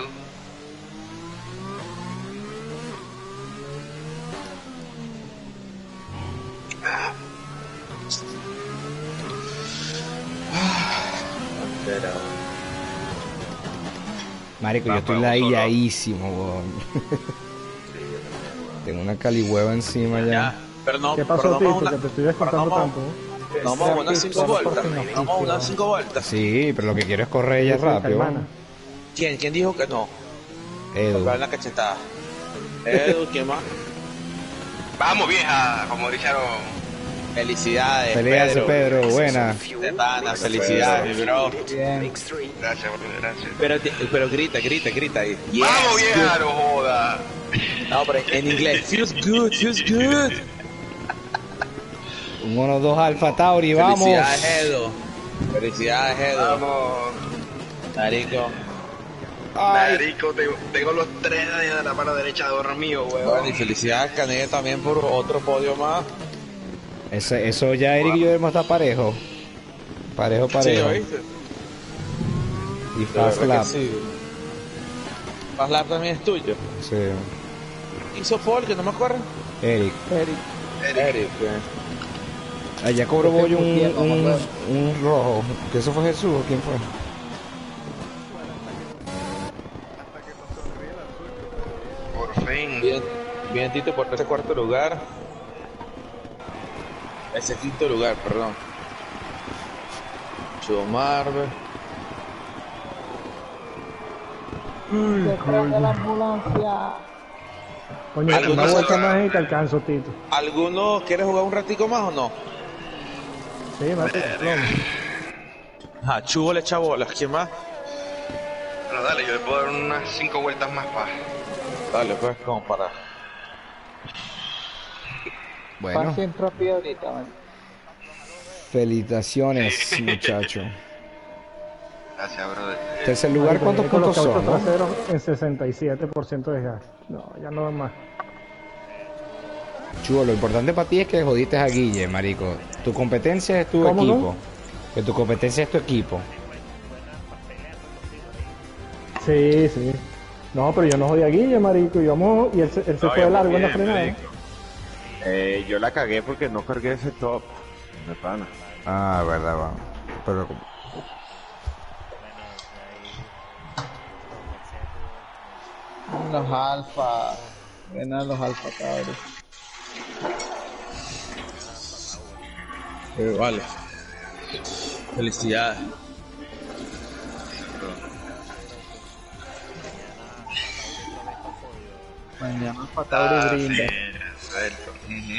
Pero... Marico, yo Va, estoy pues, vamos ladilladísimo, weón. Tengo una calihueva encima ya. Ya, pero no, ¿Qué pero pasó, no Tito? vamos a Que una- te estoy descontando pero no tanto. vamos- ¿eh? No vamos a unas cinco Por vueltas. fin, No vamos a unas cinco vueltas. Sí, pero lo que quiero es correr ya Sí, rápido. Caimana. ¿Quién? ¿Quién dijo que no? Edu. Para la cachetada. Edu, ¿quién más? Vamos, vieja, como dijeron. Felicidades, Felicidades, Pedro. Pedro, buena. De pana, felicidades, bro. Bien. Gracias, gracias. Pero, ti- pero grita, grita, grita ahí. Yes, Vamos, vieja, good. no joda. No, pero en inglés. Feels good, feels good. Uno, dos, Alfa Tauri, vamos. Felicidades, Edu. Felicidades, Edu. Vamos. Marico. Marico, tengo, tengo los tres dedos de la mano derecha dormido, Bueno, y weón. felicidades, Canella, también por otro podio más. Ese, eso ya Eric y yo debemos estar parejo. Parejo, Sí, parejo. ¿oíste? Y De Fast verdad Lap. que sí. Fast Lap también es tuyo. Sí. Hizo Paul, que no me acuerdo. Eric. Eric. Eric. Allá cobró Bollo un, Bien, no me un, acuerdo. un rojo. ¿Que eso fue Jesús o quién fue? Por fin. Bien, bien, Tito, por ese cuarto lugar. Ese quinto lugar, perdón. Chomar. Detrás de la ambulancia. Coño, ¿Alguno una se- vuelta más y te alcanzo, Tito. ¿Alguno quiere jugar un ratico más o no? Sí, mate, plomo. Ajá, Chubo le echa bolas. ¿Quién más? Bueno, dale, yo le puedo dar unas cinco vueltas más para. Dale, pues, como para. Bueno, Pase en rápido ahorita, man. felicitaciones, muchacho. Gracias, brother. Tercer lugar, Marico, ¿cuántos llegué con los puntos son? cauchos ¿no? traseros en sesenta y siete por ciento de gas. No, ya no dan más. Chulo, lo importante para ti es que jodiste a Guille, marico. Tu competencia es tu ¿Cómo equipo. no? Que tu competencia es tu equipo. Sí, sí. No, pero yo no jodí a Guille, marico. Y, vamos, y él, se- él se No, fue de íbamos largo en la bien, frenada. marico. Eh, yo la cagué porque no cargué ese top. De pana. Ah, verdad, va. Pero Los alfa. Ganan los alfa, cabrón. Eh, vale. Felicidades. Mañana Alfa Tauri brinda. Suelto.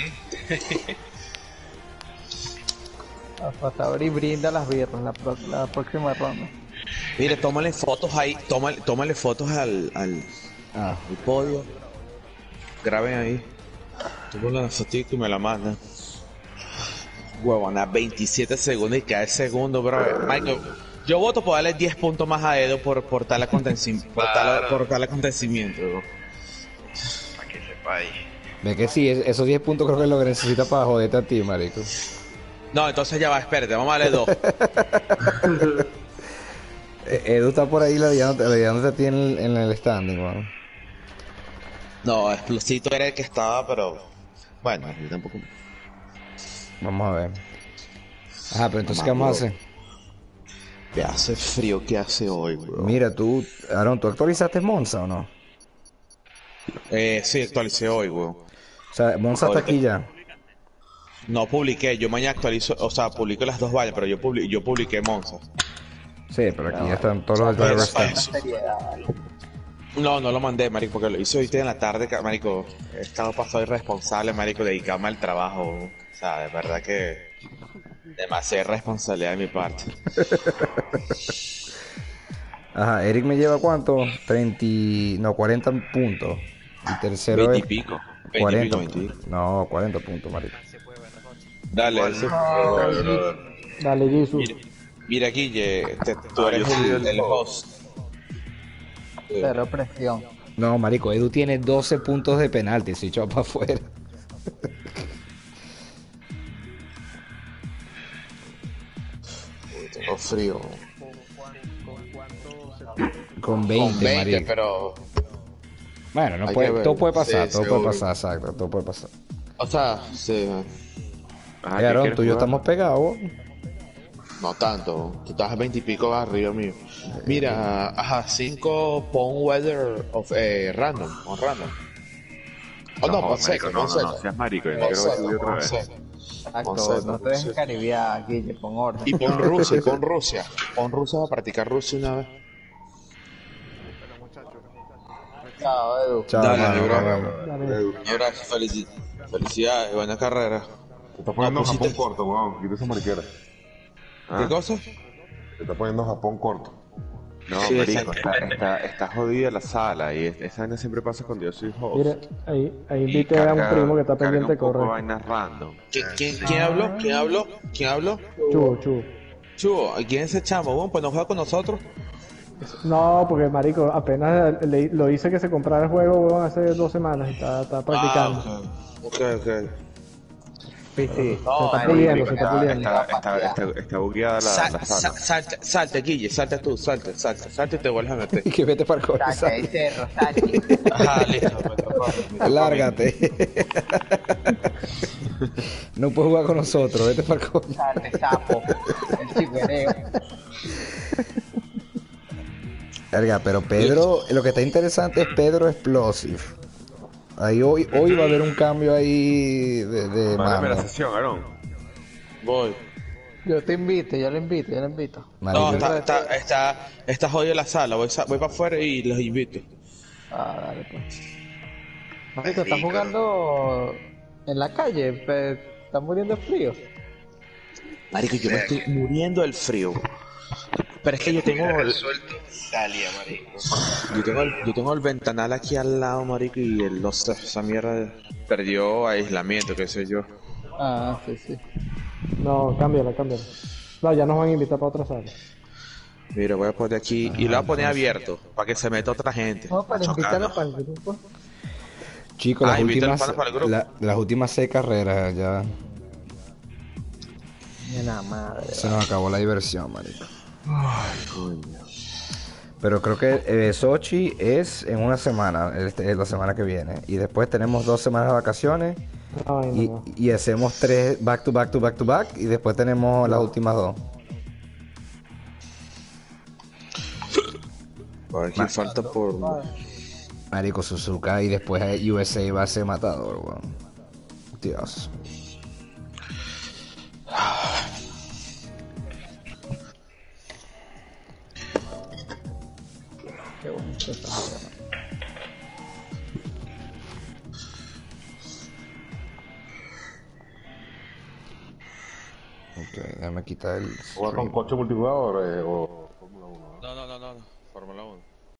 Alfa Tauri brinda las birras la, pro- la próxima ronda. Mire, tómale fotos ahí, tómale, tómale fotos al, al, Ah. al podio. Graben ahí. Tómale la fotito y me la mandan. Huevona, veintisiete segundos y cae segundo, bro. Michael, yo voto por darle diez puntos más a Edo por, por tal acontecimiento. Por tal, Claro. por tal acontecimiento, bro. Para que sepáis. ve que sí, es- esos diez puntos creo que es lo que necesita para joderte a ti, marico. No, entonces ya va, espérate, vamos a darle dos. Eh, Edu está por ahí ladillándote ladillándote a ti en el, en el standing, weón. No, Explosito era el que estaba, pero... Bueno, yo tampoco... Vamos a ver. Ajá, pero entonces, ¿qué vamos a hacer? ¿Qué hace frío? ¿Qué hace hoy, bro? Mira, tú, Aaron, ¿tú actualizaste Monza o no? Eh, sí, actualicé hoy, weón. O sea, Monza está aquí ya. No publiqué, yo mañana actualizo, o sea, publico las dos vallas, pero yo, publi yo publiqué Monza. Sí, pero aquí ya están todos los del driver Eso, stand. eso. No, no lo mandé, marico, porque lo hice hoy en la tarde, ca- marico. He estado pasado irresponsable, marico, dedicarme al trabajo. O sea, de verdad que demasiada responsabilidad de mi parte. Ajá, Eric me lleva ¿cuánto? treinta, no, cuarenta puntos. Y tercero veinte es y pico. cuarenta. veinte y pico, veinte. No, cuarenta puntos, marico. Dale, eso. Dale, Jesus. Mira, mira Guille, te- tú Ah, eres yo soy el, el el host. host. Cero presión. No, marico, Edu tiene doce puntos de penalti, se echó para afuera. Uy, tengo frío. Con veinte, Con veinte, marico. pero... Bueno, no hay puede, que ver. todo puede pasar, Sí, todo puede seguro. pasar, exacto, todo puede pasar. O sea, sí. Ajá, Eh, ¿qué Aaron, quieres tú y yo jugar? estamos pegados. No tanto, tú estás a veinte y pico arriba mío. Mira, ajá, cinco pon weather of eh, random, o random. Oh, no, pon seco, marico, no, pon no, seco. no, seas marico, yo no Pon quiero seco, subir otra pon vez. seco. Exacto, Pon seco, no pon te dejes seco. caribear, Guille, pon orden. Y pon Rusia, pon Rusia. Pon Rusia para practicar Rusia una vez. Chao, Edu. Chao, Dale, mano, bro. nos vemos. Dale. Un abrazo, felici- felicidades, buena carrera. Te está poniendo No, pusiste- Japón corto, weón. Quita esa mariquera. ¿Ah? ¿Qué cosa? Te está poniendo Japón corto. No, Sí, marico, exacto. está, está, está jodida la sala y es- esa vaina siempre pasa cuando yo soy host. Mira, ahí, ahí Y invité a un carga- primo que está carga pendiente de un poco correr. vainas random. ¿Qui- ¿Quién, quién habló? ¿Quién habló? ¿Quién habló? Chubo, chubo. Chubo, ¿quién es ese chamo? Bueno, pues no juega con nosotros. No, porque marico, apenas le- lo hice que se comprara el juego, weón, hace dos semanas y está, está practicando. Ah, ok, ok. Sí, sí, No, se está marico, puliendo, se Está, está puliendo. está, está, está, está bugueada la, Sa- la sa- sala. salta, salta, Guille, salta tú, salta, salta, salta y te vuelves a meter. Y que vete para el coche. Saca el cerro, Sachi. Ajá, listo. me tocó, me tocó. Lárgate. No puedes jugar con nosotros, vete para el coche. Salte, sapo. El chivereo. Verga, pero Pedro, lo que está interesante es Pedro Explosive. Ahí hoy, hoy va a haber un cambio ahí de, de Mándame la mano. sesión, Aaron. Voy. Yo te invito, yo lo invito, yo lo invito. No, Marico, está, está, está, está jodida la sala. Voy, sa- voy para afuera y los invito. Ah, dale pues. Marico, ¿estás jugando en la calle? Pe- ¿Estás muriendo de frío? Marico, yo me estoy muriendo del frío. Pero es que yo tengo el, Suelto Italia, marico. yo tengo el, yo tengo el ventanal aquí al lado, marico, y el, no sé, esa mierda perdió aislamiento, qué sé yo. Ah, sí, sí. No, cámbiala, cámbiala. No, ya nos van a invitar para otra sala. Mira, voy a poner aquí y lo voy a poner abierto para que se meta otra gente. No, para Chocando. invitarlo para el grupo. Chicos, las Ah, invita al últimas, pana para el grupo. la- las últimas seis carreras ya Ni la madre. se nos acabó la diversión, marico. Ay, coño. Pero creo que eh, Sochi es en una semana, este, es la semana que viene. Y después tenemos dos semanas de vacaciones Ay, y, no. y hacemos tres back to back to back to back. Y después tenemos las últimas dos. Aquí falta por... Marico, Suzuka y después U S A va a ser matador, weón. Dios. Qué bonito está. Ok, déjame quitar el... ¿Jugar con coche multijugador eh, o Fórmula uno? No, no, no, no, no. Fórmula uno.